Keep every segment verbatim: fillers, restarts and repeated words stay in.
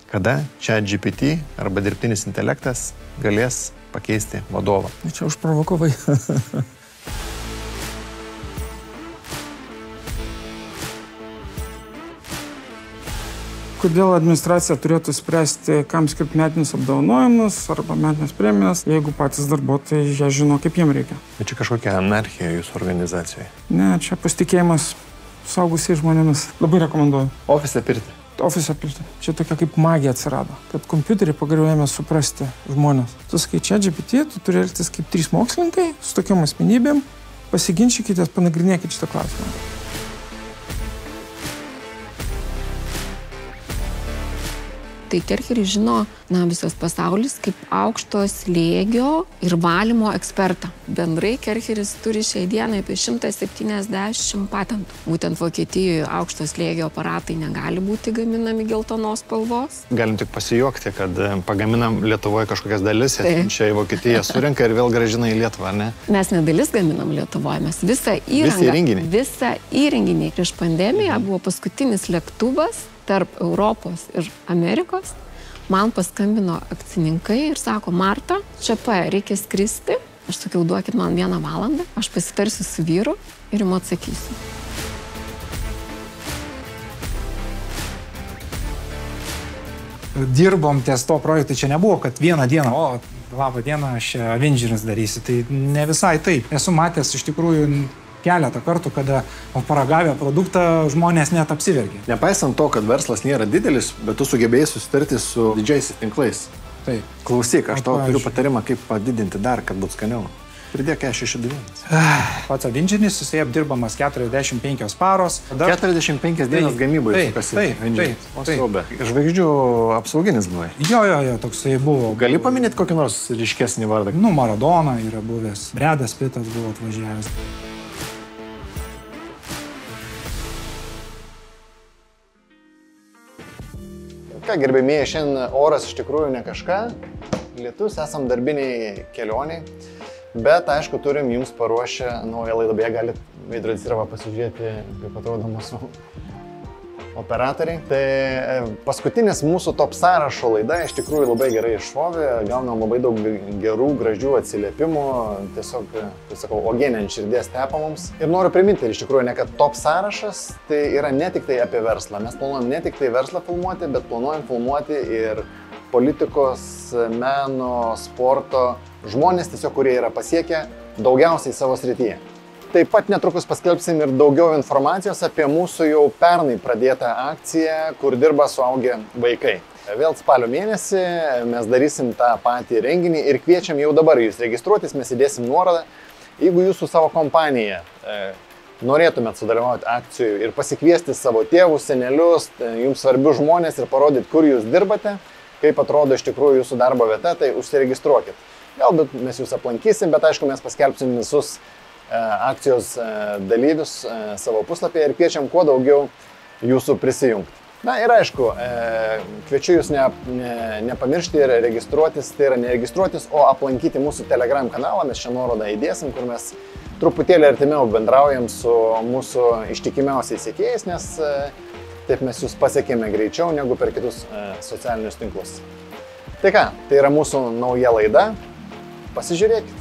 Kada ChatGPT arba dirbtinis intelektas galės pakeisti vadovą? Čia užprovokavai. Kodėl administracija turėtų spręsti, kam skirti metinis apdovanojimus arba metinės premijas, jeigu patys darbuotojai jie žino, kaip jiem reikia? Bet čia kažkokia anarchija jūsų organizacijoje? Ne, čia pasitikėjimas saugusiais žmonėmis. Labai rekomenduoju. Ofise pirti? Ofise pirti. Čia tokia kaip magija atsirado, kad kompiuteriai pagaliau ėmė suprasti žmonės. Tu sakai, ChatGPT, tu turi elgtis kaip trys mokslininkai su tokiam asmenybėm, pasiginčykitės, panagrinėkit šitą klausimą. Tai Kercherį žino, na, visas pasaulis kaip aukšto slėgio ir valymo ekspertą. Bendrai Kercheris turi šiai dienai apie šimtą septyniasdešimt patentų. Būtent Vokietijoje aukšto slėgio aparatai negali būti gaminami geltonos spalvos. Galim tik pasijuokti, kad pagaminam Lietuvoje kažkokias dalis, čia į Vokietiją surenka ir vėl grąžina į Lietuvą, ar ne? Mes ne dalis gaminam Lietuvoje, mes visą įrangą. Visą įrenginį? Visą įrenginį. Prieš pandemiją buvo paskutinis lėktuvas tarp Europos ir Amerikos. Man paskambino akcininkai ir sako, Marta, čia pa, reikia skristi. Aš sakiau, duokit man vieną valandą, aš pasitarsiu su vyru ir jums atsakysiu. Dirbom ties to projektu, čia nebuvo, kad vieną dieną, o, labą dieną, aš Avengers darysiu. Tai ne visai taip. Esu matęs iš tikrųjų keletą kartų, kada paragavę produktą žmonės net apsivergia. Nepaisant to, kad verslas nėra didelis, bet tu sugebėjai susitarti su didžiaisiais tinklais. Taip. Klausyk, aš tau turiu patarimą, kaip padidinti dar, kad būtų skaniau. Pridėk šeši devyni. Pats Avingeris, jisai apdirbamas keturiasdešimt penkios paros. keturiasdešimt penkias dienas gamybai. Taip, taip, taip. taip. Žvaigždžių apsauginis buvai. Jo, jo, jo, toksai buvo. Gali paminėti kokį nors ryškesnį vardą? Nu, Maradona yra buvęs. Bredas Pitas buvo atvažiavęs. Ką, gerbėmieji, šiandien oras iš tikrųjų ne kažką, lietus, esam darbiniai kelioniai, bet aišku turim jums paruošę naują laidą, beje galit veidrodis yra pasižiūrėti, kaip atrodo mūsų operatoriai. Tai paskutinis mūsų top sąrašo laida iš tikrųjų labai gerai iššovė, gaunam labai daug gerų, gražių atsiliepimų, tiesiog, tai sakau, uogienė ant širdies tepa mums. Ir noriu priminti, iš tikrųjų, ne kad top sąrašas tai yra ne tik tai apie verslą. Mes planuojam ne tik tai verslą filmuoti, bet planuojam filmuoti ir politikos, meno, sporto žmonės, tiesiog, kurie yra pasiekę daugiausiai savo srityje. Taip pat netrukus paskelbsim ir daugiau informacijos apie mūsų jau pernai pradėtą akciją, kur dirba suaugę vaikai. Vėl spalio mėnesį mes darysim tą patį renginį ir kviečiam jau dabar jūs registruotis, mes įdėsim nuorodą. Jeigu jūs su savo kompanija e, norėtumėt sudalyvauti akcijų ir pasikviesti savo tėvus, senelius, jums svarbius žmonės ir parodyti, kur jūs dirbate, kaip atrodo iš tikrųjų jūsų darbo vieta, tai užsiregistruokit. Galbūt mes jūs aplankysim, bet aišku mes paskelbsim visus akcijos dalyvius savo puslapyje ir kviečiam kuo daugiau jūsų prisijungti. Na ir aišku, kviečiu jūs ne, ne, nepamiršti ir registruotis, tai yra neregistruotis, o aplankyti mūsų Telegram kanalą, mes šią nuorodą įdėsim, kur mes truputėlį artimiau bendraujam su mūsų ištikimiausiais sekėjais, nes taip mes jūs pasiekėme greičiau negu per kitus socialinius tinklus. Tai ką, tai yra mūsų nauja laida, pasižiūrėkit.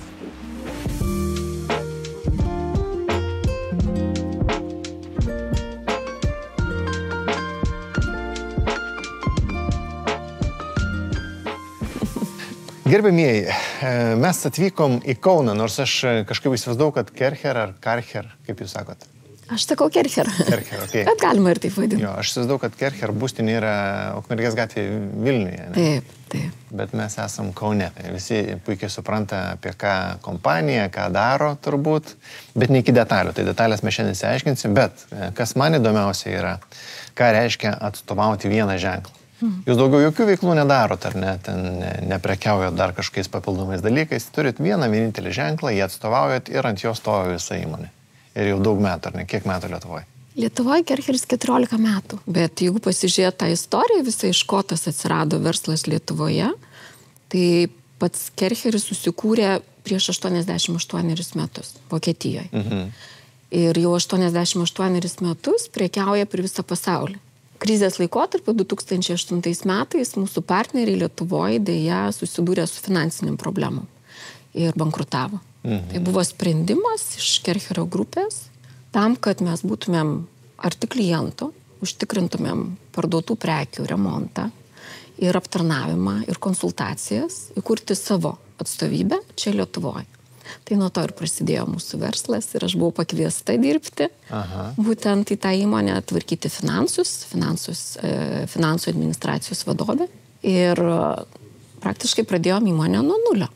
Gerbėmieji, mes atvykom į Kauną, nors aš kažkaip įsivaizdavau, kad Kercher ar Karcher, kaip jūs sakot? Aš sakau Kercher. Kercher, okei. Bet galima ir taip vadinti. Jo, aš įsivaizdavau, kad Kercher būstinė yra Ukmergės gatvėje Vilniuje. Ne? Taip, taip. Bet mes esam Kaune. Visi puikiai supranta, apie ką kompanija, ką daro turbūt, bet ne iki detalių. Tai detalės mes šiandien išsiaiškinsim, bet kas man įdomiausia yra, ką reiškia atstovauti vieną ženklą. Jūs daugiau jokių veiklų nedarot, ar ne, ten neprekiaujat dar kažkokiais papildomais dalykais, turit vieną vienintelį ženklą, jį atstovaujat ir ant jo stovi visa įmonė. Ir jau daug metų, ar ne, kiek metų Lietuvoje? Lietuvoje Kercheris keturiolika metų, bet jeigu pasižiūrėt tą istoriją, visai iš ko tas atsirado verslas Lietuvoje, tai pats Kercheris susikūrė prieš aštuoniasdešimt aštuonerius metus Vokietijoje. Mhm. Ir jau aštuoniasdešimt aštuonerius metus prekiauja per visą pasaulį. Krizės laikotarpiu du tūkstančiai aštuntais metais mūsų partneriai Lietuvoje dėja susidūrė su finansiniam problemom ir bankrutavo. Mhm. Tai buvo sprendimas iš Kercherio grupės tam, kad mes būtumėm arti kliento, užtikrintumėm parduotų prekių remontą ir aptarnavimą ir konsultacijas, įkurti savo atstovybę čia Lietuvoje. Tai nuo to ir prasidėjo mūsų verslas ir aš buvau pakviesta dirbti. Aha. Būtent į tą įmonę tvarkyti finansus, finansus e, finansų administracijos vadovė. Ir praktiškai pradėjom įmonę nuo nulio.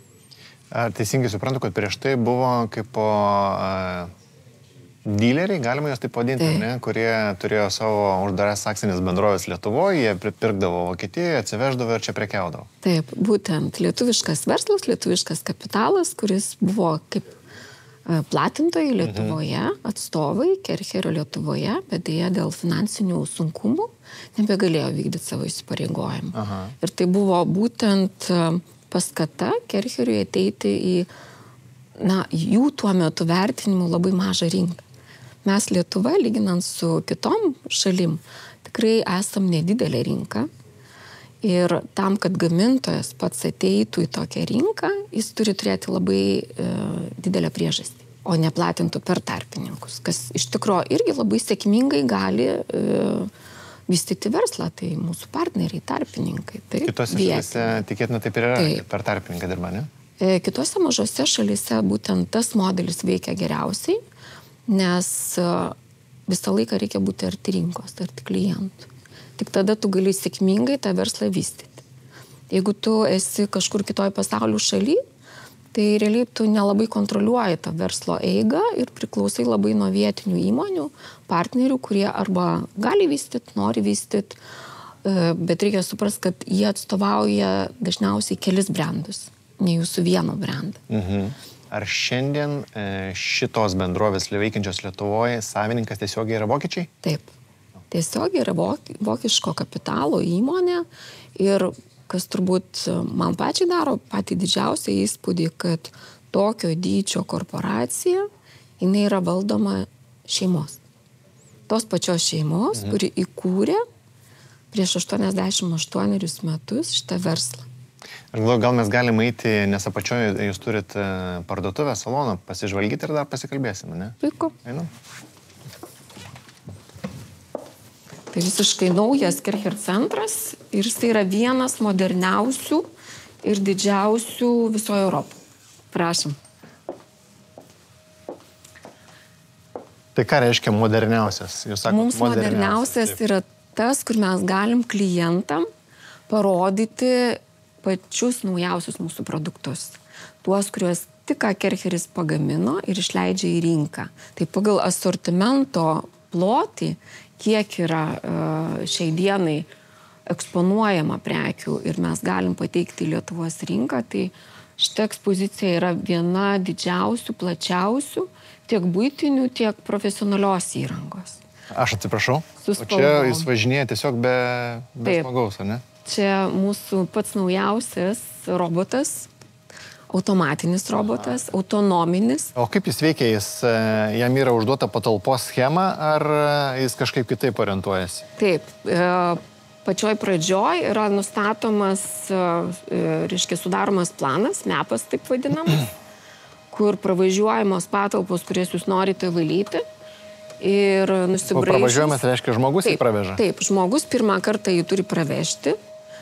Ar teisingai suprantu, kad prieš tai buvo kaip po uh, dileriai, galima juos taip vadinti, tai. Ne, kurie turėjo savo uždaręs akcinės bendrovės Lietuvoje, jie pripirkdavo Vokietijoje, atsiveždavo ir čia prekiaudavo. Taip, būtent lietuviškas verslas, lietuviškas kapitalas, kuris buvo kaip platintojai Lietuvoje, mhm. atstovai Kercherio Lietuvoje, bet dėja dėl finansinių sunkumų nebegalėjo vykdyti savo įsipareigojimą. Aha. Ir tai buvo būtent paskata Kercheriui ateiti į, na, jų tuo metu vertinimų labai mažą rinką. Mes Lietuva, lyginant su kitom šalim, tikrai esam nedidelė rinka. Ir tam, kad gamintojas pats ateitų į tokią rinką, jis turi turėti labai e, didelę priežastį, o neplatintų per tarpininkus, kas iš tikrųjų irgi labai sėkmingai gali e, vystyti verslą, tai mūsų partneriai, tarpininkai. Kitose šalyse tikėtina taip ir yra, taip. Per tarpininką dirba, ne? E, kitose mažose šalyse būtent tas modelis veikia geriausiai, nes visą laiką reikia būti arti rinkos, arti klientų. Tik tada tu gali sėkmingai tą verslą vystyti. Jeigu tu esi kažkur kitoj pasaulio šaly, tai realiai tu nelabai kontroliuoji tą verslo eigą ir priklausai labai nuo vietinių įmonių, partnerių, kurie arba gali vystyti, nori vystyti, bet reikia suprasti, kad jie atstovauja dažniausiai kelis brandus, ne jūsų vieno brandą. Mhm. Ar šiandien šitos bendrovės veikiančios Lietuvoje savininkas tiesiogiai yra vokiečiai? Taip. Tiesiogiai yra vokiško kapitalo įmonė ir kas turbūt man pačiai daro patį didžiausią įspūdį, kad tokio dydžio korporacija, jinai yra valdoma šeimos. Tos pačios šeimos, mhm. kuri įkūrė prieš aštuoniasdešimt aštuonerius metus šitą verslą. Aš galvoju, gal mes galime eiti, nes apačioje jūs turit parduotuvę, saloną, pasižvalgyti ir dar pasikalbėsime, ne? Puiku. Einam. Tai visiškai naujas Kercher centras ir jis yra vienas moderniausių ir didžiausių visoje Europoje. Prašom. Tai ką reiškia moderniausias? Jūs sakot, mums moderniausias taip. Yra tas, kur mes galim klientam parodyti pačius naujausius mūsų produktus. Tuos, kuriuos tik ką Kercheris pagamino ir išleidžia į rinką. Tai pagal asortimento plotį, kiek yra uh, šiai dienai eksponuojama prekių ir mes galim pateikti į Lietuvos rinką, tai šita ekspozicija yra viena didžiausių, plačiausių, tiek buitinių, tiek profesionalios įrangos. Aš atsiprašau, o čia jūs važinėja tiesiog be, be smagaus, ar ne? Čia mūsų pats naujausias robotas, automatinis robotas, Aha. autonominis. O kaip jis veikia? Jis, jam yra užduota patalpos schema, ar jis kažkaip kitaip orientuojasi? Taip, pačioj pradžioj yra nustatomas, reiškia, sudaromas planas, mepas taip vadinamas, kur pravažiuojamos patalpos, kurias jūs norite valyti. Ir nusibraižus. O pravažiuojamas reiškia žmogus taip, jį praveža? Taip, žmogus pirmą kartą jį turi pravežti,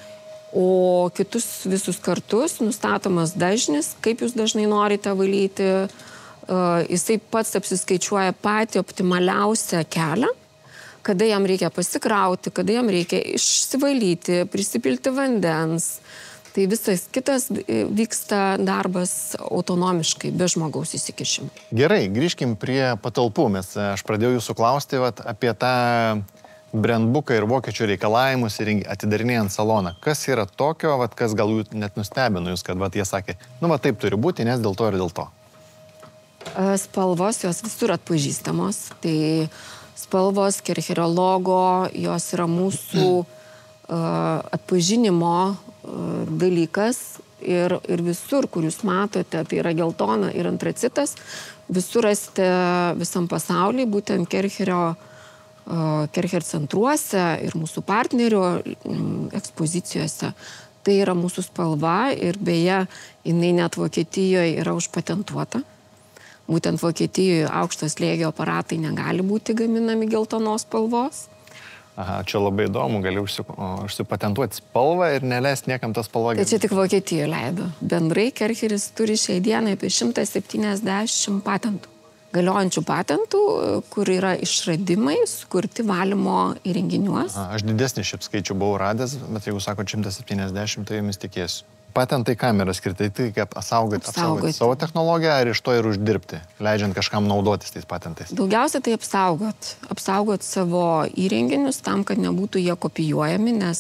o kitus visus kartus nustatomas dažnis, kaip jūs dažnai norite valyti. Uh, jisai pats apsiskaičiuoja patį optimaliausią kelią, kada jam reikia pasikrauti, kada jam reikia išsivalyti, prisipilti vandens. Tai visas kitas vyksta darbas autonomiškai, be žmogaus įsikišimo. Gerai, grįžkim prie patalpų. Mes, aš pradėjau jūsų klausti vat, apie tą brandbuką ir vokiečių reikalavimus ir atidarinėjant saloną. Kas yra tokio, vat, kas gal jūs net nustebino jūs, kad vat, jie sakė, nu va taip turi būti, nes dėl to ir dėl to. Spalvos jos visur atpažįstamos. Tai spalvos, Kercherio logo, jos yra mūsų atpažinimo dalykas ir, ir visur, kur jūs matote, tai yra geltona ir antracitas, visur rasite visam pasaulyje, būtent Kercherio Kercher centruose ir mūsų partnerių ekspozicijose. Tai yra mūsų spalva ir beje, jinai net Vokietijoje yra užpatentuota. Būtent Vokietijoje aukštos slėgio aparatai negali būti gaminami geltonos spalvos. Aha, čia labai įdomu, gali užsipatentuoti spalvą ir neleisti niekam tą spalvą. Tai čia tik Vokietijoje leido. Bendrai Kercheris turi šiai dienai apie šimtą septyniasdešimt patentų. Galiojančių patentų, kur yra išradimai, sukurti valymo įrenginiuos. Aha, aš didesnį šiaip skaičių buvau radęs, bet jeigu sako šimtą septyniasdešimt, tai jumis tikėsiu. Patentai kamerą skirtai, tai kaip apsaugoti, apsaugoti savo technologiją ar iš to ir uždirbti, leidžiant kažkam naudotis tais patentais? Daugiausia tai apsaugot. Apsaugot savo įrenginius tam, kad nebūtų jie kopijuojami, nes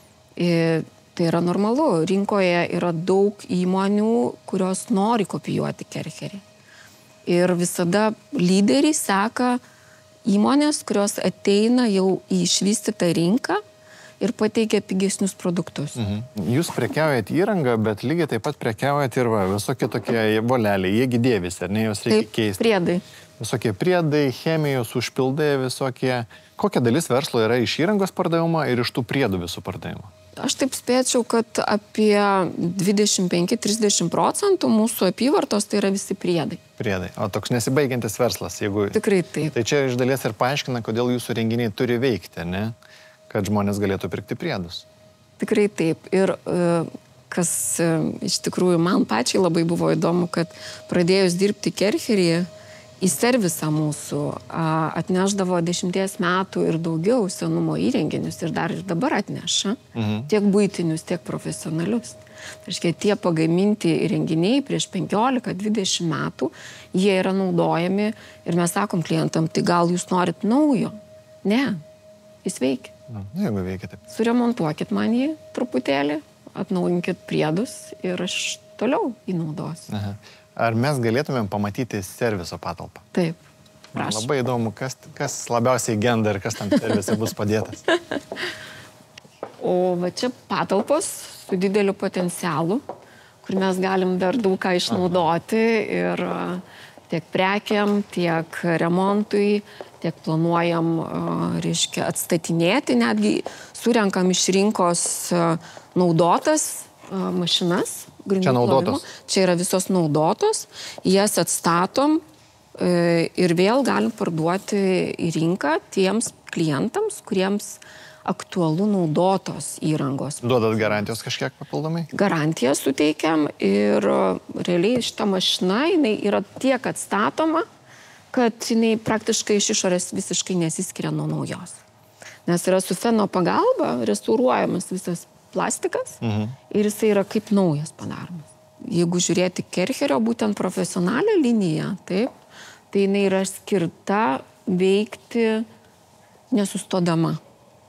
e, tai yra normalu. Rinkoje yra daug įmonių, kurios nori kopijuoti Kercherį. Ir visada lyderiai seka įmonės, kurios ateina jau į išvystytą rinką ir pateikia pigesnius produktus. Mhm. Jūs prekiaujat įrangą, bet lygiai taip pat prekiaujat ir va, visokie tokie voleliai, jiegi dėvis, ar ne, jos reikia Taip, keisti. Priedai. Visokie priedai, chemijos užpildai, visokie. Kokia dalis verslo yra iš įrangos pardavimo ir iš tų priedų visų pardavimo? Aš taip spėčiau, kad apie dvidešimt penki trisdešimt procentų mūsų apyvartos tai yra visi priedai. Priedai. O toks nesibaigiantis verslas, jeigu... Tikrai taip. Tai čia iš dalies ir paaiškina, kodėl jūsų renginiai turi veikti, ne? Kad žmonės galėtų pirkti priedus. Tikrai taip. Ir kas iš tikrųjų man pačiai labai buvo įdomu, kad pradėjus dirbti Kercherį, į servisą mūsų atneždavo dešimties metų ir daugiau senumo įrenginius ir dar ir dabar atneša, mhm. tiek buitinius, tiek profesionalius. Tai reiškia, tie pagaminti įrenginiai prieš penkiolika dvidešimt metų, jie yra naudojami ir mes sakom klientam, tai gal jūs norit naujo? Ne, jis veikia. Na, jeigu veikia taip. Suremontuokit man jį truputėlį, atnaujinkit priedus ir aš toliau jį naudosiu. Aha. Ar mes galėtumėm pamatyti serviso patalpą? Taip. Man labai įdomu, kas, kas labiausiai genda ir kas tam servise bus padėtas. O va čia patalpos su dideliu potencialu, kur mes galim dar daug ką išnaudoti ir tiek prekiam, tiek remontui, tiek planuojam, reiškia, atstatinėti, netgi surenkam iš rinkos naudotas mašinas. Čia naudotos? Čia yra visos naudotos, jas atstatom ir vėl galim parduoti į rinką tiems klientams, kuriems aktualu naudotos įrangos. Duodat garantijos kažkiek papildomai? Garantiją suteikiam ir realiai šita mašina, jinai yra tiek atstatoma, kad jinai praktiškai iš išorės visiškai nesiskiria nuo naujos. Nes yra su feno pagalba restauruojamas visas plastikas mhm. ir jisai yra kaip naujas padaromas. Jeigu žiūrėti Kercherio būtent profesionalią liniją, taip, tai jinai yra skirta veikti nesustodama.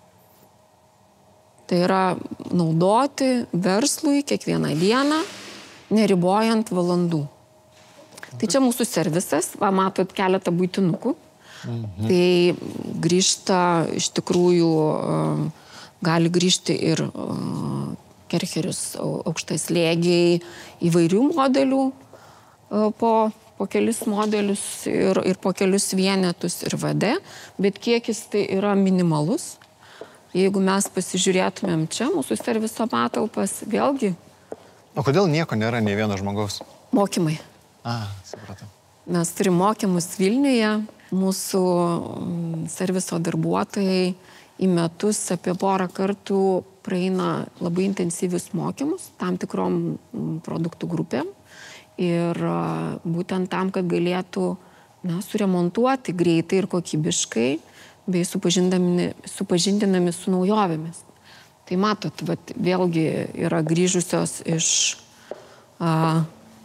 Tai yra naudoti verslui kiekvieną dieną, neribojant valandų. Tai čia mūsų servisas, va, matot keletą buitinukų. Mhm. Tai grįžta iš tikrųjų... Gali grįžti ir uh, Kercheris aukštas slėgiai įvairių modelių uh, po, po kelis modelius ir, ir po kelius vienetus ir V D, bet kiekis tai yra minimalus. Jeigu mes pasižiūrėtumėm čia, mūsų serviso patalpas, vėlgi... O kodėl nieko nėra nei vieno žmogaus? Mokymai. A, supratau. Mes turim mokymus Vilniuje, mūsų serviso darbuotojai į metus apie porą kartų praeina labai intensyvius mokymus tam tikrom produktų grupėm ir būtent tam, kad galėtų na, suremontuoti greitai ir kokybiškai bei supažindami, supažindinami su naujovėmis. Tai matot, vat, vėlgi yra grįžusios iš a,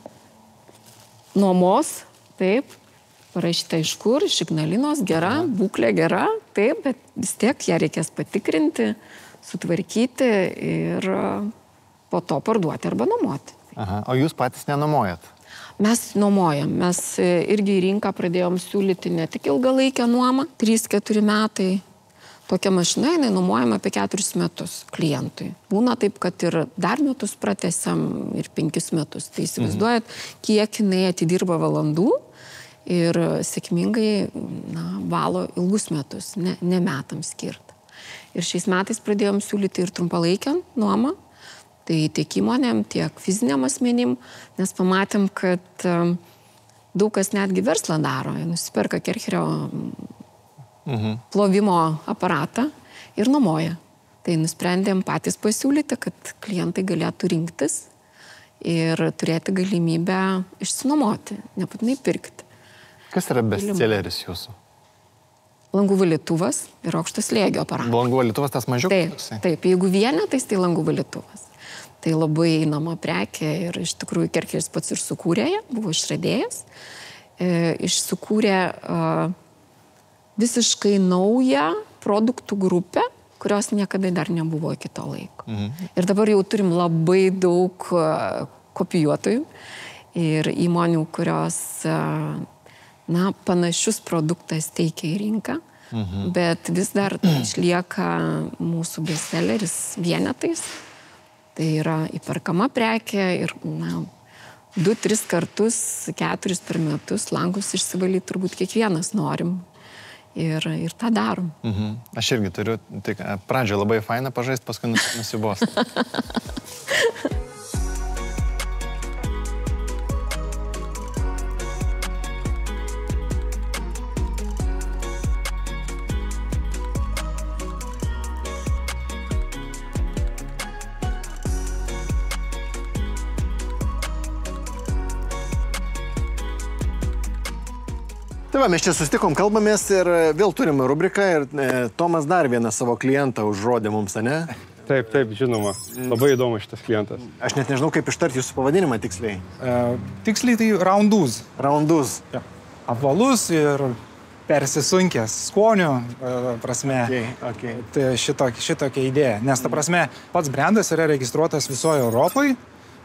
nuomos, taip, parašyta iš kur, iš Ignalinos, gera, būklė gera, taip, bet vis tiek ją reikės patikrinti, sutvarkyti ir po to parduoti arba nuomoti. Aha. O jūs patys nenuomojat? Mes nuomojam. Mes irgi į rinką pradėjom siūlyti ne tik ilgalaikę nuomą, trys keturi metai. Tokia mašina, jinai nuomojama apie keturis metus klientui. Būna taip, kad ir dar metus pratęsiam ir penkis metus. Tai įsivaizduojat, kiek jinai atidirba valandų. ir sėkmingai na, valo ilgus metus, ne, ne metams skirtą. Ir šiais metais pradėjom siūlyti ir trumpalaikę nuomą, tai tiek įmonėm, tiek fiziniam asmenim, nes pamatėm, kad daug kas netgi verslą daro, jie nusiperka Kercherio mhm. plovimo aparatą ir nuomoja. Tai nusprendėm patys pasiūlyti, kad klientai galėtų rinktis ir turėti galimybę išsinuomoti, nebūtinai pirkti. Kas yra bestselleris jūsų? Langų valytuvas ir aukšto slėgio aparatas. Langų valytuvas tas mažiukas? Taip, taip, jeigu vienetais, tai langų valytuvas. Tai labai einama prekė ir iš tikrųjų Kercheris pats ir sukūrė ją, buvo išradėjas. E, išsukūrė e, visiškai naują produktų grupę, kurios niekada dar nebuvo iki to laiko. Mhm. Ir dabar jau turim labai daug kopijuotojų ir įmonių, kurios na, panašius produktas teikia į rinką, mhm. bet vis dar išlieka mūsų bestselleris vienetais. Tai yra įperkama prekė ir na, du, tris kartus, keturis per metus langus išsivalyti turbūt kiekvienas norim. Ir, ir tą darom. Mhm. Aš irgi turiu, tik pradžioje labai faina pažaisti, paskui nusibos. Tai va, mes čia susitikom, kalbamės ir vėl turim rubriką ir e, Tomas dar vieną savo klientą užrodė mums, ne? Taip, taip, žinoma. Labai įdomu šitas klientas. Aš net nežinau, kaip ištarti jūsų pavadinimą tiksliai. E, tiksliai tai raunduz. Raunduz. Ja. Apvalus ir persisunkęs skonių e, prasme. Okay, okay. Tai šitokia, šitokia idėja. Nes ta prasme, pats brandas yra registruotas visoje Europoje.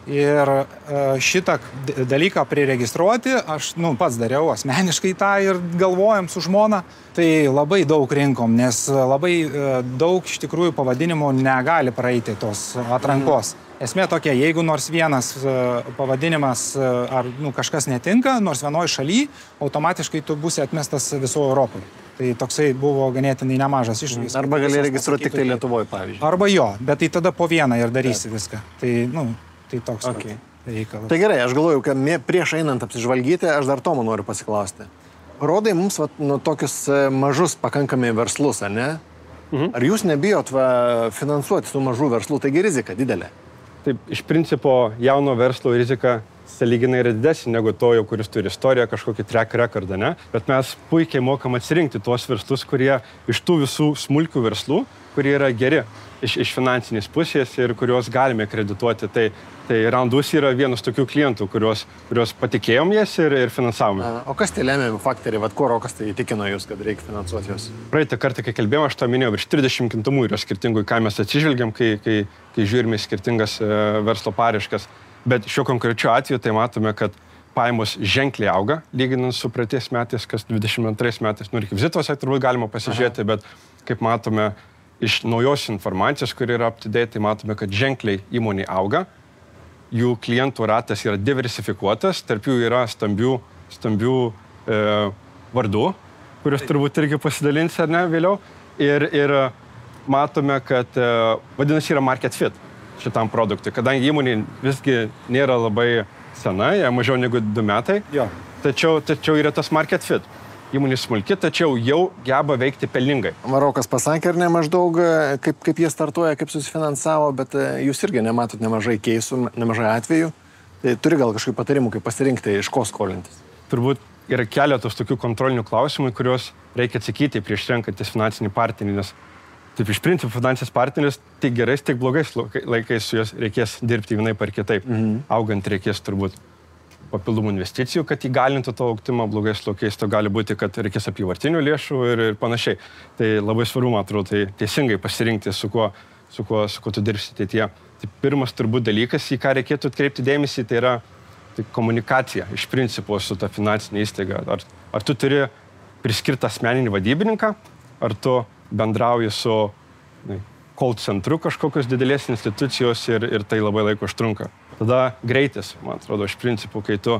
Ir šitą dalyką priregistruoti, aš nu, pats dariau asmeniškai tą ir galvojam su žmona, tai labai daug rinkom, nes labai daug iš tikrųjų pavadinimų negali praeiti tos atrankos. Esmė tokia, jeigu nors vienas pavadinimas ar nu, kažkas netinka, nors vienoj šaly, automatiškai tu būsi atmestas viso Europoje. Tai toksai buvo ganėtinai nemažas iššūkis. Arba gali registruoti tik tai Lietuvoje, pavyzdžiui. Arba jo, bet tai tada po vieną ir darysi viską. Tai, nu, Tai toks okay. reikalas. Tai gerai, aš galvoju, kad prieš einant apsižvalgyti, aš dar Tomo noriu pasiklausti. Rodai mums va, nu, tokius mažus pakankamai verslus, ar ne? Mhm. Ar jūs nebijot va, finansuoti tų mažų verslų? Taigi rizika didelė. Taip, iš principo jauno verslo rizika sąlyginai yra didesnė negu to, jau, kuris turi istoriją, kažkokį track recordą, ne? Bet mes puikiai mokam atsirinkti tuos verslus, kurie iš tų visų smulkių verslų, kurie yra geri iš, iš finansinės pusės ir kuriuos galime kredituoti. Tai, tai Raundus yra vienas tokių klientų, kuriuos, kuriuos patikėjom jas ir, ir finansavome. A, o kas tai lemiami faktoriai, vad ko Rokas tai įtikino jūs, kad reikia finansuoti juos? Praeitą kartą, kai kalbėjom, aš to minėjau, virš trisdešimt kintamų yra skirtingų, ką mes atsižvelgiam, kai, kai, kai žiūrime skirtingas e, verslo paraiškas. Bet šiuo konkrečiu atveju tai matome, kad pajamos ženkliai auga, lyginant su praeitais metais, kas dvidešimt antrais metais, nu, rekvizituose turbūt galima pasižiūrėti, Aha. bet kaip matome iš naujos informacijos, kuri yra up-to-date, tai matome, kad ženkliai įmonė auga, jų klientų ratas yra diversifikuotas, tarp jų yra stambių, stambių e, vardų, kuriuos turbūt irgi pasidalins, ar ne, vėliau, ir, ir matome, kad e, vadinasi yra market fit šitam produktui, kadangi įmonė visgi nėra labai sena, jie mažiau negu du metai, jo. tačiau, tačiau yra tas market fit. Įmonė smulki, tačiau jau geba veikti pelningai. Rokas pasakė, ar ne maždaug, kaip, kaip jie startuoja, kaip susifinansavo, bet jūs irgi nematot nemažai keisų, nemažai atvejų. Tai turi gal kažkokių patarimų, kaip pasirinkti, iš ko skolintis? Turbūt yra keletos tokių kontrolinių klausimų, kuriuos reikia atsakyti prieš renkantis finansinį partnerį, nes taip iš principų finansinis partneris tik gerais, tik blogais laikais su juos reikės dirbti vienai par kitaip. Mhm. Augant reikės turbūt papildomų investicijų, kad įgalintų to augtimą, blogais laikais to gali būti, kad reikės apyvartinių lėšų ir, ir panašiai. Tai labai svarbu, man atrodo, tai teisingai pasirinkti, su kuo, su kuo, su kuo tu dirbsi ateityje. Tai pirmas turbūt dalykas, į ką reikėtų atkreipti dėmesį, tai yra tai komunikacija iš principo su ta finansinė įstaiga. Ar, ar tu turi priskirtą asmeninį vadybininką, ar tu bendrauji su ne, call centru kažkokios didelės institucijos ir, ir tai labai laiko užtrunka. Tada greitis, man atrodo, iš principų, kai tu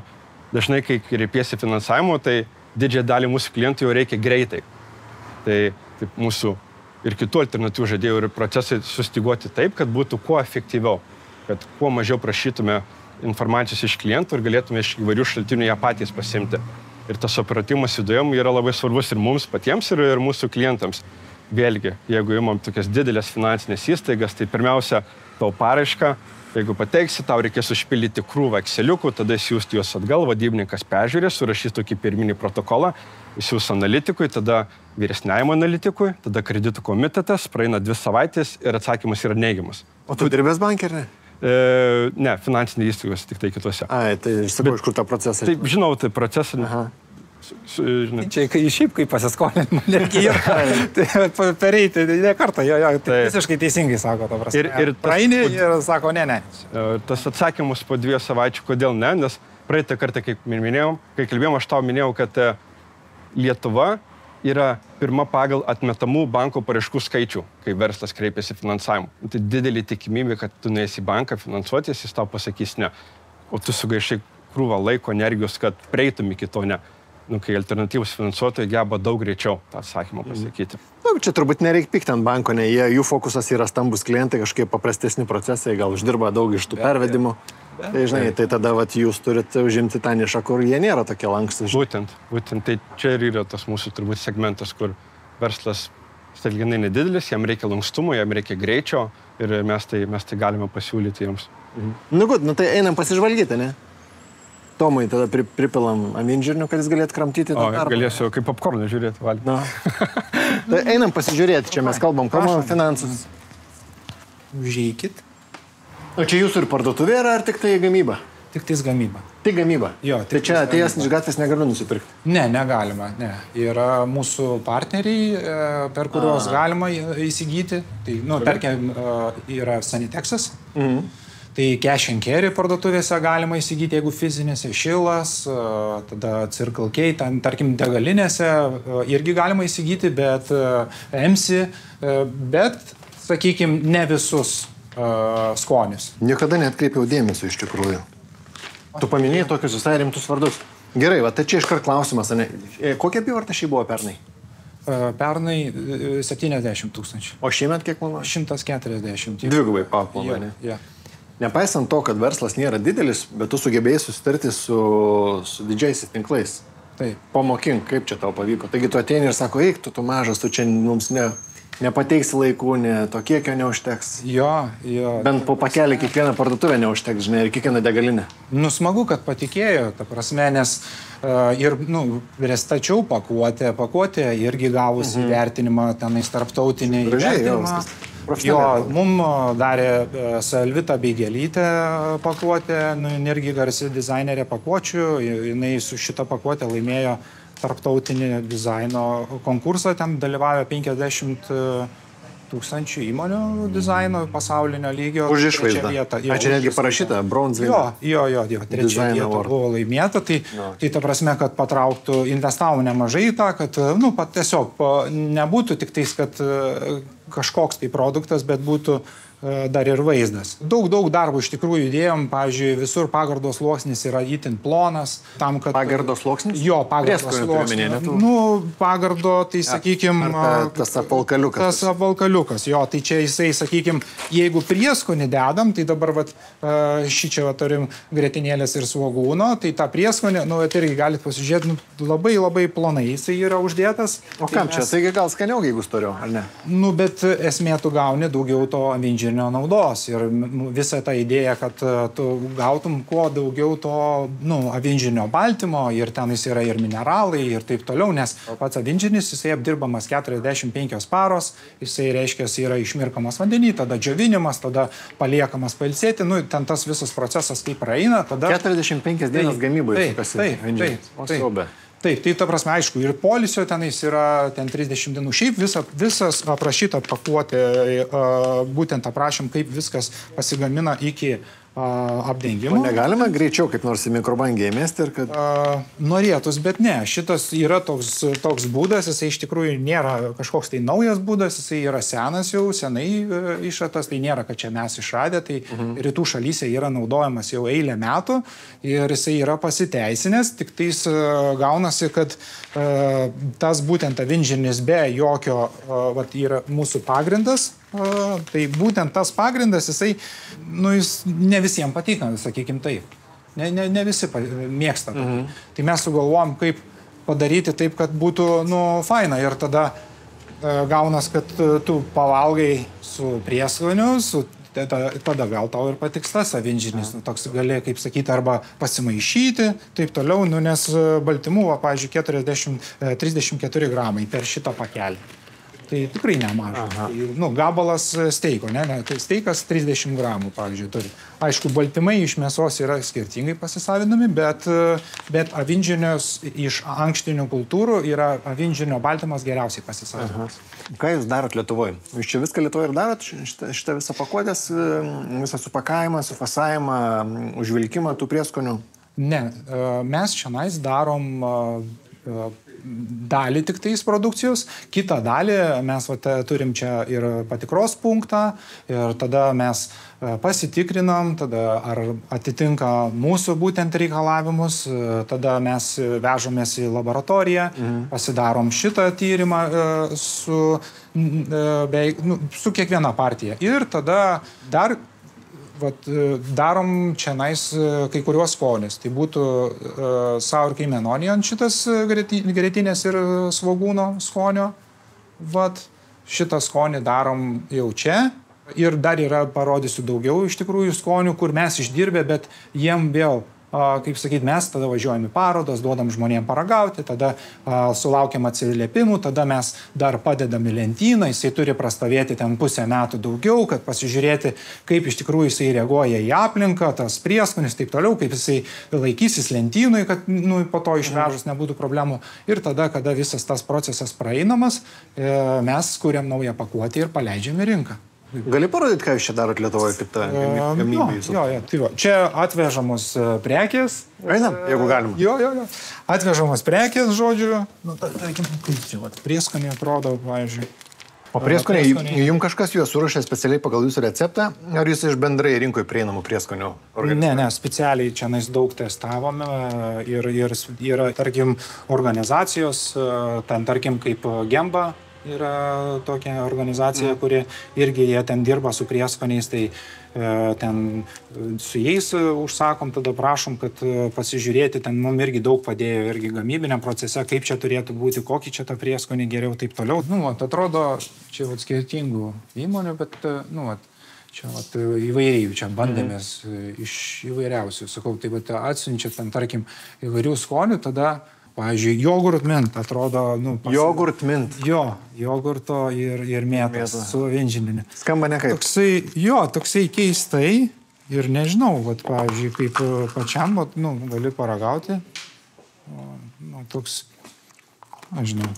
dažnai, kai kreipiesi finansavimo, tai didžiąją dalį mūsų klientų jau reikia greitai. Tai taip, mūsų ir kitų alternatyvų žaidėjų ir procesai sustiguoti taip, kad būtų kuo efektyviau, kad kuo mažiau prašytume informacijos iš klientų ir galėtume iš įvairių šaltinių ją patys pasimti. Ir tas operatyvumas viduje yra labai svarbus ir mums patiems, ir, ir mūsų klientams. Vėlgi, jeigu imam tokias didelės finansinės įstaigas, tai pirmiausia, tau paraišką, jeigu pateiksi, tau reikės užpildyti krūvą Exceliukų, tada siūsti juos atgal, vadybininkas peržiūrės, surašys tokį pirminį protokolą, siūs analitikui, tada vyresniajam analitikui, tada kreditų komitetas, praeina dvi savaitės ir atsakymas yra neigiamas. O tu dirbęs bankė, ar ne? E, ne, finansinė įstaigos, tik tai kitose. Ai, tai aš sakau, iš kur tą procesą. Taip, žinau, tai procesą. Aha. Su, su, žinai. Čia kai šiaip kaip pasiskolinimą, netgi yra. Tai pereiti, ne kartą, jo, jo, tai visiškai teisingai sako, ta prasme. Ir, ir praeini ir sako, ne, ne. Tas atsakymus po dviejų savaičių, kodėl ne, nes praeitą kartą, kaip minėjau, kai kalbėjom, aš tau minėjau, kad Lietuva yra pirma pagal atmetamų banko paraiškų skaičių, kai verslas kreipiasi finansavimu. Tai didelį tikimybė, kad tu neesi banką finansuotis, jis tau pasakys ne. O tu sugaišai krūvą laiko, energijos, kad prieitum iki to ne. Nu, kai alternatyvus finansuotojai geba daug greičiau tą atsakymą pasakyti. Nu, čia turbūt nereikia pykti ant banko, ne, jie, jų fokusas yra stambus klientai, kažkaip paprastesni procesai, gal uždirba daug iš tų pervedimų. Tai, žinai, tai tada vat, jūs turite užimti tą nišą, kur jie nėra tokie lankstus. Būtent, būtent. Tai čia ir yra tas mūsų turbūt segmentas, kur verslas sąlyginai nedidelis, jam reikia lankstumo, jam reikia greičio ir mes tai, mes tai galime pasiūlyti jiems. Mhm. Nu, gut, nu tai einam pasižvalgyti, ne? Tomui tada pri, pripilam avinžirnių, kad jis galėtų kramtyti. O, galėsiu kaip popkorną žiūrėti, valgyti. Na. Tai einam pasižiūrėti, čia mes kalbam, kalbam finansus. Užeikit. O čia jūsų ir parduotuvė yra, ar tik tai gamyba? Tik tais gamyba. Tik gamyba? Jo, tai čia atėjęs iš gatvės negaliu nusipirkti? Ne, negalima, ne. Yra mūsų partneriai, per kuriuos A. galima įsigyti. Tai, nu, tarkim, yra Sanitexas. Mhm. Tai cash and carry parduotuvėse galima įsigyti, jeigu fizinėse, Šilas, tada Circle K, ten, tarkim, degalinėse irgi galima įsigyti, bet M C, bet, sakykime, ne visus uh, skonius. Niekada neatkreipiau dėmesio iš tikrųjų. Tu paminėjai tokius visai rimtus vardus. Gerai, va, tai čia iškart klausimas, ne? Kokia apyvarta šiai buvo pernai? Uh, pernai septyniasdešimt tūkstančių. O šiemet kiek manau? šimtas keturiasdešimt. Dvigubai papildomai, ne? Ja. Nepaisant to, kad verslas nėra didelis, bet tu sugebėjai susitarti su, su didžiaisiais tinklais. Taip. Pamokink, kaip čia tau pavyko. Taigi tu ateini ir sako, eik, tu, tu mažas, tu čia mums ne, nepateiksi laikų, ne, to kiekio neužteks. Jo, jo. Bent po pakelį kiekvieną parduotuvę neužteks, žinai, ir kiekvieną degalinę. Nu, smagu, kad patikėjo, ta prasme, nes uh, ir, nu, pristačiau pakuotę, pakuotę irgi gavus mhm. įvertinimą, tenais tarptautinį įvertinimą. Jo, mum darė Salvita Beigelytė pakuotę, nu, irgi garsi dizainerė pakuočių, jinai su šitą pakuotę laimėjo tarptautinį dizaino konkursą, ten dalyvavo penkiasdešimt tūkstančių įmonių dizaino pasaulinio lygio. Už išvaizdą. A, čia netgi parašyta, bronze vieta. Jo, jo, jo, trečia vieta buvo laimėta, tai, no. tai ta prasme, kad patrauktų, investavo nemažai į tą, kad, nu, pat tiesiog nebūtų tik tais, kad kažkoks tai produktas, bet būtų dar ir vaizdas. Daug, daug darbo iš tikrųjų įdėjom, pavyzdžiui, visur pagardos sluoksnis yra itin plonas. Tam, kad... Pagardos sluoksnis? Jo, pagardos sluoksnis. Nu, pagardo, tai sakykime... Tas apvalkaliukas. Tas apvalkaliukas, jo, tai čia jisai, sakykime, jeigu prieskonį dedam, tai dabar vat, šį čia va, turim grietinėlės ir svogūno, tai tą prieskonį, nu, tai irgi galite pasižiūrėti, nu, labai, labai plonai jisai yra uždėtas. O kam tai čia? Mes... Taigi gal skaniau, jeigu storiau, ar ne? Nu, bet esmė tu gauni daugiau to avinžirnio naudos ir visa ta idėja, kad tu gautum kuo daugiau to, nu, avinžirnio baltymo ir ten jis yra ir mineralai ir taip toliau, nes pats avinžirnis, jisai apdirbamas keturiasdešimt penkios paros, jisai reiškia, yra išmirkamas vandenį, tada džiovinimas, tada paliekamas pailsėti, nu, ten tas visas procesas kaip praeina, tada... keturiasdešimt penkias dienas gamyboje sukasi. Taip, taip, taip. Taip, tai ta prasme, aišku, ir polisio tenais yra ten trisdešimt dienų. Šiaip visa, visas aprašyta pakuotė, būtent aprašym, kaip viskas pasigamina iki apdengimo. O negalima greičiau kaip nors į mikrobangę įmesti ir kad... A, norėtus, bet ne. Šitas yra toks, toks būdas, jisai iš tikrųjų nėra kažkoks tai naujas būdas, jisai yra senas jau, senai išratas, tai nėra, kad čia mes išradę, tai mhm. rytų šalyse yra naudojamas jau eilę metų ir jisai yra pasiteisinęs, tik tais gaunasi, kad a, tas būtent avinžirnis be jokio a, vat, yra mūsų pagrindas. A, tai būtent tas pagrindas, jisai, nu, jis ne visiems patinka, sakykim taip. Ne, ne, ne visi mėgsta. Mhm. Tai mes sugalvojom, kaip padaryti taip, kad būtų, nu, faina. Ir tada e, gaunas, kad tu pavalgai su prieskoniu, su, tada, tada gal tau ir patiks tas avinžirnis. Nu, toks gali, kaip sakyti, arba pasimaišyti, taip toliau, nu, nes baltymų, va, pavyzdžiui, keturiasdešimt, trisdešimt keturi gramai per šitą pakelį. Tai tikrai nemažas. Tai, nu, gabalas steiko, ne? Tai steikas trisdešimt gramų, pavyzdžiui, turi. Aišku, baltymai iš mėsos yra skirtingai pasisavinami, bet, bet avinžirnios iš ankštinių kultūrų yra avinžirnio baltymas geriausiai pasisavinamas. Ką jūs darot Lietuvoje? Jūs čia viską Lietuvoje ir darot? Šitą, šitą visą pakuotės, visą supakavimą, sufasavimą, užvilkimą tų prieskonių? Ne, mes šiandien darom dalį tik tais produkcijos, kitą dalį mes vat, turim čia ir patikros punktą ir tada mes pasitikrinam, tada ar atitinka mūsų būtent reikalavimus, tada mes vežomės į laboratoriją, mhm. pasidarom šitą tyrimą su, beveik, nu, su kiekviena partija ir tada dar Vat, darom čia nais kai kuriuos skonius. Tai būtų uh, sour cream and onion šitas grietinės ir svogūno skonio. Vat, šitą skonį darom jau čia. Ir dar yra, parodysiu daugiau iš tikrųjų skonių, kur mes išdirbę, bet jiem vėl, a, kaip sakyt, mes tada važiuojam į parodas, duodam žmonėm paragauti, tada a, sulaukiam atsiliepimų, tada mes dar padedam į lentyną, jisai turi prastovėti ten pusę metų daugiau, kad pasižiūrėti, kaip iš tikrųjų jisai reaguoja į aplinką, tas prieskonis, taip toliau, kaip jisai laikysis lentynui, kad nu, po to išvežus nebūtų problemų. Ir tada, kada visas tas procesas praeinamas, e, mes kuriam naują pakuotę ir paleidžiam į rinką. Gali parodyti, ką jūs čia darot Lietuvoje, kaip ta gamybė jūsų? Jo, jo, tai va. Čia atvežamos prekės. Einam, jeigu galima. Jo, jo, jo. Atvežamos prekės, žodžiu. Nu, tarkim, kaip čia, va, prieskonė atrodo, pavyzdžiui. O prieskonė, jums kažkas juos surašė specialiai pagal jūsų receptą, ar jūs iš bendrai rinkoje prieinamų prieskonių organizuojate? Ne, ne, specialiai čia nais daug testavome ir, ir yra, tarkim, organizacijos, ten, tarkim, kaip Gemba, yra tokia organizacija, mm. kuri irgi jie ten dirba su prieskoniais, tai e, ten su jais užsakom, tada prašom, kad pasižiūrėti, ten mums irgi daug padėjo irgi gamybiniam procese, kaip čia turėtų būti, kokį čia tą prieskonį geriau, taip toliau. Nu, vat, atrodo, čia vat, skirtingų įmonių, bet, nu, vat, čia vat, įvairiai, čia bandėmės mm. iš įvairiausių, sakau, tai vat, atsiunčia ten, tarkim, įvairių skonių, tada pavyzdžiui, jogurt mint, atrodo, nu... Pas... Jogurt mint. Jo, jogurto ir, ir mėtos su avinžirniu. Skamba nekaip. Toksai, jo, toksai keistai ir nežinau, vat, pavyzdžiui, kaip pačiam, vat, nu, gali paragauti. O, nu, toks, aš žinau.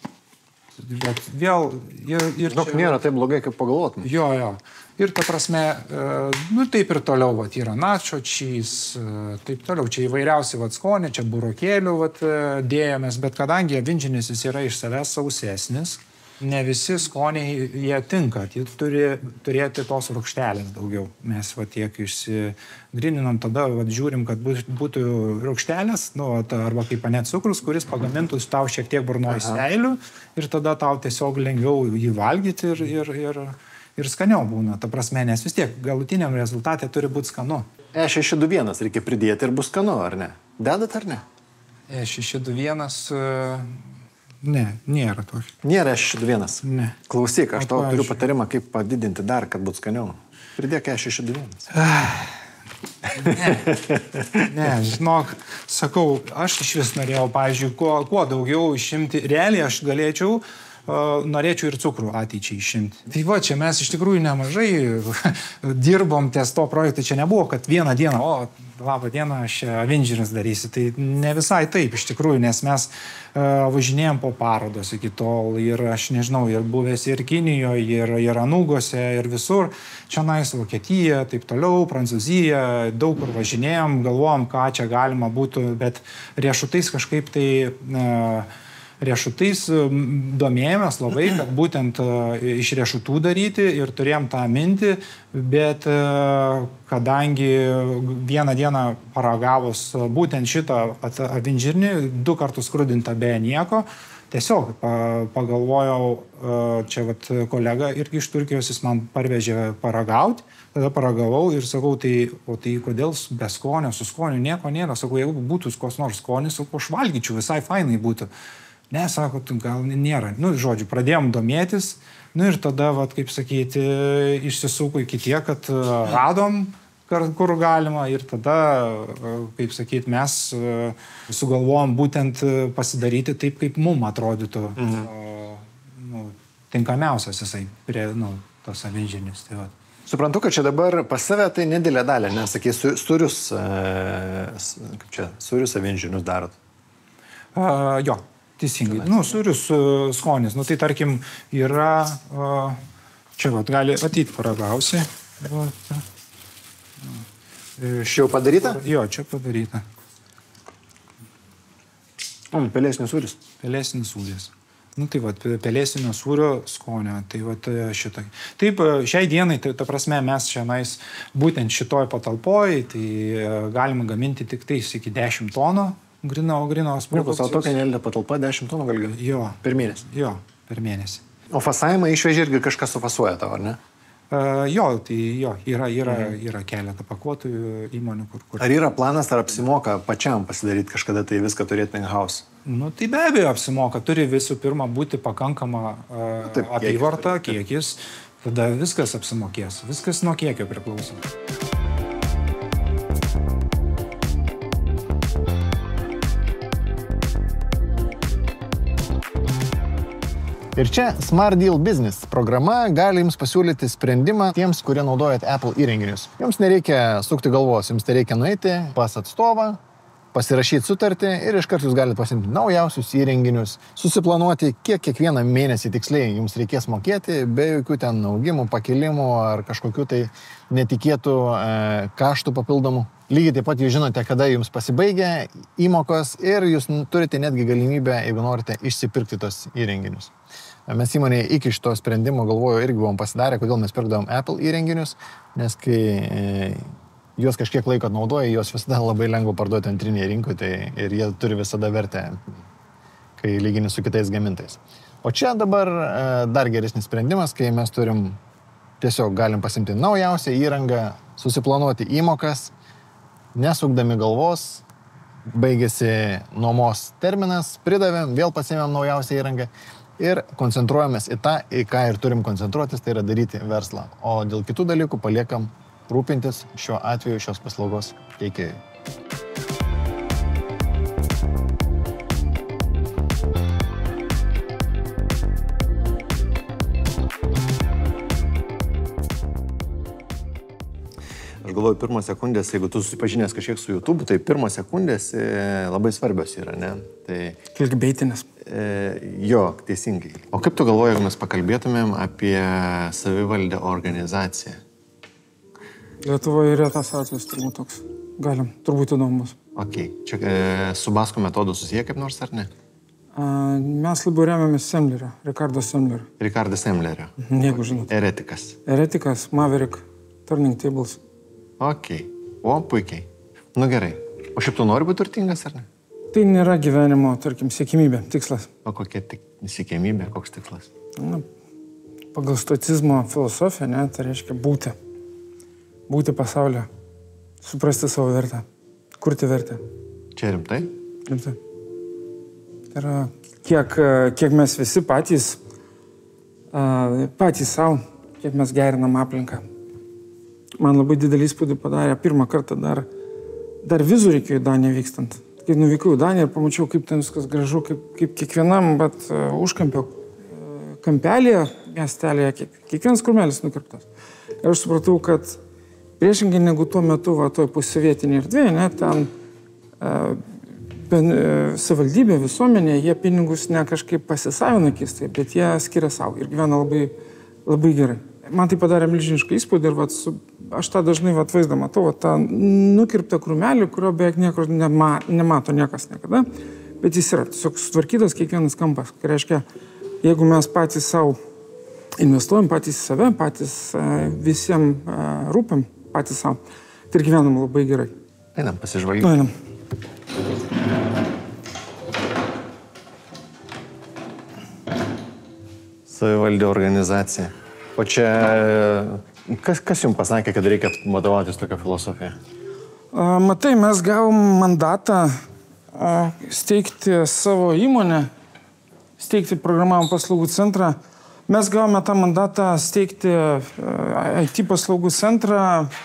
Bet vėl... Ir, ir Žinok, čia... nėra taip blogai, kaip pagalvotum. Jo, jo. Ir ta prasme, nu taip ir toliau, vat, yra nacho cheese, taip toliau, čia įvairiausi vat, skonį, čia burokėlių vat, dėjomės, bet kadangi avinžinis jis yra iš savęs sausesnis, ne visi skoniai jie tinka, jie turi turėti tos rūgštelės daugiau. Mes vat, tiek išsigryninam, tada vat, žiūrim, kad būtų rūgštelės, nu, vat, arba kaip net cukrus, kuris pagamintų tau šiek tiek burnoje seilių ir tada tau tiesiog lengviau jį valgyti ir... ir, ir ir skaniau būna, ta prasme, nes vis tiek galutiniam rezultatė turi būti skanu. E šeši du vienas reikia pridėti ir bus skanu, ar ne? Dedat ar ne? E šeši du vienas, ne, nėra tokio. Nėra E šeši du vienas? Ne. Klausyk, aš tau turiu patarimą, kaip padidinti dar, kad būtų skaniau. Pridėk E šeši du vienas. Ne, ne, žinok, sakau, aš iš vis norėjau, pavyzdžiui, kuo, kuo daugiau išimti, realiai aš galėčiau, Uh, norėčiau ir cukrų ateičiai išimti. Tai va, čia mes iš tikrųjų nemažai dirbom ties to projektą, čia nebuvo, kad vieną dieną, o, labą dieną, aš Avengeris darysiu. Tai ne visai taip iš tikrųjų, nes mes uh, važinėjom po parodos iki tol ir aš nežinau, ir buvęs ir Kinijoje, ir, ir Anūgose, ir visur. Čia nais Vokietija, taip toliau, Prancūzija, daug kur važinėjom, galvojom, ką čia galima būtų, bet riešutais kažkaip tai... Uh, Riešutais domėjomės labai, kad būtent iš riešutų daryti ir turėjom tą mintį, bet kadangi vieną dieną paragavus būtent šitą avinžirnį, du kartus skrudintą be nieko, tiesiog pagalvojau, čia vat kolega irgi iš Turkijos, jis man parvežė paragauti, tada paragavau ir sakau, tai, o tai kodėl be skonio, su skoniu nieko nėra, sakau, jeigu būtų koks nors skonis, sakau, aš valgyčiau, visai fainai būtų. Ne, sako, gal nėra. Nu, žodžiu, pradėjom domėtis, nu ir tada, vat, kaip sakyti, išsisuko iki tiek, kad radom, kur galima ir tada, kaip sakyti, mes sugalvojom būtent pasidaryti taip, kaip mum atrodytų mhm. nu, tinkamiausias jisai prie, nu, tos avinžirnis. Tai, suprantu, kad čia dabar pas save tai nedėlė dalė, nes, sakys, sūrius, kaip čia, sūrius avinžirnius darot. Uh, jo. Teisingai. Nu, sūrius uh, skonis. Nu, tai tarkim, yra... Uh, čia, vat, gali ateit paragausi. Čia jau padaryta? Jo, čia padaryta. O, pelėsinis sūris. Pelėsinis sūris. Nu, tai vat, pelėsinio sūrio skonio. Tai vat šitą. Taip, šiai dienai, tai ta prasme, mes šiandien būtent šitoj patalpoj, tai galima gaminti tik tais iki dešimt tonų. Grino, grinos produkcijos. O tokia nelė patalpa dešimt tonų gal gali? Jo. Per mėnesį? Jo, per mėnesį. O fasavimą išvežė irgi kažkas sufasuoja tavo, ar ne? Uh, jo, tai jo, yra, yra, mhm. yra keletą pakuotojų įmonių, kur, kur... Ar yra planas, ar apsimoka pačiam pasidaryti kažkada tai viską turėti in-house? Nu, tai be abejo apsimoka. Turi visų pirma būti pakankama uh, Taip, apyvarta, kiekis, kiekis. Tada viskas apsimokės. Viskas nuo kiekio priklauso. Ir čia Smart Deal Business programa gali jums pasiūlyti sprendimą tiems, kurie naudojat Apple įrenginius. Jums nereikia sukti galvos, jums tai reikia nueiti pas atstovą, pasirašyti sutartį ir iškart jūs galite pasimti naujausius įrenginius, susiplanuoti, kiek kiekvieną mėnesį tiksliai jums reikės mokėti, be jokių ten augimų, pakilimų ar kažkokių tai netikėtų e, kaštų papildomų. Lygiai taip pat jūs žinote, kada jums pasibaigia įmokos ir jūs turite netgi galimybę, jeigu norite, išsipirkti tos įrenginius. Mes įmonėje iki šito sprendimo, galvoju, irgi buvom pasidarę, kodėl mes pirkdavom Apple įrenginius, nes kai e, juos kažkiek laiko naudoja, juos visada labai lengva parduoti antrinėje rinkoje tai, ir jie turi visada vertę, kai lygini su kitais gamintais. O čia dabar e, dar geresnis sprendimas, kai mes turim tiesiog galim pasimti naujausią įrangą, susiplanuoti įmokas, nesukdami galvos, baigėsi nuomos terminas, pridavėm, vėl pasiėmėm naujausią įrangą ir koncentruojamės į tą, į ką ir turim koncentruotis, tai yra daryti verslą. O dėl kitų dalykų paliekam rūpintis šiuo atveju šios paslaugos teikėjai. Aš galvoju, pirmos sekundės, jeigu tu susipažinęs kažkiek su YouTube, tai pirmos sekundės e, labai svarbios yra, ne? Tai... Klickbaitinės. E, jo, teisingai. O kaip tu galvoji, jeigu mes pakalbėtumėm apie savivaldę organizaciją? Lietuvoje yra tas atvejis turbūt toks. Galim, turbūt įdomus. Ok. Čia e, su Basko metodu susiję kaip nors, ar ne? A, mes labiau remiamės Semlerio, Ricardo Semlerio. Ricardo Semlerio. Jeigu žinot. Eretikas. Eretikas, Maverick, Turning Tables. Ok. O, puikiai. Nu gerai. O šiaip tu nori būti turtingas, ar ne? Tai nėra gyvenimo, tarkim, siekimybė, tikslas. O kokia tik siekimybė, koks tikslas? Na, pagal stoicizmo filosofiją, ne, tai reiškia būti. Būti pasaulyje. Suprasti savo vertę. Kurti vertę. Čia rimtai? Rimtai. Tai yra, kiek, kiek mes visi patys, patys savo, kiek mes gerinam aplinką. Man labai didelį įspūdį padarė pirmą kartą dar, dar vizų reikėjo į Daniją vykstant. Kai nuvykau į Daniją ir pamačiau, kaip ten viskas gražu, kaip, kaip kiekvienam, bet uh, užkampio uh, kampelėje, miestelėje, kiek, kiekvienas kurmelis nukirptas. Ir aš supratau, kad Priešingai negu tuo metu, va, toj posovietinėje erdvėje, ne, ten e, ben, e, savivaldybė, visuomenė, jie pinigus ne kažkaip pasisavina keistai, bet jie skiria savo ir gyvena labai, labai gerai. Man tai padarė milžinišką įspūdį ir vat, su, aš tą dažnai vat, vaizdą matau, vat, tą nukirptą krūmelį, kurio beveik niekur nema, nemato niekas niekada, bet jis yra tiesiog sutvarkytas kiekvienas kampas. Tai reiškia, jeigu mes patys savo investuojam, patys į save, patys uh, visiems uh, rūpim, patys savo, tai ir gyvenam labai gerai. Einam pasižvalgyti. Nu, einam. Savivaldė organizacija. O čia, kas, kas jums pasakė, kad reikia vadovautis tokią filosofiją? Matai, mes gavom mandatą steigti savo įmonę, steigti programavimo paslaugų centrą. Mes gavome tą mandatą steigti I T paslaugų centrą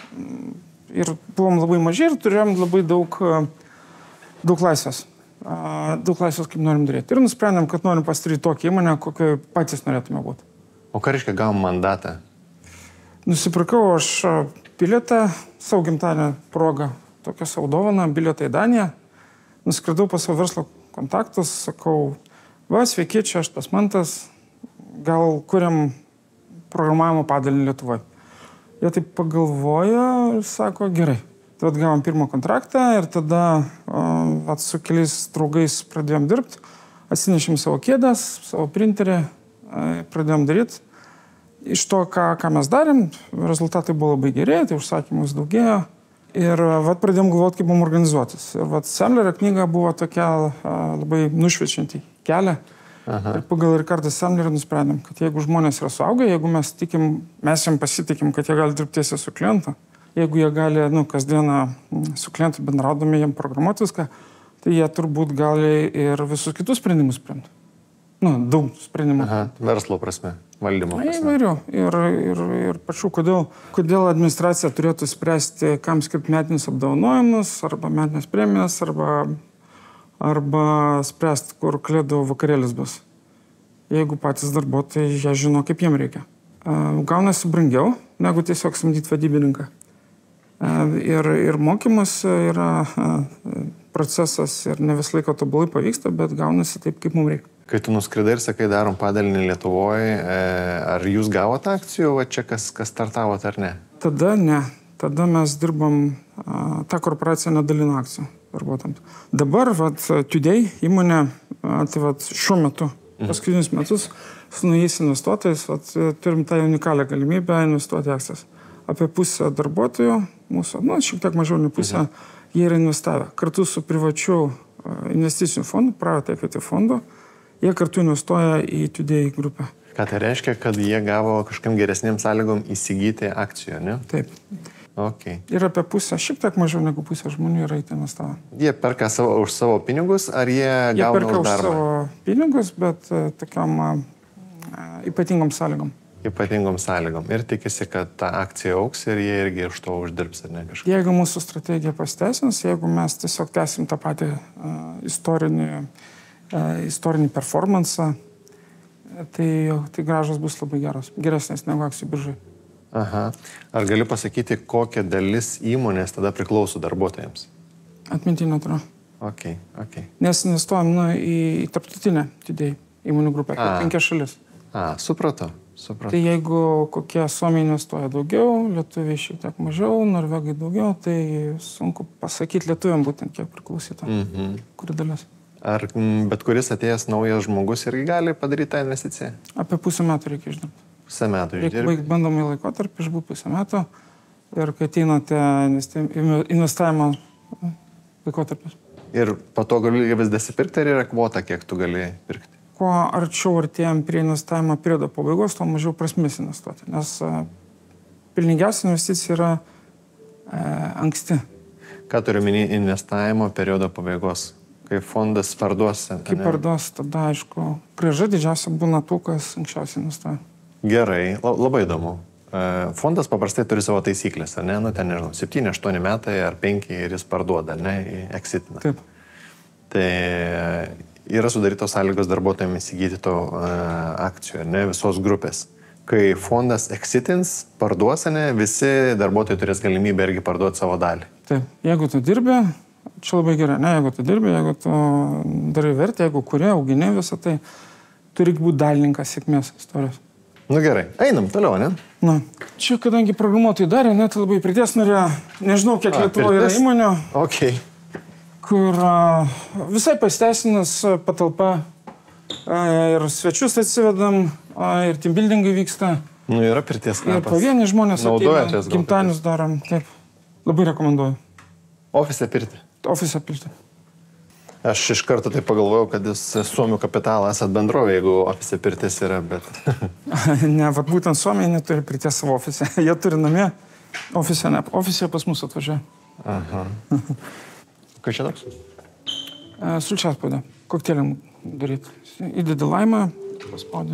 ir buvom labai maži ir turėjom labai daug, daug laisvės. Daug laisvės, kaip norim daryti. Ir nusprendėm, kad norim pasidaryti tokią įmonę, kokio patys norėtume būti. O ką reiškia gavom mandatą? Nusipirkau aš bilietą savo gimtadienio progą, tokią savo dovaną, bilietą į Daniją. Nuskridau pas savo verslo kontaktus, sakau, va, sveiki, čia aš Pasmantas, gal kuriam programavimo padalinį Lietuvoje. Jie taip pagalvojo ir sako, gerai. Tad gavom pirmą kontraktą ir tada uh, su keliais draugais pradėjom dirbti, atsinešėm savo kėdas, savo printerį, pradėjom daryti. Iš to, ką, ką mes darėm, rezultatai buvo labai geri, tai užsakymus daugėjo. Ir vat, pradėjom galvoti, kaip mums organizuotis. Ir vat, Semlerio knyga buvo tokia a, labai nušviečianti kelią. Aha. Ir pagal Ricardą Semlerį nusprendėm, kad jeigu žmonės yra suaugę, jeigu mes tikim, mes jiems pasitikim, kad jie gali dirbti tiesiai su klientu, jeigu jie gali, nu, kasdieną su klientu bendraudami jiems programuoti viską, tai jie turbūt gali ir visus kitus sprendimus priimti. Nu, daug sprendimų. Aha, verslo prasme, valdymo prasme. Įvairių. Ir, ir, ir pačių, kodėl, kodėl administracija turėtų spręsti, kam skirti metinius apdovanojimus, arba metinės premijas, arba, arba spręsti, kur kalėdų vakarėlis bus. Jeigu patys darbuotojai, jie žino, kaip jiem reikia. Gaunasi brangiau, negu tiesiog samdyti vadybininką. Ir, ir mokymas yra procesas ir ne vis laiko tobulai pavyksta, bet gaunasi taip, kaip mums reikia. Kai tu nuskridai ir sakai, darom padalinį Lietuvoje, ar jūs gavote akcijų, va čia kas, kas startavot ar ne? Tada ne. Tada mes dirbam, ta korporacija nedalino akcijų darbuotojams. Dabar, vat, Today įmonė, tai vat, šiuo metu, paskutinius metus, su naujais investuotojais, vat, turim tą unikalią galimybę investuoti akcijas. Apie pusę darbuotojų, mūsų, nu, šiek tiek mažiau nei pusę, mhm. jie yra investavę. Kartu su privačiu investiciniu fondu, private equity fondu, jie kartu investuoja į Today grupę. Ką tai reiškia, kad jie gavo kažkam geresnėm sąlygom įsigyti akcijų, ne? Taip. Okay. Ir apie pusę, šiek tiek mažiau negu pusę žmonių yra įinvestavę. Jie perka savo, už savo pinigus, ar jie, jie gauna už darbą? Jie perka už savo pinigus, bet uh, tokiam uh, ypatingom sąlygom. Ypatingom sąlygom. Ir tikisi, kad ta akcija auks ir jie irgi iš to uždirbs, ar ne kažką. Jeigu mūsų strategija pasiteisins, jeigu mes tiesiog tęsim tą patį uh, istorinį istorinį performansą, tai, tai gražas bus labai geras, geresnis negu akcijų biržai. Aha. Ar gali pasakyti, kokia dalis įmonės tada priklauso darbuotojams? Atmintinio turiu. Okay, okay. Nes investuojam nu, į, į tarptautinę Today įmonių grupę, penkias šalis. A, supratau, supratau. Tai jeigu kokie Suomiai investuoja daugiau, lietuviai šiek tiek mažiau, norvegai daugiau, tai sunku pasakyti lietuviam būtent kiek priklausytų, mm-hmm. kuri dalis. Ar bet kuris atėjęs naujas žmogus irgi gali padaryti tą investiciją? Apie pusę metų reikia išdirbti. Pusę metų išdirbti. Reikia baigti bandomąjį laikotarpį, išbūt pusę metų ir kai ateinate investavimo laikotarpis. Ir po to gali vis dasipirkti, ar yra kvota, kiek tu gali pirkti? Kuo arčiau artėjom prie investavimo periodo pabaigos, tuo mažiau prasmės investuoti, nes pelningiausia investicija yra e, anksti. Ką turiu minį investavimo periodo pabaigos? Kai fondas parduos. Kai parduos, tada, aišku, grąža didžiausia būna tų, kas anksčiausiai investuoja. Gerai, labai įdomu. Fondas paprastai turi savo taisyklės, ar ne? Nu, ten, nežinau, septyni, aštuoni metai ar penki ir jis parduoda, ar ne? Exitina. Taip. Tai yra sudarytos sąlygos darbuotojams įsigyti to akcijų, ar ne? Visos grupės. kai fondas exitins, parduosinė, visi darbuotojai turės galimybę irgi parduoti savo dalį. Taip, jeigu tu dirbi, čia labai gerai, ne, jeigu tu dirbi, jeigu tu darai vertę, jeigu kurie, auginė visą tai, turi būti dalininkas sėkmės istorijos. Nu gerai, einam toliau, ne? Na, čia kadangi programuotojai darė, net labai pridės norėjo, nežinau, kiek Lietuvoje yra įmonių, okay. kur uh, visai pasiteisinas patalpa uh, ir svečius atsivedam, uh, ir team buildingai vyksta. Nu, yra pirties knapas. Ir pavieni žmonės naudojatės, gimtadienius darom, taip. Labai rekomenduoju. Ofise pirti. Ofise pirti. Aš iš karto tai pagalvojau, kad jūs Suomių kapitalą esat bendrovė, jeigu ofise pirtis yra, bet... Ne, vat būtent Suomiai neturi pirties savo ofise. Jie turi namie, ofise ne. Ofise pas mus atvažiuoja. Aha. Kai čia toks? Sulčias spaudė. Kokteiliam daryti. Įdedi laimą, paspaudė.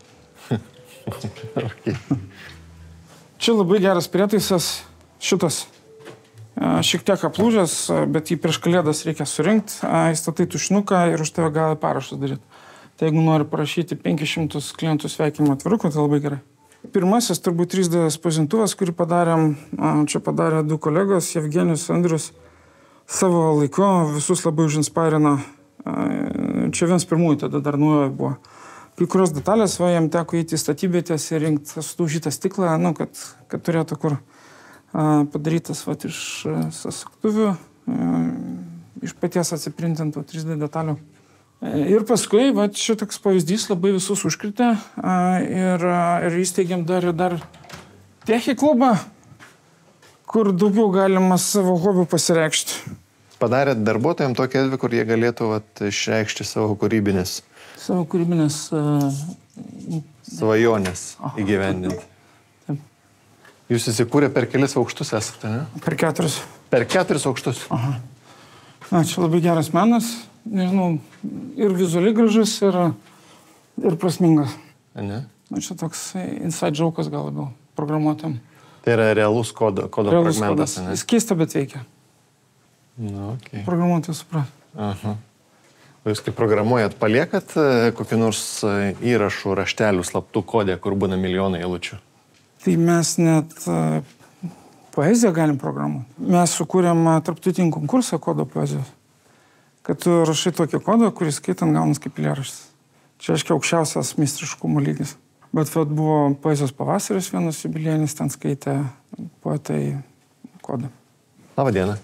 Okay. Čia labai geras prietaisas šitas. Šiek tiek aplūžęs, bet jį prieš kalėdas reikia surinkti, įstatai tušinuką ir už tave gali parašus daryti. Tai jeigu nori parašyti penkis šimtus klientų sveikinimo atvirukų, tai labai gerai. Pirmasis turbūt trys D spausdintuvas, kurį padarėm, čia padarė du kolegos, Jevgenijus, Andrius, savo laiku visus labai užinspirino. Čia vienas pirmųjų tada dar nuojo buvo. Kai kurios detalės, va, jam teko įti į statybvietės ir rinkti sudaužytą stiklą, nu, kad, kad turėtų kur padarytas vat, iš sasuktuvių, iš paties atsiprintintų trys D detalių. Ir paskui vat, šitoks pavyzdys labai visus užkritė ir, ir įsteigėm dar, dar techį klubą, kur daugiau galima savo hobių pasireikšti. Padarėt darbuotojams tokią erdvę, kur jie galėtų vat, išreikšti savo kūrybinės, savo kūrybinės uh, svajonės įgyvendinti. Jūs įsikūrė per kelis aukštus esate, ne? Per keturis. Per keturis aukštus? Aha. Na, čia labai geras menas, nežinau, ir vizualiai gražus, ir, ir prasmingas. Ne? Na, čia toks inside joke'as gal labiau programuotam. Tai yra realus kodo, kodo realus fragmentas, kodas. Ne? Jis keista, bet veikia. Na, okay. Programuotojai supras. Aha. O jūs kaip programuojat, paliekat kokį nors įrašų raštelių slaptų kodė, kur būna milijonai eilučių? Tai mes net uh, poeziją galim programuoti. Mes sukūrėm uh, tarptautinį konkursą kodo poezijos. Kad tu rašai tokį kodą, kuris skaitant gaunas kaip eilėraštis. Čia, aiškiai, aukščiausias meistriškumo lygis. Bet vat, buvo poezijos pavasaris vienas jubiliejinis, ten skaitė poetai kodą. Labą dieną.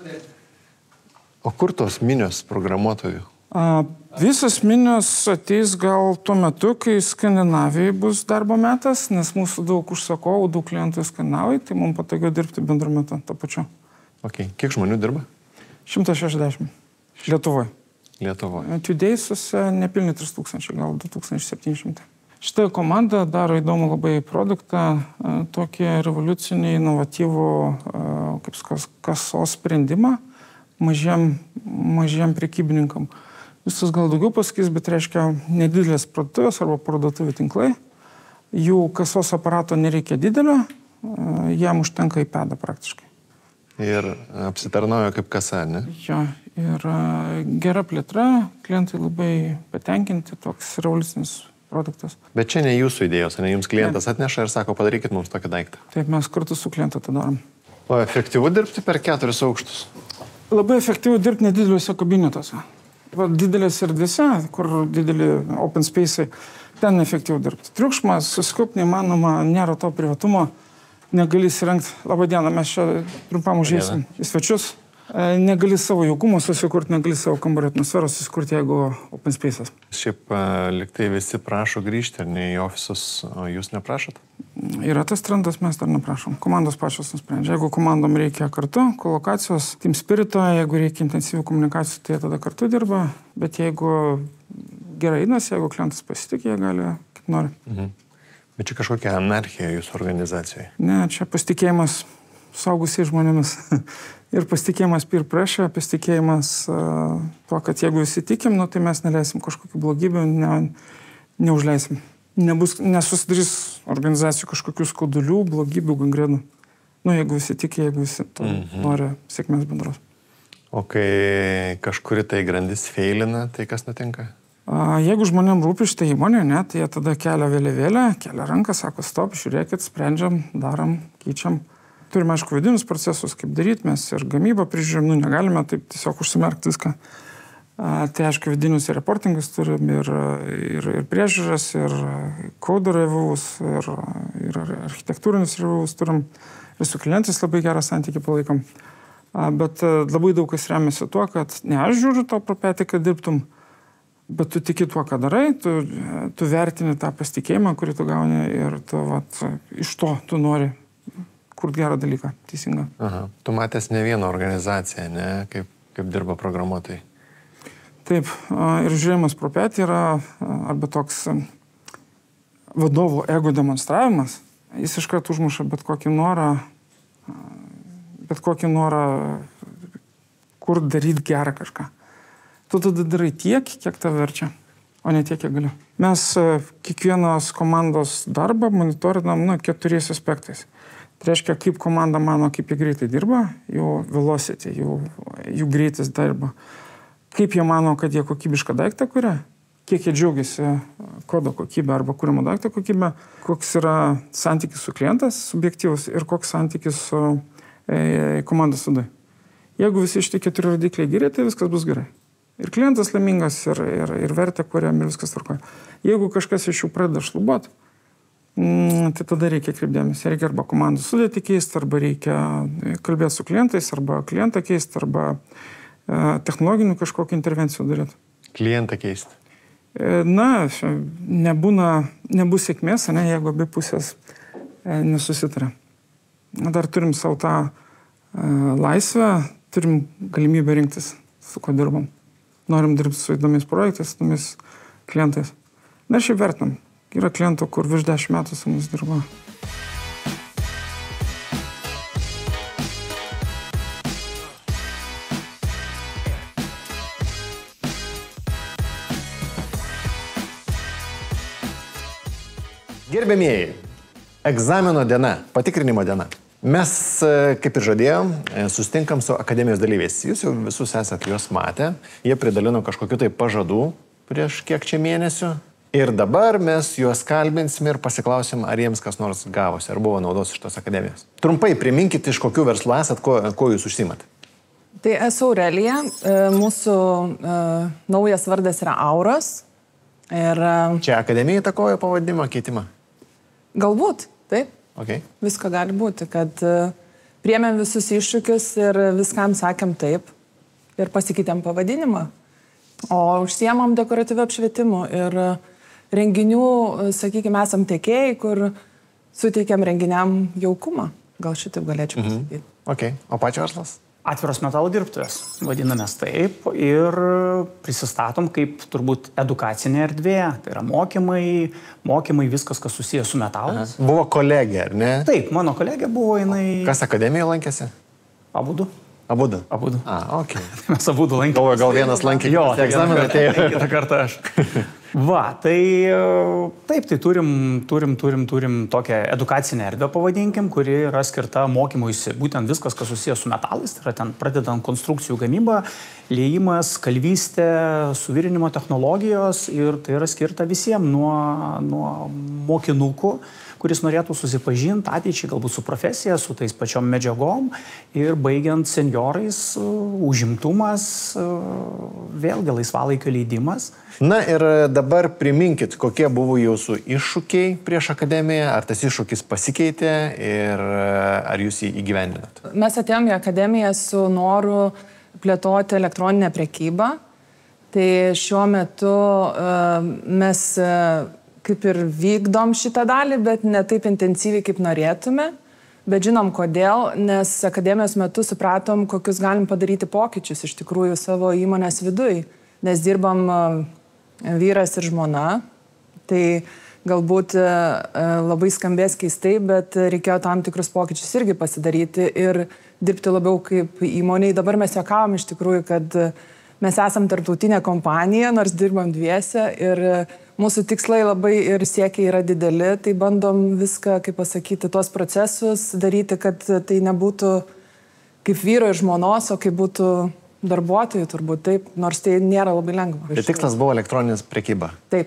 O kur tos minios programuotojų? A, visas minios ateis gal tuo metu, kai Skandinavijai bus darbo metas, nes mūsų daug užsakovų, daug klientų Skandinavai, tai mums patogiau dirbti bendru metu, tą pačiu. Okay. Kiek žmonių dirba? šimtas šešiasdešimt. Lietuvoje. Lietuvoje. Tudeisuose nepilni trys tūkstančiai, gal du tūkstančiai septyni šimtai. Šitą komandą daro įdomų labai produktą, tokį revoliucinį, inovatyvų, kaip sakas, kasos sprendimą mažiem, mažiem prekybininkam. Visas gal daugiau pasakys, bet reiškia nedidelės parduotuvės arba parduotuvių tinklai. Jų kasos aparato nereikia didelio, jam užtenka iPadą praktiškai. Ir apsitarnauja kaip kasa, ne? Jo, ir gera plėtra, klientai labai patenkinti, toks revoliucinis produktas. Bet čia ne jūsų idėjos, ne jums klientas ne. Atneša ir sako, padarykit mums tokį daiktą. Taip, mes kartu su klientu tą darom. O efektyvu dirbti per keturis aukštus? Labai efektyvu dirbti nedideliuose kabinetuose. Didelės erdvėse, kur dideli open space'ai, ten efektyviau dirbti. Triukšmas, susikaupt neįmanoma, nėra to privatumo, negali įsirengti. Labą dieną, mes čia trumpam užeisim į svečius. Negali savo jaukumo susikurti, negali savo kambario atmosferos susikurti, jeigu open space'as. Šiaip liktai visi prašo grįžti, ar ne į ofisus, o jūs neprašot? Yra tas trendas, mes dar neprašom. Komandos pačios nusprendžia. Jeigu komandom reikia kartu, kolokacijos, team spirito, jeigu reikia intensyvių komunikacijų, tai tada kartu dirba. Bet jeigu gerai einasi, jeigu klientas pasitikė, jie gali kaip nori. Mhm. Bet čia kažkokia anarchija jūsų organizacijoje? Ne, čia pasitikėjimas saugusiais žmonėmis. Ir pasitikėjimas peer pressure, pasitikėjimas uh, tuo, kad jeigu visi tikim, nu, tai mes neleisim kažkokių blogybių, ne, neužleisim. Nebus, nesusidarys organizacijų kažkokių skaudulių, blogybių, gangrenų. Nu, jeigu visi tiki, jeigu visi to mm-hmm. nori sėkmės bendros. O kai kažkuri tai grandis feilina, tai kas nutinka? Jeigu žmonėm rūpi šitą įmonę, ne, tai jie tada kelia vėliavėlę, kelia ranką, sako, stop, žiūrėkit, sprendžiam, darom, keičiam. Turime, aišku, vidinius procesus, kaip daryti, mes ir gamybą prižiūrim, nu, negalime taip tiesiog užsimerkti viską. Tai, aišku, vidinius ir reportingus turim, ir, ir, ir priežiūras, ir kodo reviews, ir, ir architektūrinius reviews turim, ir su klientais labai gerą santykį palaikom. Bet labai daug kas remiasi tuo, kad ne aš žiūriu to pro petį, kad dirbtum, bet tu tiki tuo, ką darai, tu, tu vertini tą pasitikėjimą, kurį tu gauni ir tu, vat, iš to tu nori kurti gerą dalyką, teisingą. Aha. Tu matęs ne vieną organizaciją, ne, kaip, kaip dirba programuotojai. Taip, ir žiūrėjimas pro petį yra arba toks vadovo ego demonstravimas. Jis iškart užmuša bet kokį norą, bet kokį norą kur daryti gerą kažką. Tu tada darai tiek, kiek tave verčia, o ne tiek, kiek gali. Mes kiekvienos komandos darbą monitorinam, nu, keturiais aspektais. Tai reiškia, kaip komanda mano, kaip jie greitai dirba, jų velocity, jų, jų greitis dirba. Kaip jie mano, kad jie kokybišką daiktą kuria, kiek jie džiaugiasi kodo kokybę arba kūrimo daiktą kokybę, koks yra santykis su klientas subjektyvus ir koks santykis su e, komandos viduje. Jeigu visi šitie keturi rodikliai geri, tai viskas bus gerai. Ir klientas laimingas, ir, ir, ir vertė kuriam, ir viskas tvarkoja. Jeigu kažkas iš jų pradeda šlubuot, mm, tai tada reikia kreipdėmėsi. Reikia arba komandų sudėti keisti, arba reikia kalbėti su klientais, arba klientą keisti, arba e, technologinių kažkokią intervencijų daryti. Klientą keisti. E, na, nebūna, nebus sėkmės, ne, jeigu abi pusės e, nesusitarė. Dar turim savo tą e, laisvę, turim galimybę rinktis, su ko dirbam. Norim dirbti su įdomiais projektais, įdomiais klientais. Na, šiaip vertinam. Yra klientų, kur virš dešimt metų su mumis dirba. Gerbėmieji, egzamino diena, patikrinimo diena. Mes, kaip ir žadėjom, susitinkam su akademijos dalyviais. Jūs jau visus esat juos matę. Jie pridalino kažkokiu tai pažadų prieš kiek čia mėnesių. Ir dabar mes juos kalbinsim ir pasiklausim, ar jiems kas nors gavosi, ar buvo naudos iš tos akademijos. Trumpai priminkit, iš kokių verslų esat, ko, ko jūs užsiimat. Tai esu Aurelija. Mūsų uh, naujas vardas yra Auros. Ir, uh, Čia akademija įtakojo pavadinimą, keitimą? Galbūt, taip. Okay. Visko gali būti, kad priėmėm visus iššūkius ir viskam sakėm taip ir pasikeitėm pavadinimą. O užsiemam dekoratyviu apšvietimu ir renginių, sakykime, esam tiekėjai, kur suteikiam renginiam jaukumą. Gal šitaip galėčiau pasakyti. Mhm. Okay. O pačio verslas? Atviros metalo dirbtuvės, vadinamės taip, ir prisistatom kaip turbūt edukacinė erdvė, tai yra mokymai, mokymai viskas, kas susijęs su metalais. Aha. Buvo kolegė, ar ne? Taip, mano kolegė buvo, jinai... Kas akademijoje lankėsi? Abudu. Abudu? Abudu. A, ok. Mes abudu lankėmės. Galvoju, gal vienas lankė, jo, egzaminą atėjo. Kitą kartą aš. Va, tai taip, tai turim, turim, turim, turim tokią edukacinę erdvę, pavadinkim, kuri yra skirta mokymuisi, būtent viskas, kas susijęs su metalais, tai yra ten pradedant konstrukcijų gamybą, liejimas, kalvystė, suvirinimo technologijos ir tai yra skirta visiems nuo, nuo mokinukų, kuris norėtų susipažinti ateičiai galbūt su profesija, su tais pačiom medžiagom ir baigiant seniorais, užimtumas, vėlgi laisvalaikio leidimas. Na ir dabar priminkit, kokie buvo jūsų iššūkiai prieš akademiją, ar tas iššūkis pasikeitė ir ar jūs jį įgyvendinat? Mes atėjom į akademiją su noru plėtoti elektroninę prekybą. Tai šiuo metu uh, mes uh, kaip ir vykdom šitą dalį, bet ne taip intensyviai, kaip norėtume. Bet žinom kodėl, nes akademijos metu supratom, kokius galim padaryti pokyčius iš tikrųjų savo įmonės viduj. Nes dirbam vyras ir žmona, tai galbūt labai skambės keistai, bet reikėjo tam tikrus pokyčius irgi pasidaryti ir dirbti labiau kaip įmoniai. Dabar mes juokavom iš tikrųjų, kad mes esam tarptautinė kompanija, nors dirbam dviese ir mūsų tikslai labai ir siekiai yra dideli, tai bandom viską, kaip pasakyti, tuos procesus daryti, kad tai nebūtų kaip vyro ir žmonos, o kaip būtų darbuotojų turbūt, taip, nors tai nėra labai lengva. Tai tikslas buvo elektroninės prekyba. Taip.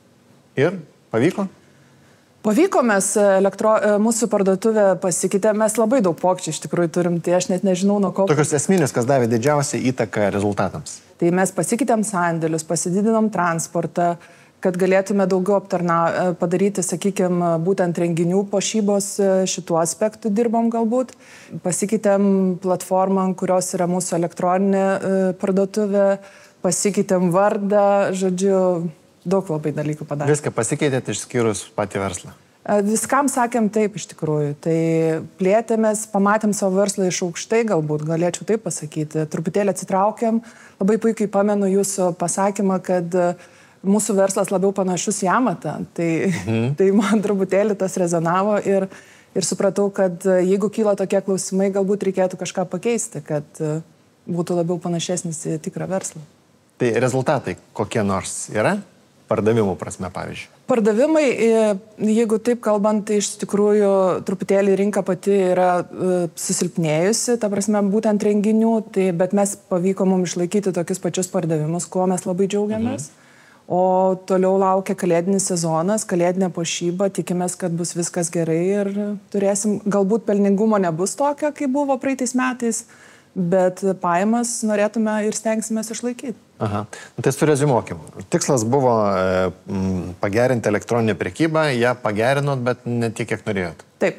Ir pavyko? Pavyko, mes elektro, mūsų parduotuvė pasikeitė, mes labai daug pokyčių iš tikrųjų turim, tai aš net nežinau nuo ko. Tokios esminės, kas davė didžiausią įtaką rezultatams. Tai mes pasikeitėm sandėlius, pasididinom transportą, kad galėtume daugiau aptarna, padaryti, sakykime, būtent renginių puošybos šituo aspektu dirbom galbūt. Pasikeitėm platformą, kurios yra mūsų elektroninė parduotuvė, pasikeitėm vardą, žodžiu, daug labai dalykų padarė. Viską pasikeitėte išskyrus patį verslą? Viskam sakėm taip iš tikrųjų. Tai plėtėmės, pamatėm savo verslą iš aukštai galbūt, galėčiau taip pasakyti. Truputėlį atsitraukėm. Labai puikiai pamenu jūsų pasakymą, kad mūsų verslas labiau panašus į amatą. Tai, mhm. tai man truputėlį tas rezonavo ir, ir supratau, kad jeigu kyla tokie klausimai, galbūt reikėtų kažką pakeisti, kad būtų labiau panašesnis į tikrą verslą. Tai rezultatai kokie nors yra? Pardavimų prasme, pavyzdžiui. Pardavimai, jeigu taip kalbant, tai iš tikrųjų truputėlį rinka pati yra susilpnėjusi, ta prasme, būtent renginių, tai, bet mes pavyko mums išlaikyti tokius pačius pardavimus, kuo mes labai džiaugiamės. Mhm. O toliau laukia kalėdinis sezonas, kalėdinė puošyba, tikimės, kad bus viskas gerai ir turėsim, galbūt pelningumo nebus tokio, kaip buvo praeitais metais, bet pajamas norėtume ir stengsimės išlaikyti. Aha. Tai surezumuokim. Tikslas buvo e, m, pagerinti elektroninę prekybą, ją pagerinot, bet ne tiek, kiek norėjot. Taip.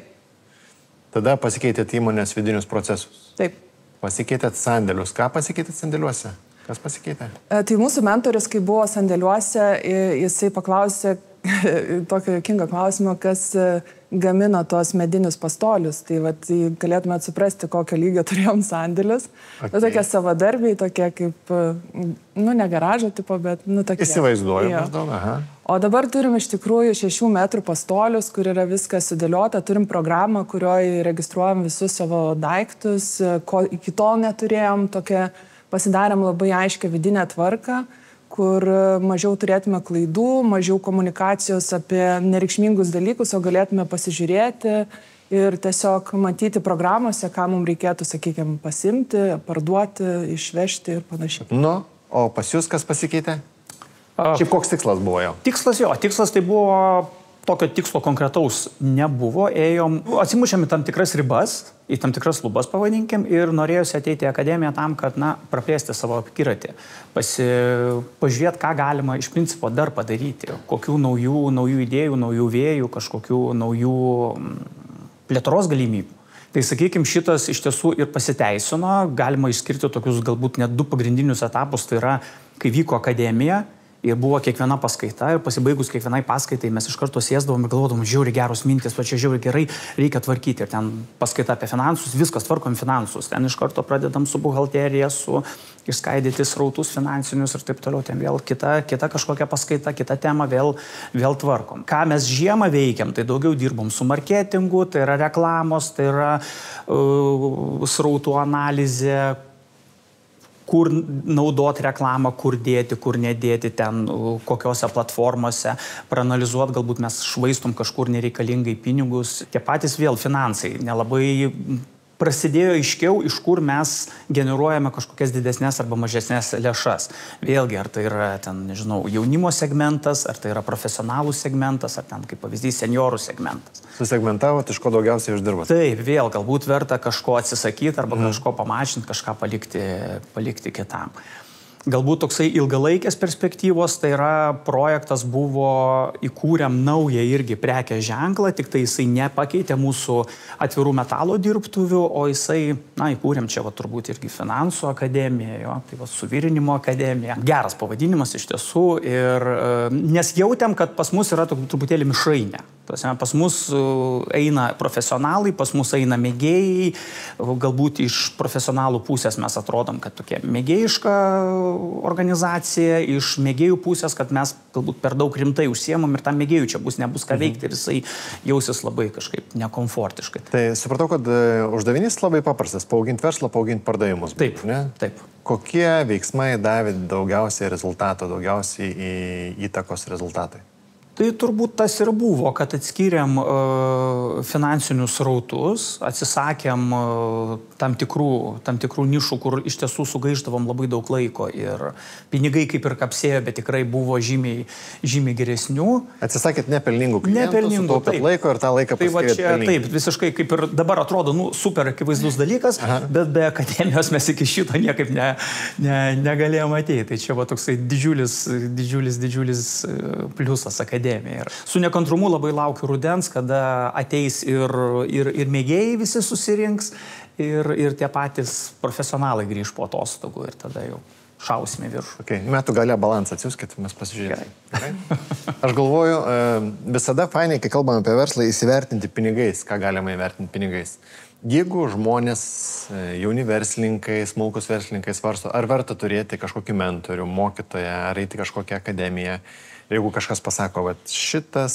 Tada pasikeitėt įmonės vidinius procesus. Taip. Pasikeitėt sandėlius. Ką pasikeitėt sandėliuose? Kas pasikeitė? E, tai mūsų mentorius, kai buvo sandėliuose, jisai paklausė tokio juokingo klausimo, kas gamino tos medinius pastolius. Tai vat, galėtumėt suprasti, kokio lygio turėjom sandėlius. Okay. Nu, tokie savadarbiai, tokie kaip, nu, ne garažo tipo, bet, nu, tokie. Įsivaizduoju maždaug, aha. O dabar turim iš tikrųjų šešių metrų pastolius, kur yra viskas sudėliota. Turim programą, kurioje registruojam visus savo daiktus, ko iki tol neturėjom. Tokia, pasidarėm labai aiškę vidinę tvarką, kur mažiau turėtume klaidų, mažiau komunikacijos apie nereikšmingus dalykus, o galėtume pasižiūrėti ir tiesiog matyti programuose, ką mums reikėtų, sakykime, pasimti, parduoti, išvežti ir panašiai. Nu, o pas jūs kas pasikeitė? Šiaip koks tikslas buvo jau? Tikslas jo, tikslas tai buvo, tokio tikslo konkretaus nebuvo, ėjom, atsimušėm į tam tikras ribas, į tam tikras lubas pavadinkim ir norėjusi ateiti į akademiją tam, kad, na, praplėsti savo akiratį, pažiūrėti, ką galima iš principo dar padaryti, kokių naujų, naujų idėjų, naujų vėjų, kažkokių naujų plėtros galimybių. Tai, sakykime, šitas iš tiesų ir pasiteisino, galima išskirti tokius galbūt net du pagrindinius etapus, tai yra, kai vyko akademija, ir buvo kiekviena paskaita ir pasibaigus kiekvienai paskaitai mes iš karto sėsdavom ir galvodom, žiauriai geros mintis, va čia žiauriai gerai, reikia tvarkyti. Ir ten paskaita apie finansus, viskas tvarkom finansus. Ten iš karto pradedam su buhalterija, su išskaidyti srautus finansinius ir taip toliau. Ten vėl kita, kita kažkokia paskaita, kita tema, vėl, vėl tvarkom. Ką mes žiemą veikiam, tai daugiau dirbom su marketingu, tai yra reklamos, tai yra uh, srautų analizė, kur naudoti reklamą, kur dėti, kur nedėti ten, kokiose platformose, praanalizuoti, galbūt mes švaistom kažkur nereikalingai pinigus. Tie patys vėl finansai, nelabai prasidėjo aiškiau, iš kur mes generuojame kažkokias didesnės arba mažesnės lėšas. Vėlgi, ar tai yra, ten, nežinau, jaunimo segmentas, ar tai yra profesionalų segmentas, ar ten, kaip pavyzdys, seniorų segmentas. Susegmentavot, iš ko daugiausiai uždirbat? Taip, vėl, galbūt verta kažko atsisakyti arba mhm. kažko pamažinti, kažką palikti, palikti kitam. Galbūt toksai ilgalaikės perspektyvos, tai yra projektas buvo, įkūrėm naują irgi prekės ženklą, tik tai jisai nepakeitė mūsų atvirų metalo dirbtuvių, o jisai, na, įkūrėm čia va turbūt irgi finansų akademiją, jo, tai va suvirinimo akademija. Geras pavadinimas iš tiesų, ir, nes jautėm, kad pas mus yra truputėlį mišrainė. Pas mus eina profesionalai, pas mus eina mėgėjai, galbūt iš profesionalų pusės mes atrodom, kad tokia mėgėjiška organizacija, iš mėgėjų pusės, kad mes galbūt per daug rimtai užsiemam ir tam mėgėjų čia bus, nebus ką veikti ir jisai jausis labai kažkaip nekomfortiškai. Tai supratau, kad uždavinys labai paprastas - paauginti verslą, paauginti pardavimus. Taip, ne? Taip. Kokie veiksmai davė daugiausiai rezultato, daugiausiai įtakos rezultatai? Tai turbūt tas ir buvo, kad atskiriam uh, finansinius rautus, atsisakėm uh, tam, tikrų, tam tikrų nišų, kur iš tiesų sugaišdavom labai daug laiko ir pinigai kaip ir kapsėjo, bet tikrai buvo žymiai, žymiai geresnių. Atsisakėt nepelningų klientų, nepelningų, sutaupėt laiko ir tą laiką tai va paskirėt čia, pelningai. taip, visiškai kaip ir dabar atrodo, nu, super akivaizdus dalykas, Aha. bet be akademijos mes iki šito niekaip ne, ne, negalėjome ateiti. Tai čia va toksai didžiulis, didžiulis, didžiulis pliusas akademijos. Ir su nekantrumu labai laukiu rudens, kada ateis ir, ir, ir mėgėjai visi susirinks ir, ir tie patys profesionalai grįž po atostogų ir tada jau šausime viršų. Okay. Metų galia balansą atsiųskit, mes pasižiūrėsime. Aš galvoju, visada fainai, kai kalbame apie verslą, įsivertinti pinigais, ką galima įvertinti pinigais. Jeigu žmonės, jauni verslininkai, smulkus verslininkai svarsto, ar verta turėti kažkokį mentorių, mokytoją, ar eiti kažkokią akademiją, jeigu kažkas pasako, kad šitas,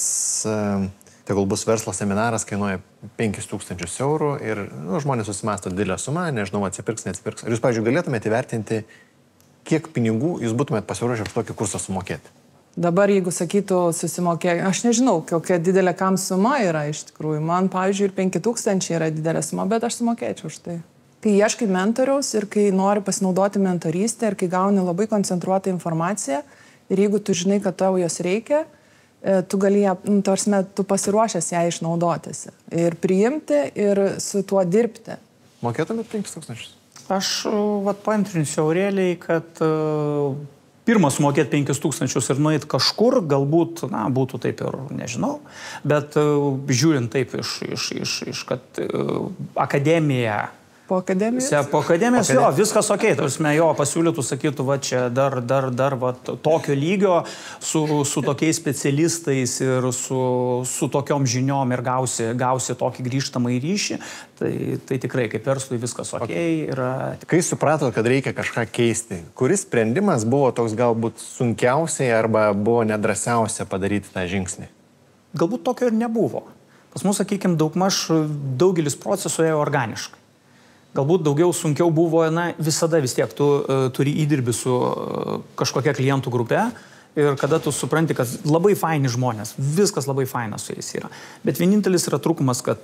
tegul bus verslo seminaras, kainuoja penkis tūkstančius eurų ir nu, žmonės susimasto didelę sumą, nežinau, atsipirks, neatsipirks. Ar jūs, pavyzdžiui, galėtumėte įvertinti, kiek pinigų jūs būtumėte pasiruošę už tokį kursą sumokėti? Dabar, jeigu sakytų susimokė, aš nežinau, kokia didelė kam suma yra iš tikrųjų. Man, pavyzdžiui, ir penki tūkstančiai yra didelė suma, bet aš sumokėčiau už tai. Kai ieškai mentoriaus ir kai nori pasinaudoti mentorystę ir kai gauni labai koncentruotą informaciją, ir jeigu tu žinai, kad tau jos reikia, tu gali ją, nu, tarsi, tu pasiruošęs ją išnaudotis. Ir priimti, ir su tuo dirbti. Mokėtumėt penkis tūkstančius? Aš vat paantrinsiu Aurelijai, kad uh, pirmas sumokėti penkis tūkstančius ir nueit kažkur, galbūt, na, būtų taip ir nežinau, bet uh, žiūrint taip iš, iš, iš, iš kad uh, akademija, Po akademijos? Se, po akademijos, jo, viskas ok, tarsi jo pasiūlytų, sakytų, va čia dar, dar, dar va, tokio lygio su, su tokiais specialistais ir su, su tokiom žiniom ir gausi, gausi tokį grįžtamą į ryšį, tai, tai tikrai kaip verslui viskas ok. Yra... Kai supratot, kad reikia kažką keisti, kuris sprendimas buvo toks galbūt sunkiausiai arba buvo nedrasiausia padaryti tą žingsnį? Galbūt tokio ir nebuvo. Pas mus, sakykime, daugmaž daugelis procesų ėjo organiškai. Galbūt daugiau sunkiau buvo, na, visada vis tiek tu uh, turi įdirbį su uh, kažkokia klientų grupe ir kada tu supranti, kad labai faini žmonės, viskas labai fainas su jais yra. Bet vienintelis yra trūkumas, kad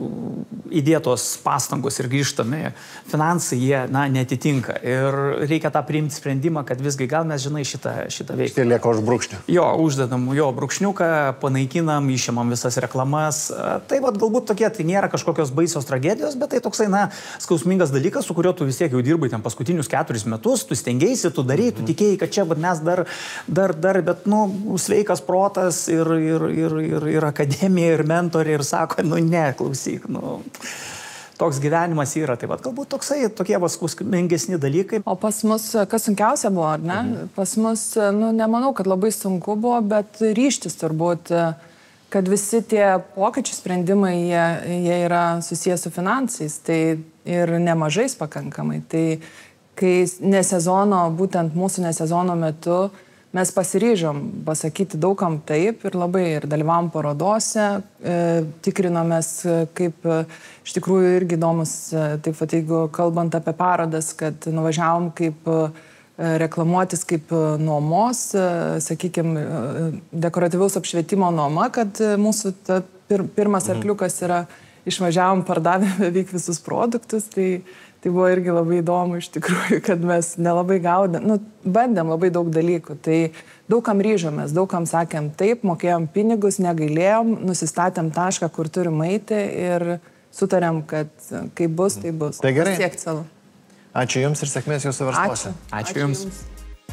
įdėtos pastangos ir grįžtami finansai, jie, na, netitinka. Ir reikia tą priimti sprendimą, kad visgi gal mes, žinai, šitą, šitą veiklą. Štai lieka už brūkšnių. Jo, uždedam jo brūkšniuką, panaikinam, išimam visas reklamas. Tai vad galbūt tokie, tai nėra kažkokios baisios tragedijos, bet tai toksai, na, skausmingas dalykas, su kuriuo tu vis tiek jau dirbai ten paskutinius keturis metus, tu stengiaisi, tu darai, tu tikėjai, kad čia vad mes dar, dar, dar, bet, nu, sveikas protas ir, ir, ir, ir, ir akademija, ir mentoriai, ir sako, nu, ne, klausyk, nu, toks gyvenimas yra. Tai vad galbūt toksai, tokie skausmingesni dalykai. O pas mus, kas sunkiausia buvo, ar ne? Mhm. Pas mus, nu, nemanau, kad labai sunku buvo, bet ryštis turbūt, kad visi tie pokyčių sprendimai, jie, jie yra susijęs su finansais, tai ir nemažais pakankamai. Tai kai ne sezono, būtent mūsų nesezono metu, mes pasiryžom pasakyti daugam taip ir labai ir dalyvavom parodose, e, tikrinomės, kaip e, iš tikrųjų irgi įdomus, e, taip pat jeigu kalbant apie parodas, kad nuvažiavom kaip e, reklamuotis kaip nuomos, e, sakykime, e, dekoratyvaus apšvietimo nuoma, kad e, mūsų ta, pir, pirmas arkliukas yra, išvažiavom, pardavėm beveik visus produktus, tai Tai buvo irgi labai įdomu iš tikrųjų, kad mes nelabai gaudėm, nu, bandėm labai daug dalykų. Tai daugam ryžomės, daugam sakėm taip, mokėjom pinigus, negailėjom, nusistatėm tašką, kur turim eiti ir sutarėm, kad kaip bus, tai bus. Tai gerai. Pasiekti savo. Ačiū Jums ir sėkmės Jūsų versluose. Ačiū. Ačiū Jums. Ačiū.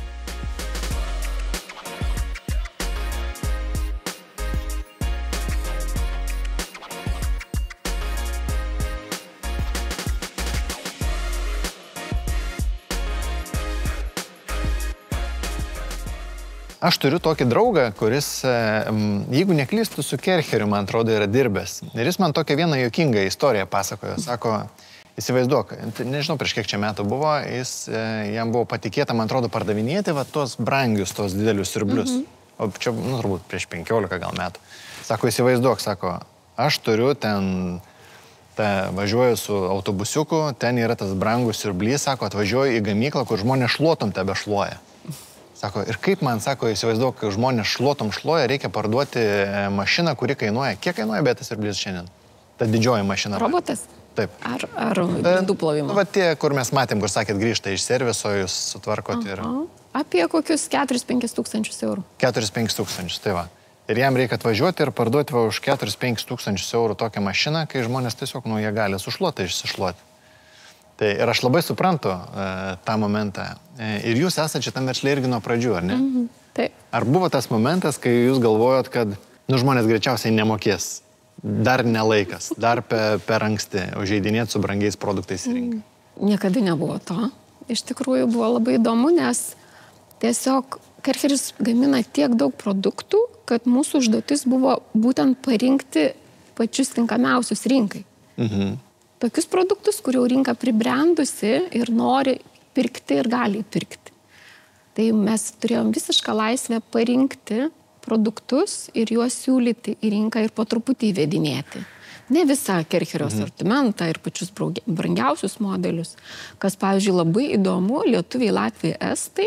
Aš turiu tokį draugą, kuris, jeigu neklystu, su Kercheriu, man atrodo, yra dirbęs. Ir jis man tokią vieną juokingą istoriją pasakojo. Sako, įsivaizduok, nežinau, prieš kiek čia metų buvo, jis, jam buvo patikėta, man atrodo, pardavinėti va tos brangius, tos didelius siurblius. Mhm. O čia, nu, turbūt prieš penkiolika gal metų. Sako, įsivaizduok, sako, aš turiu ten, ta, važiuoju su autobusiuku, ten yra tas brangus siurblys, sako, atvažiuoju į gamyklą, kur žmonės šluotom tebe šluoja. Sako, ir kaip man, sako, įsivaizduok, kai žmonės šluotom šluoja, reikia parduoti mašiną, kuri kainuoja. Kiek kainuoja bėtas ir blizas šiandien? Ta didžioji mašina. Robotas? Taip. Ar, ar grindų plovimo? Nu, va tie, kur mes matėm, kur sakėt, grįžta iš serviso, jūs sutvarkot ir... Apie kokius keturis penkis tūkstančius eurų. keturis penkis tūkstančius, tai va. Ir jam reikia atvažiuoti ir parduoti va už keturis penkis tūkstančius eurų tokią mašiną, kai žmonės tiesiog, nu, jie gali sušluoti, išsišluoti. Tai ir aš labai suprantu e, tą momentą. E, ir jūs esate šitam verslė irgi nuo pradžių, ar ne? Mhm, taip. Ar buvo tas momentas, kai jūs galvojot, kad, nu, žmonės greičiausiai nemokės, dar nelaikas, dar per, per anksti užeidinėti su brangiais produktais į rinką? Niekada nebuvo to. Iš tikrųjų buvo labai įdomu, nes tiesiog Kercheris gamina tiek daug produktų, kad mūsų užduotis buvo būtent parinkti pačius tinkamiausius rinkai. Mhm. Tokius produktus, kurių rinka pribrendusi ir nori pirkti ir gali pirkti. Tai mes turėjom visišką laisvę parinkti produktus ir juos siūlyti į rinką ir po truputį įvedinėti. Ne visą Kercherio asortimentą ir pačius brangiausius modelius. Kas, pavyzdžiui, labai įdomu, lietuviai, latviai, estai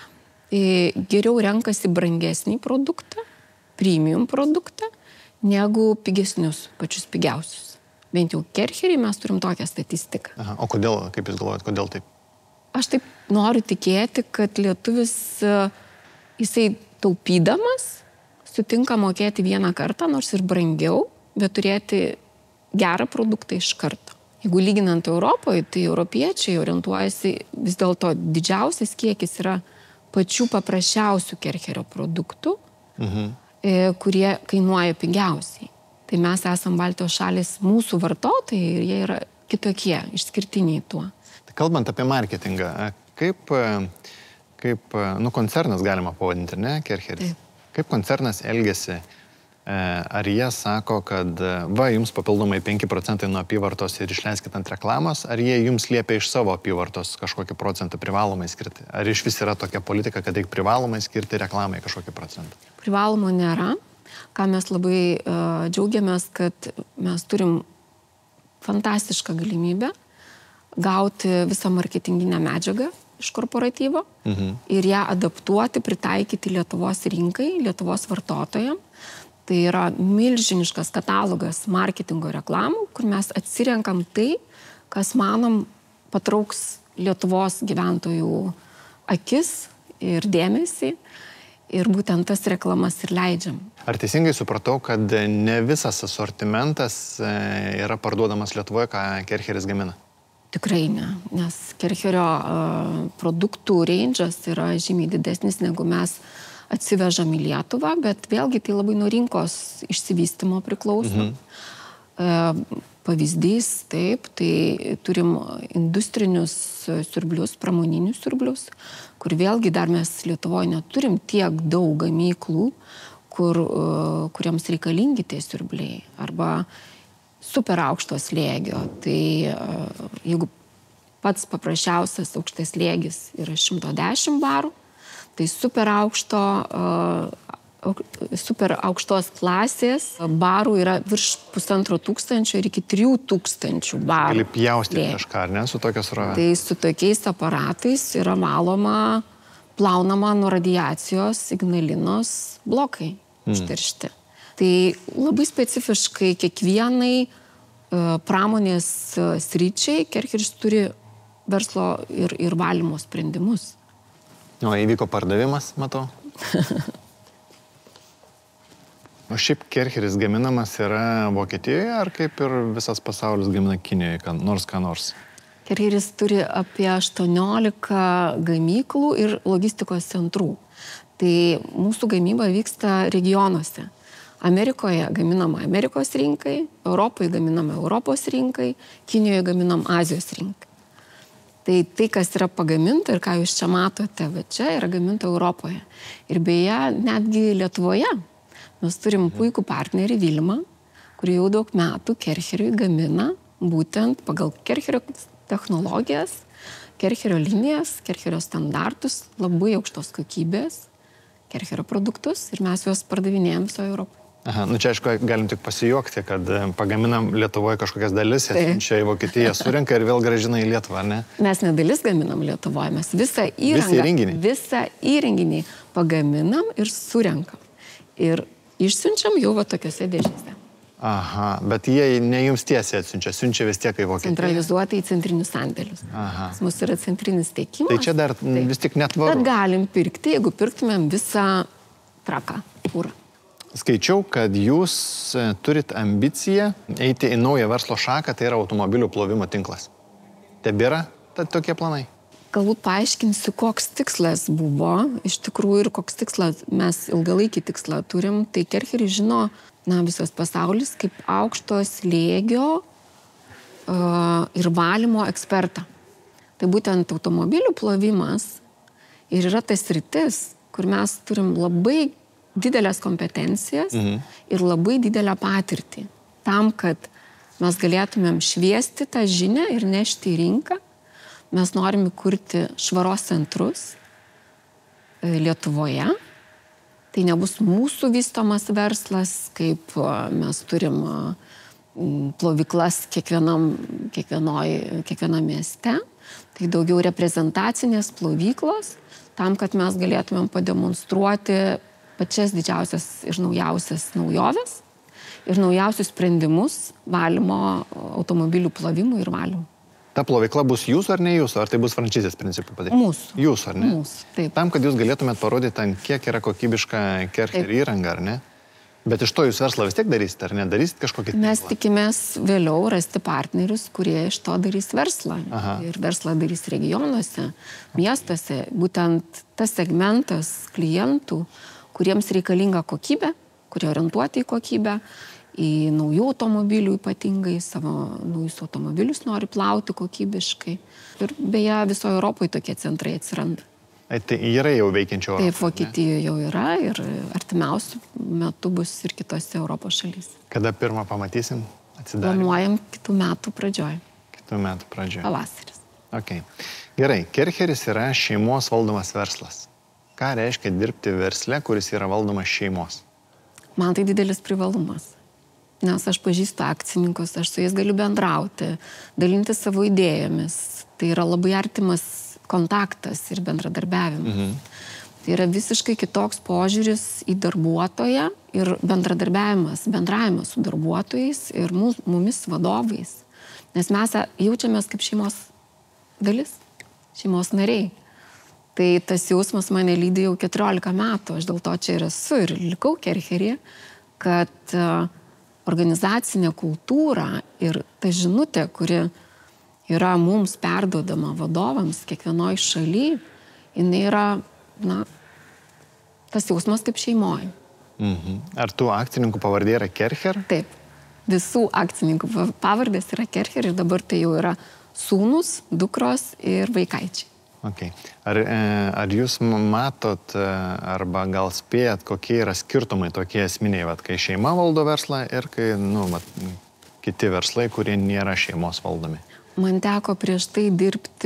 geriau renkasi brangesnį produktą, premium produktą, negu pigesnius, pačius pigiausius. Bent jau Kercherį mes turim tokią statistiką. Aha, o kodėl, kaip jūs galvojat, kodėl taip? Aš taip noriu tikėti, kad lietuvis, jisai taupydamas, sutinka mokėti vieną kartą, nors ir brangiau, bet turėti gerą produktą iš karto. Jeigu lyginant Europoje, tai europiečiai orientuojasi, vis dėlto didžiausias kiekis yra pačių paprasčiausių Kercherio produktų, mhm. kurie kainuoja pigiausiai. Tai mes esam Baltijos šalis mūsų vartotojai ir jie yra kitokie, išskirtiniai tuo. Tai kalbant apie marketingą, kaip, kaip nu, koncernas galima pavadinti, ne, Kercheris? Taip. Kaip koncernas elgiasi? Ar jie sako, kad va, jums papildomai penki procentai nuo apyvartos ir išleiskit ant reklamos, ar jie jums liepia iš savo apyvartos kažkokį procentą privalomai skirti? Ar iš vis yra tokia politika, kad reikia privalomai skirti reklamai kažkokį procentą? Privalomo nėra. Ką mes labai uh, džiaugiamės, kad mes turim fantastišką galimybę gauti visą marketinginę medžiagą iš korporatyvo mhm. ir ją adaptuoti, pritaikyti Lietuvos rinkai, Lietuvos vartotojams. Tai yra milžiniškas katalogas marketingo reklamų, kur mes atsirenkam tai, kas manom patrauks Lietuvos gyventojų akis ir dėmesį. Ir būtent tas reklamas ir leidžiam. Ar teisingai supratau, kad ne visas asortimentas yra parduodamas Lietuvoje, ką Kercheris gamina? Tikrai ne, nes Kercherio uh, produktų range'as yra žymiai didesnis, negu mes atsivežam į Lietuvą, bet vėlgi tai labai nuo rinkos išsivystimo priklauso. Mhm. Uh, pavyzdys, taip, tai turim industrinius siurblius, pramoninius siurblius, kur vėlgi dar mes Lietuvoje neturim tiek daug gamyklų, kur, kuriems reikalingi tie siurbliai, arba super aukšto slėgio. Tai jeigu pats paprasčiausias aukštas slėgis yra šimtas dešimt barų, tai super aukšto super aukštos klasės barų yra virš pusantro tūkstančio ir iki trijų tūkstančių barų. Gali pjaustyti kažką, ar ne, su tokios ra... Tai su tokiais aparatais yra valoma, plaunama nuo radiacijos Ignalinos blokai užteršti. Mm. Tai labai specifiškai kiekvienai uh, pramonės uh, sričiai Kercheris turi verslo ir, ir valymo sprendimus. O įvyko pardavimas, matau? O šiaip Kercheris gaminamas yra Vokietijoje, ar kaip ir visas pasaulis gamina Kinijoje, nors ką nors? Kercheris turi apie aštuoniolika gamyklų ir logistikos centrų. Tai mūsų gamyba vyksta regionuose. Amerikoje gaminama Amerikos rinkai, Europoje gaminama Europos rinkai, Kinijoje gaminam Azijos rinkai. Tai tai, kas yra pagaminta ir ką jūs čia matote, va čia yra gaminta Europoje. Ir beje, netgi Lietuvoje. Mes turim puikų partnerį Vilmą, kuri jau daug metų Kercheriui gamina būtent pagal Kercherio technologijas, Kercherio linijas, Kercherio standartus, labai aukštos kokybės Kercherio produktus ir mes juos pardavinėjom visoje Europoje. Aha, nu čia aišku, galim tik pasijuokti, kad pagaminam Lietuvoje kažkokias dalis, čia į Vokietiją surenka ir vėl gražina į Lietuvą, ar ne? Mes ne dalis gaminam Lietuvoje, mes visą įrangą, visą įrenginį. visą įrenginį pagaminam ir surenkam. Ir išsiunčiam jau va tokiose dėžėse. Aha, bet jie ne jums tiesiai atsiunčia, siunčia vis tiek į Vokietiją. Centralizuotai į centrinius sandėlius. Aha. Mūsų yra centrinis tiekimas. Tai čia dar Taip. vis tik netvaru. Bet galim pirkti, jeigu pirktumėm visą traką, kūrą. Skaičiau, kad jūs turit ambiciją eiti į naują verslo šaką, tai yra automobilių plovimo tinklas. Tebėra tokie planai? Galbūt paaiškinsiu, koks tikslas buvo. Iš tikrųjų ir koks tikslas, mes ilgalaikį tikslą turim. Tai Kercherį žino, na, visas pasaulis kaip aukšto slėgio uh, ir valymo ekspertą. Tai būtent automobilių plovimas ir yra tas sritis, kur mes turim labai didelės kompetencijas mhm. ir labai didelę patirtį. Tam, kad mes galėtumėm šviesti tą žinią ir nešti į rinką, mes norim įkurti švaros centrus Lietuvoje. Tai nebus mūsų vystomas verslas, kaip mes turim plovyklas kiekvienam, kiekvienoj, kiekvienam mieste. Tai daugiau reprezentacinės plovyklos, tam, kad mes galėtumėm pademonstruoti pačias didžiausias ir naujausias naujoves ir naujausius sprendimus valymo, automobilių plovimų ir valymų. Ta plovykla bus jūsų ar ne jūsų, ar tai bus frančizės principų padaryti? Mūsų. Jūsų, ar ne? Mūsų, taip. Tam, kad jūs galėtumėt parodyti, ant kiek yra kokybiška Kercher įranga, ar ne? Bet iš to jūs verslą vis tiek darysite, ar ne? Darysit kažkokį tinklą? Mes tikimės vėliau rasti partnerius, kurie iš to darys verslą. Aha. Ir verslą darys regionuose, miestuose. Būtent tas segmentas klientų, kuriems reikalinga kokybė, kurie orientuoti į kokybę, į naujų automobilių ypatingai, savo naujus automobilius nori plauti kokybiškai. Ir beje, visoje Europoje tokie centrai atsiranda. Tai yra jau veikiančio Europoje? Taip, Vokietijoje jau yra ir artimiausių metų bus ir kitose Europos šalyse. Kada pirmą pamatysim atsidarymą? Planuojam kitų metų pradžioj. Kitų metų pradžioj. Pavasaris. Okay. Gerai, Kercheris yra šeimos valdomas verslas. Ką reiškia dirbti versle, kuris yra valdomas šeimos? Man tai didelis privalumas. Nes aš pažįstu akcininkus, aš su jais galiu bendrauti, dalinti savo idėjomis. Tai yra labai artimas kontaktas ir bendradarbiavimas. Mhm. Tai yra visiškai kitoks požiūris į darbuotoją ir bendradarbiavimas, bendravimas su darbuotojais ir mumis vadovais. Nes mes jaučiamės kaip šeimos dalis, šeimos nariai. Tai tas jausmas mane lydi jau keturiolika metų, aš dėl to čia ir esu ir likau Kercheryje, kad uh, organizacinė kultūra ir ta žinutė, kuri yra mums perduodama vadovams kiekvienoj šaly, jinai yra, na, tas jausmas kaip šeimoje. Mhm. Ar tų akcininkų pavardė yra Kercher? Taip. Visų akcininkų pavardės yra Kercher ir dabar tai jau yra sūnus, dukros ir vaikaičiai. Okay. Ar, ar jūs matot arba gal spėjat, kokie yra skirtumai tokie esminiai, vat, kai šeima valdo verslą ir kai nu, vat, kiti verslai, kurie nėra šeimos valdomi? Man teko prieš tai dirbti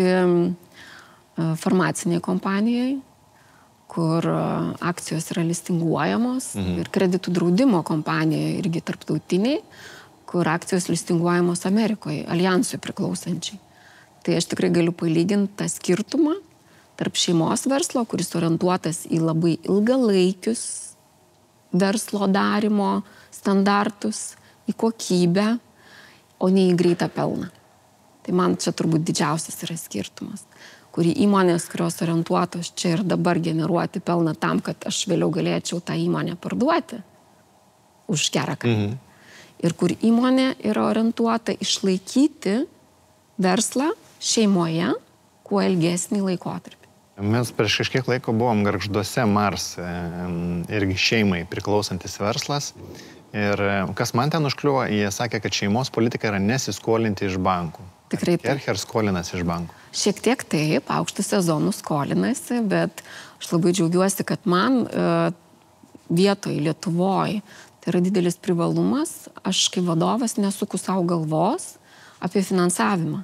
farmacinėje kompanijoje, kur akcijos yra listinguojamos mhm. ir kreditų draudimo kompanijoje irgi tarptautiniai, kur akcijos listinguojamos Amerikoje, alijansui priklausančiai. Tai aš tikrai galiu palyginti tą skirtumą tarp šeimos verslo, kuris orientuotas į labai ilgalaikius verslo darimo standartus, į kokybę, o ne į greitą pelną. Tai man čia turbūt didžiausias yra skirtumas, kurį įmonės, kurios orientuotos čia ir dabar generuoti pelną tam, kad aš vėliau galėčiau tą įmonę parduoti už gerą kainą. Mhm. Ir kur įmonė yra orientuota išlaikyti verslą šeimoje kuo ilgesnį laikotarpį. Mes prieš kažkiek laiko buvom Gargžduose Mars, irgi šeimai priklausantis verslas. Ir kas man ten užkliuvo, jie sakė, kad šeimos politika yra nesiskolinti iš bankų. Tikrai taip. Kercher skolinasi iš bankų. Šiek tiek taip, aukštų sezonų skolinasi, bet aš labai džiaugiuosi, kad man vietoje Lietuvoje tai yra didelis privalumas. Aš kaip vadovas nesuku savo galvos apie finansavimą.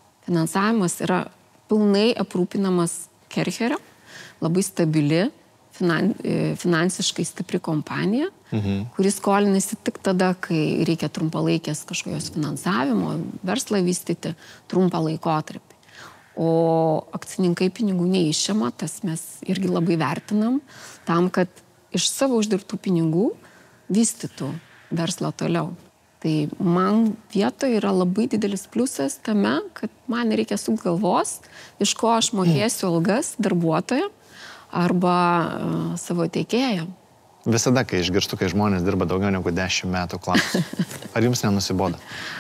Finansavimas yra pilnai aprūpinamas Kercherio, labai stabili finan, finansiškai stipri kompanija, Mhm. kuris skolinasi tik tada, kai reikia trumpalaikės kažkokios finansavimo, verslą vystyti trumpą laikotarpį. O akcininkai pinigų neišima, tas mes irgi labai vertinam, tam, kad iš savo uždirbtų pinigų vystytų verslą toliau. Tai man vietoje yra labai didelis pliusas tame, kad man nereikia sukt galvos, iš ko aš mokėsiu algas darbuotojam arba uh, savo teikėjam. Visada, kai išgirstu, kai žmonės dirba daugiau negu dešimt metų, klausiu. Ar jums nenusibodo?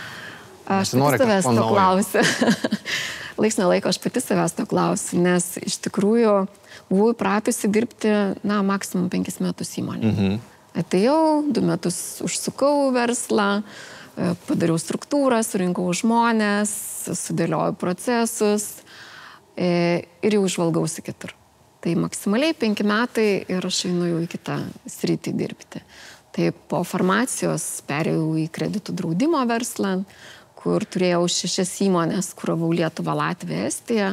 Aš Nesinori pati savęs kažko to naujo. klausiu. Laiks nuo laiko aš pati savęs to klausiu, nes iš tikrųjų buvau įpratusi dirbti, na, maksimum penkis metus įmonė. Mhm. Atėjau, du metus užsukau verslą, e, padariau struktūrą, surinkau žmonės, sudėliojau procesus e, ir jau žvalgausi kitur. Tai maksimaliai penki metai ir aš einu jau į kitą sritį dirbti. Tai po farmacijos perėjau į kreditų draudimo verslą, kur turėjau šešias įmonės, kuravau Lietuvą, Latviją, Estiją.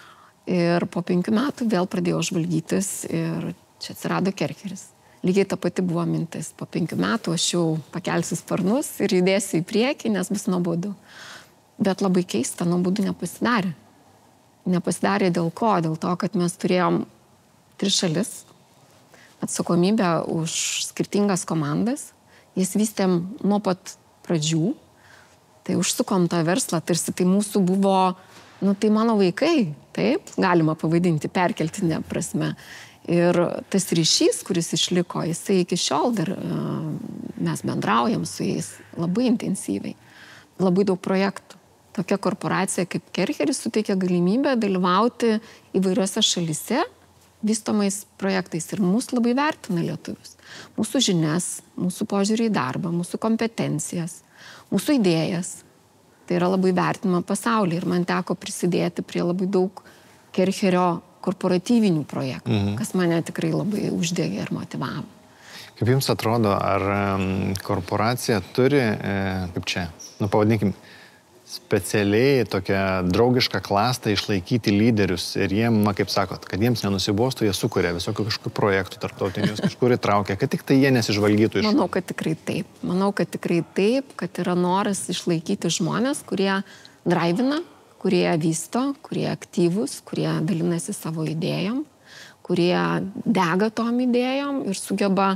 Ir po penkių metų vėl pradėjau žvalgytis ir čia atsirado Kercheris. Lygiai ta pati buvo mintis. Po penkių metų aš jau pakelsiu sparnus ir judėsiu į priekį, nes bus nuobodu. Bet labai keista, nuobodu nepasidarė. Nepasidarė dėl ko? Dėl to, kad mes turėjom tris šalis, atsakomybę už skirtingas komandas, jas vystėm nuo pat pradžių. Tai užsukom tą verslą, tarsi tai mūsų buvo, nu tai mano vaikai, taip, galima pavadinti perkeltinė prasme. Ir tas ryšys, kuris išliko, jisai iki šiol dar uh, mes bendraujam su jais labai intensyviai. Labai daug projektų. Tokia korporacija kaip Kercheris suteikia galimybę dalyvauti įvairiose šalyse vystomais projektais ir mūsų labai vertina lietuvius. Mūsų žinias, mūsų požiūrį į darbą, mūsų kompetencijas, mūsų idėjas. Tai yra labai vertinama pasaulyje ir man teko prisidėti prie labai daug Kercherio korporatyvinių projektų, mhm. kas mane tikrai labai uždegė ir motivavo. Kaip jums atrodo, ar um, korporacija turi, e, kaip čia, nu pavadinkim, specialiai tokią draugišką klastą išlaikyti lyderius ir jiem, na, kaip sakot, kad jiems nenusibostų, jie sukuria visokių kažkokių projektų tarptautinius, kažkur įtraukia, kad tik tai jie nesižvalgytų iš... Manau, kad tikrai taip. Manau, kad tikrai taip, kad yra noras išlaikyti žmonės, kurie draivina, kurie vysto, kurie aktyvus, kurie dalinasi savo idėjom, kurie dega tom idėjom ir sugeba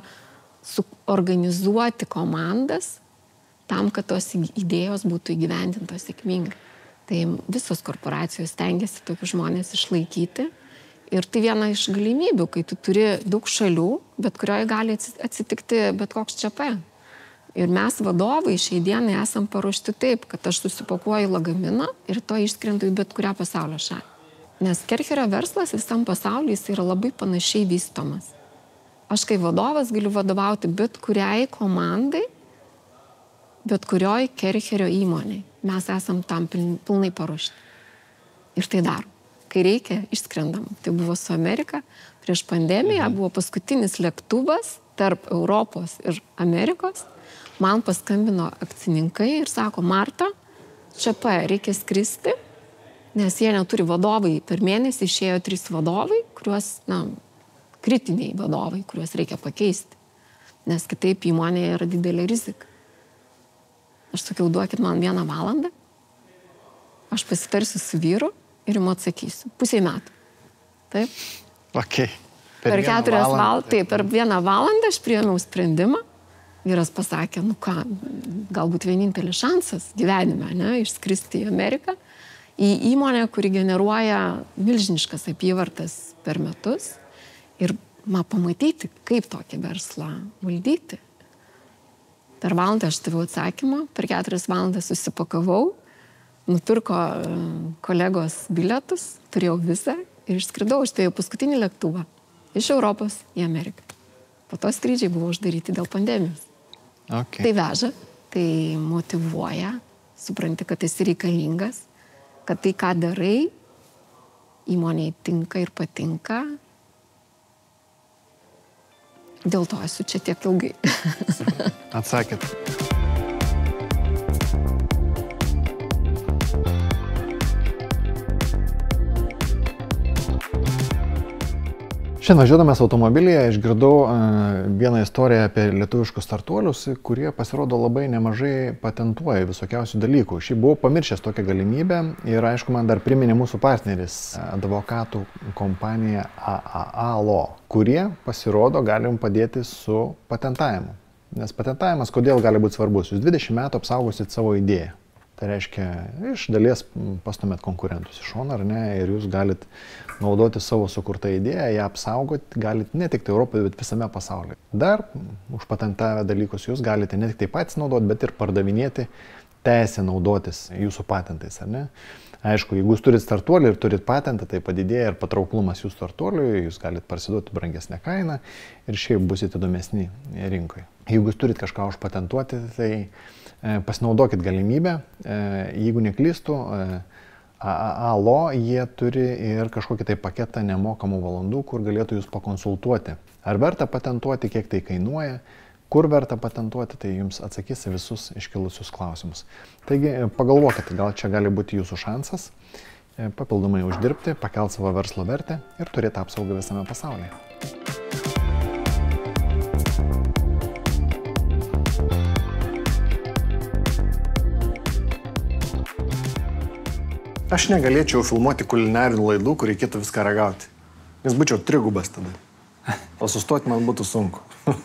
suorganizuoti komandas tam, kad tos idėjos būtų įgyvendintos sėkmingai. Tai visos korporacijos stengiasi tokius žmonės išlaikyti. Ir tai viena iš galimybių, kai tu turi daug šalių, bet kurioje gali atsitikti bet koks čia P. Ir mes vadovai šiai dienai esam paruošti taip, kad aš susipakuoju lagaminą ir to išskrendu į bet kurią pasaulio šalį. Nes Kercherio verslas visam pasaulyje jis yra labai panašiai vystomas. Aš kaip vadovas galiu vadovauti bet kuriai komandai, bet kurioj Kercherio įmonėj. Mes esam tam pilnai paruošti. Ir tai darom. Kai reikia, išskrendam. Tai buvo su Amerika. Prieš pandemiją mhm. buvo paskutinis lėktuvas tarp Europos ir Amerikos. Man paskambino akcininkai ir sako, Marta, čia P reikia skristi, nes jie neturi vadovai. Per mėnesį išėjo trys vadovai, kuriuos, na, kritiniai vadovai, kuriuos reikia pakeisti. Nes kitaip įmonėje yra didelė rizika. Aš sakiau, duokit man vieną valandą, aš pasitarsiu su vyru ir jums atsakysiu. Pusiai metų. Taip? Okay. Per, per keturias valandas. Taip, per vieną valandą aš priėmiau sprendimą. Vyras pasakė, nu ką, galbūt vienintelis šansas gyvenime, ne, išskristi į Ameriką, į įmonę, kuri generuoja milžiniškas apyvartas per metus ir man pamatyti, kaip tokį verslą valdyti. Per valandą aš taviau atsakymą, per keturias valandas susipakavau, nupirko kolegos bilietus, turėjau visą ir išskridau, aš turėjau paskutinį lėktuvą iš Europos į Ameriką. Po to skrydžiai buvo uždaryti dėl pandemijos. Okay. Tai veža, tai motyvuoja, supranti, kad esi reikalingas, kad tai, ką darai, įmonei tinka ir patinka. Dėl to esu čia tiek ilgai. Atsakėt. Šiandien važiuodamas automobilyje išgirdau vieną istoriją apie lietuviškus startuolius, kurie pasirodo labai nemažai patentuoja visokiausių dalykų. Šiaip buvau pamiršęs tokią galimybę ir aišku, man dar priminė mūsų partneris, advokatų kompanija A A A Law, kurie pasirodo gali jums padėti su patentavimu. Nes patentavimas kodėl gali būti svarbus? Jūs dvidešimt metų apsaugosit savo idėją. Tai reiškia, iš dalies pastumėt konkurentus iš šono, ar ne, ir jūs galit naudoti savo sukurtą idėją, ją apsaugoti galite ne tik tai Europoje, bet visame pasaulyje. Dar užpatentavę dalykus jūs galite ne tik tai patys naudoti, bet ir pardavinėti teisę naudotis jūsų patentais, ar ne. Aišku, jeigu jūs turit startuolį ir turit patentą, tai padidėja ir patrauklumas jūsų startuoliui, jūs galite parsiduoti brangesnę kainą ir šiaip busite įdomesni rinkoje. Jeigu jūs turit kažką užpatentuoti, tai pasinaudokit galimybę, jeigu neklystu, A A A Law jie turi ir kažkokį tai paketą nemokamų valandų, kur galėtų jūs pakonsultuoti. Ar verta patentuoti, kiek tai kainuoja, kur verta patentuoti, tai jums atsakys visus iškilusius klausimus. Taigi pagalvokite, gal čia gali būti jūsų šansas papildomai uždirbti, pakelti savo verslo vertę ir turėti apsaugą visame pasaulyje. Aš negalėčiau filmuoti kulinarinių laidų, kur reikėtų viską ragauti. Nes būčiau trigubas tada. O sustoti man būtų sunku.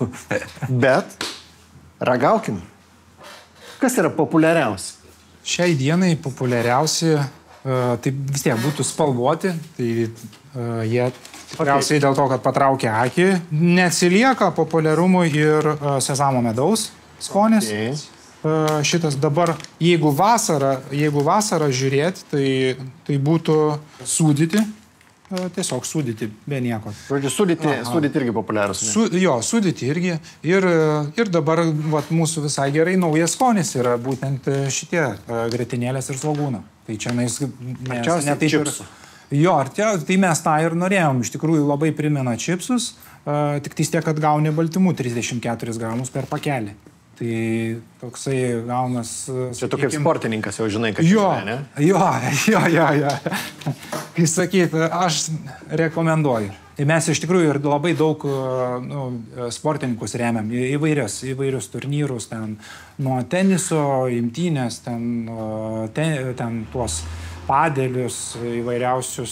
Bet ragaukim. Kas yra populiariausi? Šiai dienai populiariausi, tai vis tiek būtų spalvoti. Tai jie tikriausiai dėl to, kad patraukia akį, neatsilieka populiarumui ir sezamo medaus skonis. Okay. Šitas dabar, jeigu vasarą, jeigu vasarą žiūrėti, tai, tai būtų sūdyti, tiesiog sūdyti be nieko. Žodžiu, sūdyti, sūdyti irgi populiarus. Su, jo, sūdyti irgi. Ir, ir dabar vat, mūsų visai gerai naujas skonis yra būtent šitie grietinėlės ir svogūno. Tai čia mes... Arčiausiai ne čipsų. Jo, artia, tai mes tą ir norėjom. Iš tikrųjų labai primena čipsus, tik tais tiek, kad gauni baltymų trisdešimt keturis gramus per pakelį. Tai toksai gaunas... Čia tu kaip sportininkas jau žinai, kad jo, žinai, ne? Jo, jo, jo, jo. Kai sakyt, aš rekomenduoju. Tai mes iš tikrųjų ir labai daug nu, sportininkus remiam, įvairius, įvairius turnyrus, ten nuo teniso, imtynės, ten, ten, ten tuos padėlius, įvairiausius,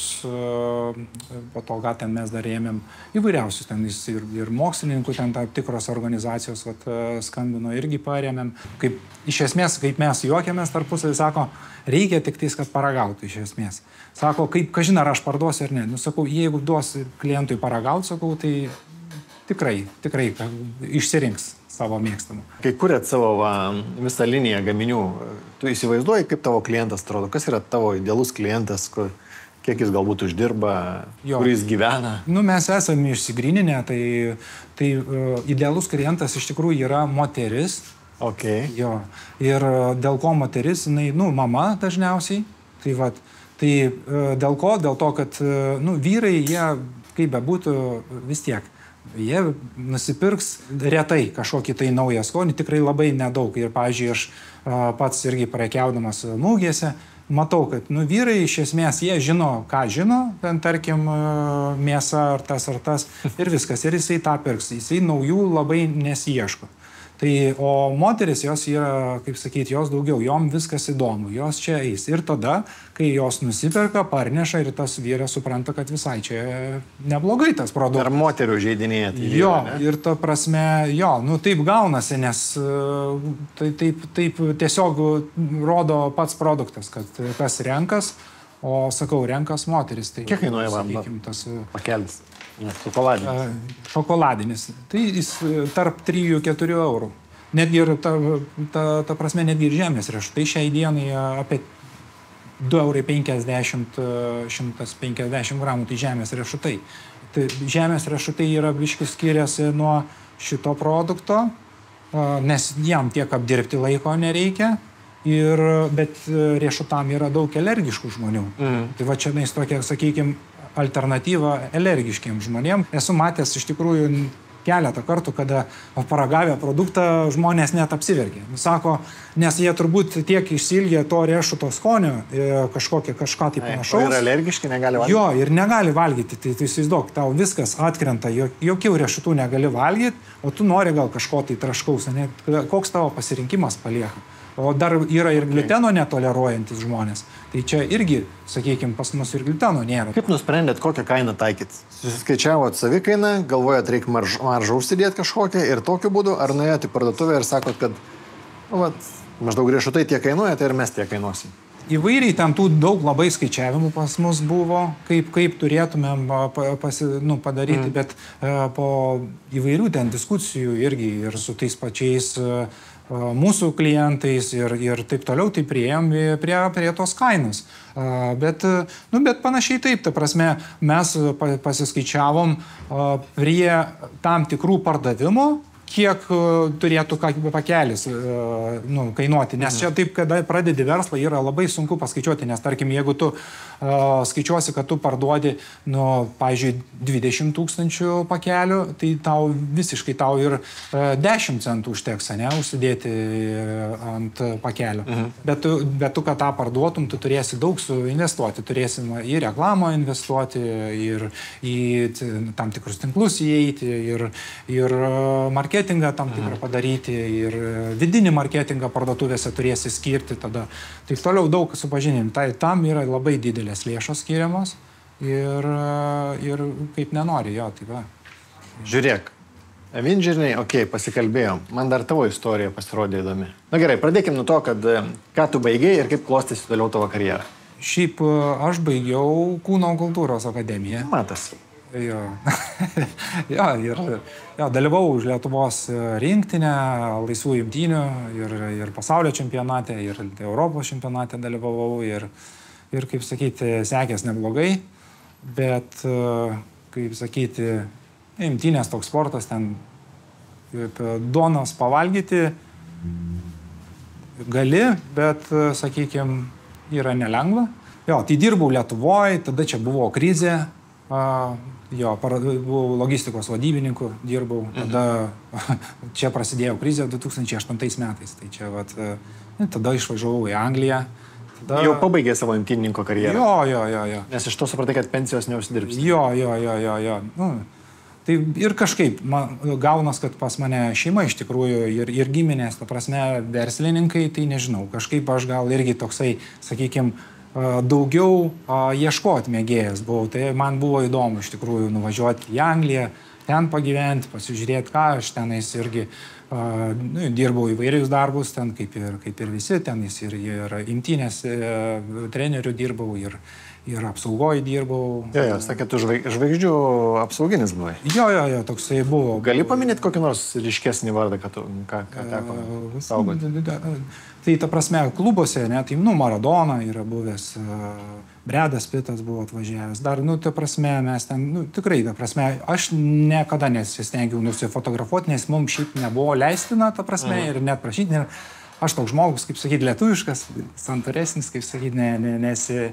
po to, ką ten mes dar rėmėm, įvairiausius ten ir, ir mokslininkų, ten tam tikros organizacijos vat, skambino, irgi parėmėm. Kaip, iš esmės, kaip mes juokiamės tarpusavį, sako, reikia tik tais, kad paragautų iš esmės. Sako, kaip, kažin ar aš parduosiu ar ne. Nu, sakau, jeigu duosi klientui paragauti, sakau, tai tikrai, tikrai išsirinks savo mėgstamų. Kai kuriat savo va, visą liniją gaminių, tu įsivaizduoji, kaip tavo klientas atrodo, kas yra tavo idealus klientas, kur, kiek jis galbūt uždirba, jo. Kur jis gyvena? Nu, mes esame išsigryninę, tai, tai uh, idealus klientas iš tikrųjų yra moteris. Okay. Jo. Ir uh, dėl ko moteris, jinai, nu, mama dažniausiai. Tai, vat, tai uh, dėl ko? Dėl to, kad uh, nu, vyrai, jie, kaip bebūtų, vis tiek. Jie nusipirks retai kažkokį tai naują skonį, tikrai labai nedaug. Ir, pavyzdžiui, aš a, pats irgi prekiaudamas mugėse, matau, kad nu, vyrai iš esmės, jie žino, ką žino, ten, tarkim, mėsa ar tas ar tas, ir viskas. Ir jisai tą pirks. Jisai naujų labai nesiieško. Tai, o moteris, jos yra, kaip sakyti, jos daugiau, jom viskas įdomu, jos čia eis. Ir tada, kai jos nusiperka, parneša ir tas vyras supranta, kad visai čia neblogai tas produktas. Ar moterių žaidinėje tai jo, vyra, ne? Ir ta prasme, jo, nu taip gaunasi, nes tai, taip, taip tiesiog rodo pats produktas, kad kas renkas, o sakau, renkas moteris. Tai, kiek kainuoja sakykim, tas pakelis? Šokoladinis. Šokoladinis. Tai jis tarp trijų keturių eurų. Netgi ir ta, ta, ta prasme, netgi ir žemės riešutai šiai dienai apie du eurai penkiasdešimt, šimtas penkiasdešimt gramų, tai žemės riešutai. Tai žemės riešutai yra biškis skiriasi nuo šito produkto, nes jam tiek apdirbti laiko nereikia, ir, bet riešutam yra daug alergiškų žmonių. Mm. Tai va čia nais tokia, sakykime, alternatyva alergiškiams žmonėms. Esu matęs iš tikrųjų keletą kartų, kada paragavę produktą žmonės net apsiverkė. Sako, nes jie turbūt tiek išsilgė to riešuto skonio, kažkokią kažką tai panašaus. Ir alergiški negali valgyti. Jo, ir negali valgyti. Tai tu įsivaizduok, tau viskas atkrenta, jokių riešutų negali valgyti, o tu nori gal kažko tai traškaus. Ne? Koks tavo pasirinkimas palieka? O dar yra ir gliteno netoleruojantis žmonės. Tai čia irgi, sakykime, pas mus ir gliteno nėra. Kaip nusprendėt, kokią kainą taikyti? Susiskaičiavot savikainą, galvojat, reikia marž, maržą užsidėti kažkokią ir tokiu būdu, ar nuėjot į parduotuvę ir sakot, kad nu, vat, maždaug riešutai tiek kainuoja, tai ir mes tiek kainuosim. Įvairiai ten tų daug labai skaičiavimų pas mus buvo, kaip, kaip turėtumėm pasi, nu, padaryti, mm. bet uh, po įvairių ten diskusijų irgi ir su tais pačiais uh, mūsų klientais ir, ir taip toliau, tai priėjom prie, prie tos kainos. Uh, bet, nu, bet panašiai taip, ta prasme, mes pasiskaičiavom uh, prie tam tikrų pardavimų, kiek uh, turėtų pakelis uh, nu, kainuoti. Nes čia taip, kada pradedi verslą, yra labai sunku paskaičiuoti, nes tarkim, jeigu tu uh, skaičiuosi, kad tu parduodi, nu, pavyzdžiui, dvidešimt tūkstančių pakelių, tai tau visiškai tau ir uh, dešimt centų užteks, ne, užsidėti uh, ant pakelio. Mhm. Bet, tu, bet tu, kad tą parduotum, tu turėsi daug suinvestuoti, turėsi į reklamą investuoti, ir į tam tikrus tinklus įeiti, ir, ir marketingą tam tikrą padaryti, ir vidinį marketingą parduotuvėse turėsi skirti tada. Tai toliau daug supažinim. Tai tam yra labai didelės lėšos skiriamos ir, ir kaip nenori, jo, tai va. Žiūrėk, Avengeriai, okei, okay, pasikalbėjom. Man dar tavo istorija pasirodė įdomi. Na gerai, pradėkim nuo to, kad ką tu baigei ir kaip klostėsi toliau tavo karjerą. Šiaip aš baigiau Kūno kultūros akademiją. Matas. Jo, jo, ir jo, dalyvau už Lietuvos rinktinę, laisvų imtynių ir, ir pasaulio čempionate, ir Europos čempionate dalyvavau ir, ir, kaip sakyti, sekės neblogai, bet, kaip sakyti, imtynės toks sportas, ten duonos pavalgyti gali, bet, sakykime, yra nelengva. Jo, tai dirbau Lietuvoje, tada čia buvo krizė. Uh, jo, buvau logistikos vadybininku, dirbau, tada mhm. čia prasidėjo krizė du tūkstančiai aštuntais metais, tai čia vat, tada išvažiavau į Angliją. Tada... Jau pabaigė savo imtynininko karjerą. Jo, jo, jo, jo. Nes iš to supratai, kad pensijos neužsidirbsi. Jo, jo, jo, jo, jo. Nu, tai ir kažkaip man, gaunas, kad pas mane šeima iš tikrųjų ir, ir giminės, ta prasme, verslininkai, tai nežinau, kažkaip aš gal irgi toksai, sakykime, daugiau ieškoti mėgėjas buvau. Tai man buvo įdomu iš tikrųjų nuvažiuoti į Angliją, ten pagyventi, pasižiūrėti, ką aš tenais irgi uh, nu, dirbau įvairius darbus, ten kaip ir, kaip ir visi, tenais ir, ir imtynės trenerių dirbau, ir, ir apsaugoje dirbau. Jo, jo, sakė, tu žvaigždžių apsauginis buvai. Jo, jo, jo, toksai buvo. Gali paminėti kokį nors ryškesnį vardą, ką, tu, ką, ką teko saugoti? Tai ta prasme, klubuose, ne, tai, nu, Maradona yra buvęs, Bredas Pitas buvo atvažiavęs, dar, nu, ta prasme, mes ten, nu, tikrai, ta prasme, aš niekada nesistengiau nusifotografuoti, nes mums šiaip nebuvo leistina, ta prasme, mhm. ir net prašyti, ir aš toks žmogus, kaip sakyti, lietuviškas, santoresnis, kaip sakyti, ne, ne, nesi,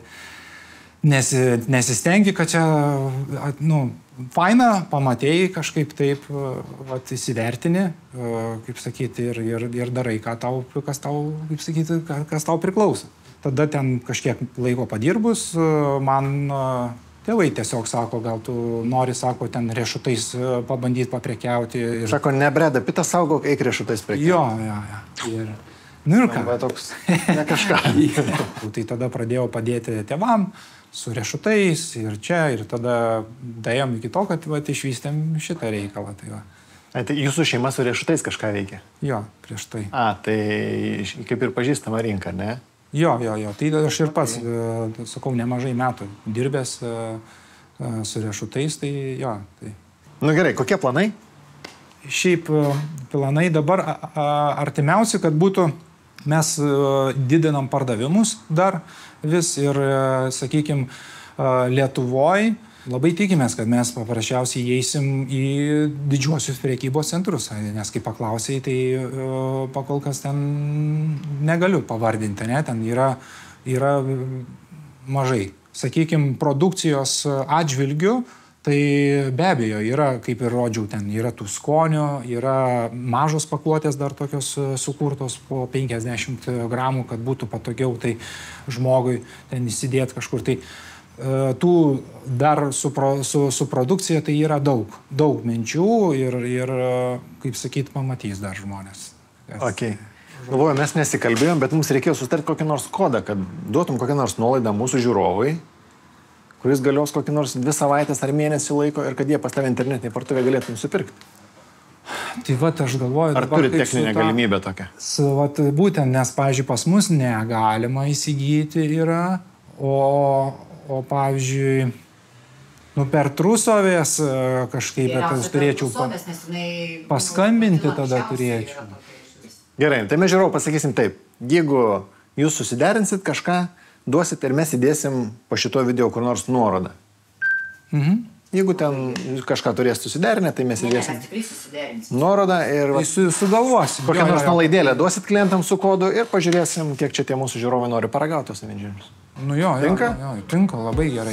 nesi, nesistengi, kad čia, nu, faina, pamatėjai kažkaip taip, vat, įsivertini, kaip sakyti, ir, ir, ir darai, ką tau, kas tau, kaip sakyti, kas tau priklauso. Tada ten kažkiek laiko padirbus, man tėvai tiesiog sako, gal tu nori, sako, ten riešutais pabandyti paprekiauti. Ir... Sako, ne Bredą Pitą saugok, eik riešutais prekiauti. Jo, jo, jo. Ir... Nu ir ką? Va, toks, ne kažką. Tai tada pradėjau padėti tėvam su riešutais ir čia, ir tada daėjom iki to, kad va, išvystėm šitą reikalą. Tai, va. A, tai jūsų šeima su riešutais kažką veikia? Jo, prieš tai. A, tai kaip ir pažįstama rinka, ne? Jo, jo, jo. Tai aš ir pats, okay. sakau, nemažai metų dirbęs su riešutais, tai jo. Tai. Nu gerai, kokie planai? Šiaip planai dabar artimiausi, kad būtų, mes didinam pardavimus dar vis ir, sakykime, Lietuvoje labai tikimės, kad mes paprasčiausiai įeisim į didžiuosius prekybos centrus, nes kaip paklausai, tai pakol kas ten negaliu pavardinti, ne? Ten yra, yra mažai. Sakykime, produkcijos atžvilgių, Tai be abejo, yra, kaip ir rodžiau, ten yra tų skonio, yra mažos pakuotės dar tokios sukurtos po penkiasdešimt gramų, kad būtų patogiau tai žmogui ten įsidėti kažkur. Tai tų dar su, pro, su, su produkcija tai yra daug, daug minčių ir, ir kaip sakyt, pamatys dar žmonės. Okay. Galvoju, mes nesikalbėjom, bet mums reikėjo susitarti kokį nors kodą, kad duotum kokią nors nuolaidą mūsų žiūrovai, kuris galios kokį nors dvi savaitės ar mėnesį laiko ir kad jie pas tave internetinį parduotuvę galėtų nusipirkti. Tai vat aš galvoju... Ar turi techninę ta, galimybę tokią? Su, vat, būtent, nes, pavyzdžiui, pas mus negalima įsigyti yra, o, o pavyzdžiui, nu, per Trusovės kažkaip, bet aš turėčiau pa, paskambinti tada turėčiau. Gerai, tai mes žiūrovų pasakysim taip. Jeigu jūs susiderinsit kažką, duosit ir mes įdėsim po šito video kur nors nuorodą. Mhm. Jeigu ten kažką turės susiderinę, tai mes įdėsim nuorodą ir... Tai su, sugalvosim. Kokią nors nuolaidėlę duosit klientams su kodu ir pažiūrėsim, kiek čia tie mūsų žiūrovai nori paragauti tos Avengerius. Nu jo, jo, tinka? Jo, jo, tinka, labai gerai.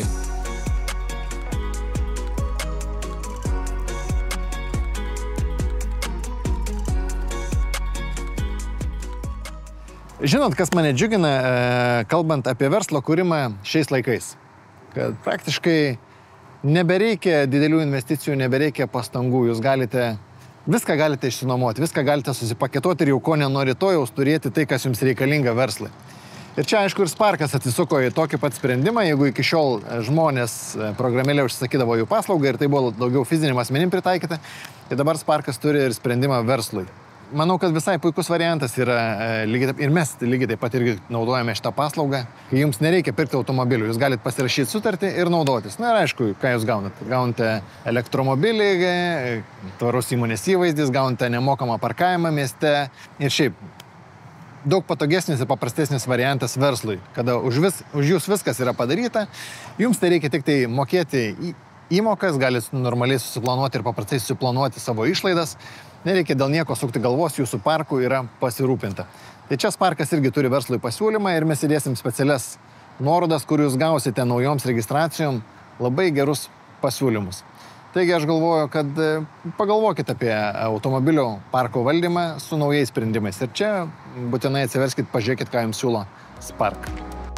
Žinot, kas mane džiugina, kalbant apie verslo kūrimą šiais laikais, kad praktiškai nebereikia didelių investicijų, nebereikia pastangų, jūs galite, viską galite išsinuomoti, viską galite susipaketoti ir jau ko nenori to jaus turėti tai, kas jums reikalinga verslai. Ir čia, aišku, ir Sparkas atsisuko į tokį pat sprendimą, jeigu iki šiol žmonės programėlė užsakydavo jų paslaugą ir tai buvo daugiau fiziniam asmenim pritaikyta, tai dabar Sparkas turi ir sprendimą verslui. Manau, kad visai puikus variantas yra, lygiai, ir mes lygiai taip pat irgi naudojame šitą paslaugą, kai jums nereikia pirkti automobilių, jūs galite pasirašyti sutartį ir naudotis. Na ir aišku, ką jūs gaunate? Gaunate elektromobilį, tvarus įmonės įvaizdis, gaunate nemokamą parkavimą mieste ir šiaip daug patogesnis ir paprastesnis variantas verslui, kada už, vis, už jūs viskas yra padaryta, jums tai reikia tik tai mokėti įmokas, galite normaliai susiplanuoti ir paprastai susiplanuoti savo išlaidas. Nereikia dėl nieko sukti galvos, jūsų parkų yra pasirūpinta. Tai čia Sparkas irgi turi verslui pasiūlymą ir mes įdėsim specialias nuorodas, kur jūs gausite naujoms registracijom labai gerus pasiūlymus. Taigi aš galvoju, kad pagalvokite apie automobilio parko valdymą su naujais sprendimais. Ir čia būtinai atsiverskit, pažiūrėkit, ką jums siūlo Spark.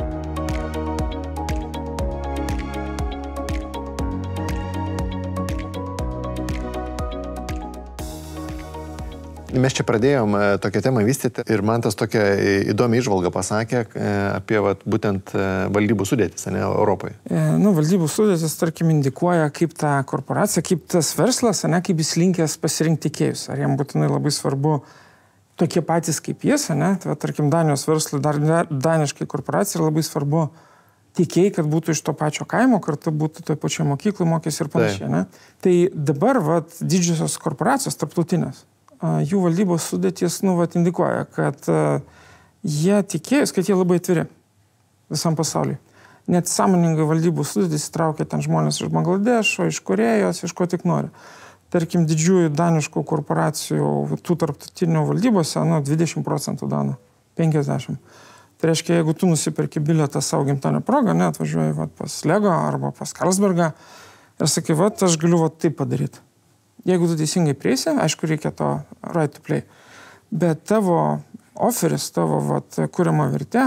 Mes čia pradėjom tokią temą vystyti ir man tas tokia įdomi įžvalga pasakė apie vat, būtent valdybų sudėtis, ne, Europoje. E, nu, valdybų sudėtis, tarkim, indikuoja, kaip ta korporacija, kaip tas verslas, ne, kaip jis linkęs pasirinkti tiekėjus. Ar jam būtinai labai svarbu tokie patys kaip jis, ne? Tai, tarkim, Danijos verslui, dar daniškai korporacija labai svarbu tiekėjai, kad būtų iš to pačio kaimo, kartu būtų toje pačioje mokykloje mokės ir panašiai. Ne? Tai dabar vat, didžiosios korporacijos, tarptautinės, jų valdybos sudėtis, nu, vat, indikuoja, kad uh, jie tikėjus, kad jie labai atviri visam pasauliui. Net sąmoningai valdybų sudėtis įtraukia ten žmonės iš Bangladešo, iš Korėjos, iš ko tik nori. Tarkim, didžiųjų daniškų korporacijų, tų tarptautinių valdybose, nu, dvidešimt procentų dano, penkiasdešimt. Tai reiškia, jeigu tu nusipirki bilietą savo gimtadienio progą, ne, atvažiuoji vat, pas Lego arba pas Carlsbergą ir sakai, vat, aš galiu vat, taip padaryti. Jeigu tu teisingai prieisi, aišku, reikia to right to play. Bet tavo oferis, tavo vat, kuriama vertė,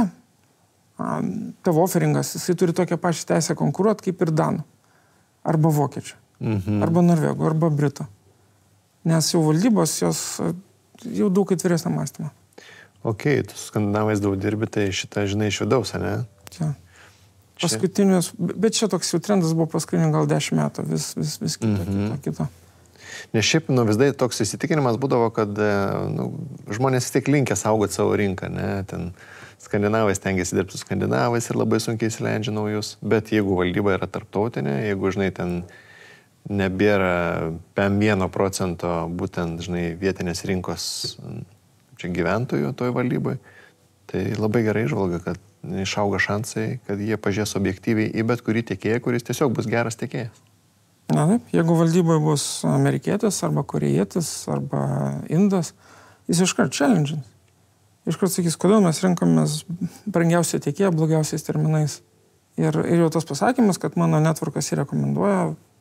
tavo offeringas, jisai turi tokią pačią teisę konkuruoti kaip ir danų. Arba vokiečių. Mhm. Arba norvegų, arba britų. Nes jau valdybos, jos jau daug atviresnio mąstymo. Ok, tu su skandinavais daug dirbi, tai šitą žinai iš vidaus, ne? Čia. Paskutinius, bet čia toks jau trendas buvo paskutinių gal dešimt metų, vis, vis, vis kito, mhm. kito, kito. Nes šiaip, nu, vis dar toks įsitikinimas būdavo, kad nu, žmonės vis tiek linkę saugoti savo rinką, ne? Ten skandinavai stengiasi dirbti su skandinavais ir labai sunkiai įsileidžia naujus. Bet jeigu valdyba yra tarptautinė, jeigu, žinai, ten nebėra pem vieno procento būtent, žinai, vietinės rinkos čia gyventojų toj valdybai, tai labai gerai išvalga, kad išauga šansai, kad jie pažiūrės objektyviai į bet kurį tiekėją, kuris tiesiog bus geras tiekėjas. Na taip, jeigu valdyboje bus amerikietis arba korėjietis arba indas, jis iškart challengins. Iškart sakys, kodėl mes renkamės brangiausią tiekėją blogiausiais terminais. Ir, ir jau tas pasakymas, kad mano networkas jį rekomenduoja,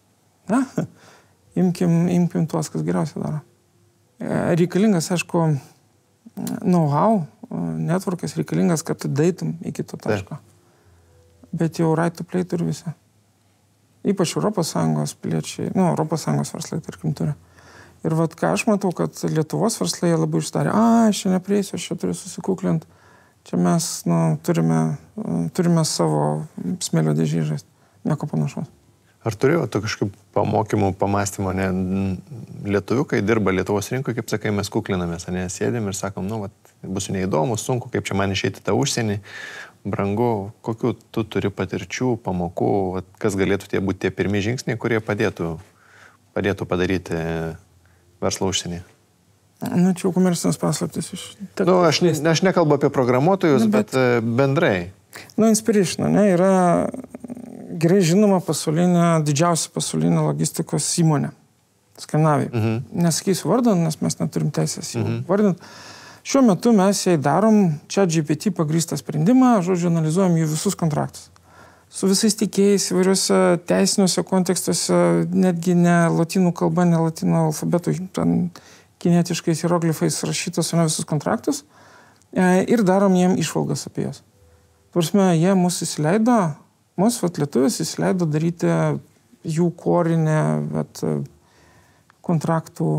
Ne? Imkim, imkim tuos, kas geriausiai daro. Reikalingas, aišku, know-how, networkas reikalingas, kad tu daitum iki to taško. Bet jau right to play turi visi. Ypač Europos Sąjungos piliečiai, nu, Europos Sąjungos verslai, tarkim, turi. Ir vat, ką aš matau, kad Lietuvos verslai labai užsidarė, a, aš čia neprieisiu, aš čia turiu susikuklinti. Čia mes, nu, turime, turime savo smėlio dėžį žaisti. Nieko panašaus. Ar turėjo tu kažkaip pamokymų, pamastymo, ne, lietuvių, kai dirba Lietuvos rinkoje, kaip sakai, mes kuklinamės, ne, sėdėm ir sakom, nu, vat, bus neįdomu, sunku, kaip čia man išeiti tą užsienį, brangu, kokiu tu turi patirčių, pamokų, vat, kas galėtų tie būti tie pirmi žingsniai, kurie padėtų, padėtų padaryti verslą užsienį. Nu, čia jau komercinės paslaptis iš... Nu, aš, ne, aš nekalbu apie programuotojus, nu, bet, bet bendrai. Nu, Inspiration, ne, yra gerai žinoma pasaulinė, didžiausia pasaulinė logistikos įmonė. Skandinavijai. Mhm. Nesakysiu vardą, nes mes neturim teisės jų mhm. vardint. Šiuo metu mes jai darom ChatGPT pagrįstą sprendimą, žodžiu, analizuojam jų visus kontraktus. Su visais tikėjais, įvairiuose teisiniuose kontekstuose, netgi ne latinų kalba, ne latinų alfabetų, ten kinetiškais hieroglifais rašytos ne visus kontraktus ir darom jiem išvalgas apie juos. Tursime, jie mūsų įsileido, mūsų vat, lietuvis įsileido daryti jų korinę vat, kontraktų,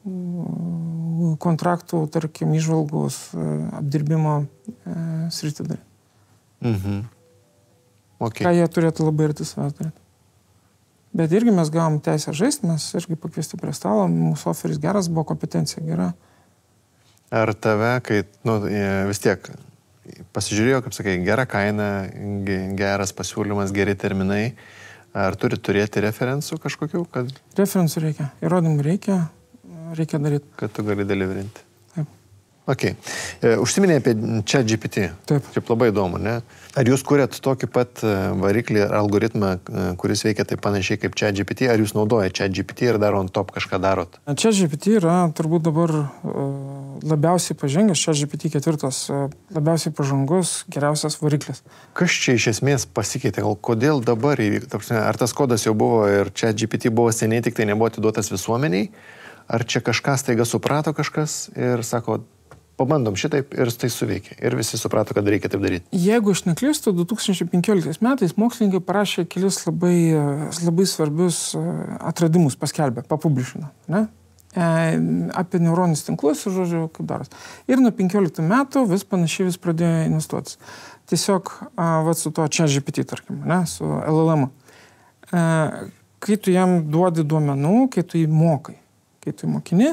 kontraktų, tarkim, išvalgos apdirbimo sritį daryti. Mhm. Okay. Ką jie turėtų labai arti savęs daryti. Bet irgi mes gavom teisę žaisti, mes irgi pakviesti prie stalo, mūsų oferis geras, buvo kompetencija gera. Ar tave, kai nu, vis tiek pasižiūrėjo, kaip sakai, gera kaina, geras pasiūlymas, geri terminai, ar turi turėti referensų kažkokių? Kad... Referensų reikia, įrodymų reikia, reikia daryti. Kad tu gali deliverinti. Taip. Ok. Užsiminė apie ChatGPT. Taip. Šiaip labai įdomu, ne? Ar jūs kuriat tokį pat variklį ar algoritmą, kuris veikia taip panašiai kaip ChatGPT, ar jūs naudojate ChatGPT ir dar on top kažką darot? ChatGPT yra turbūt dabar labiausiai pažengęs, ChatGPT ketvirtas, labiausiai pažangus, geriausias variklis. Kas čia iš esmės pasikeitė? Gal kodėl dabar įvyktų? Ar tas kodas jau buvo ir ChatGPT buvo seniai, tik tai nebuvo atiduotas visuomeniai? Ar čia kažkas taiga suprato kažkas ir sako, pabandom šitaip ir tai suveikia. Ir visi suprato, kad reikia taip daryti. Jeigu aš neklystu, du tūkstančiai penkioliktais metais mokslininkai parašė kelis labai, labai svarbius atradimus, paskelbė, papublišino, ne? E, apie neuroninius tinklus, žodžiu, kaip daros. Ir nuo penkioliktų metų vis panašiai vis pradėjo investuotis. Tiesiog, a, va, su to ChatGPT, tarkim, ne? Su L L M. E, kai tu jam duodi duomenų, kai tu jį mokai, kai tu jį mokini,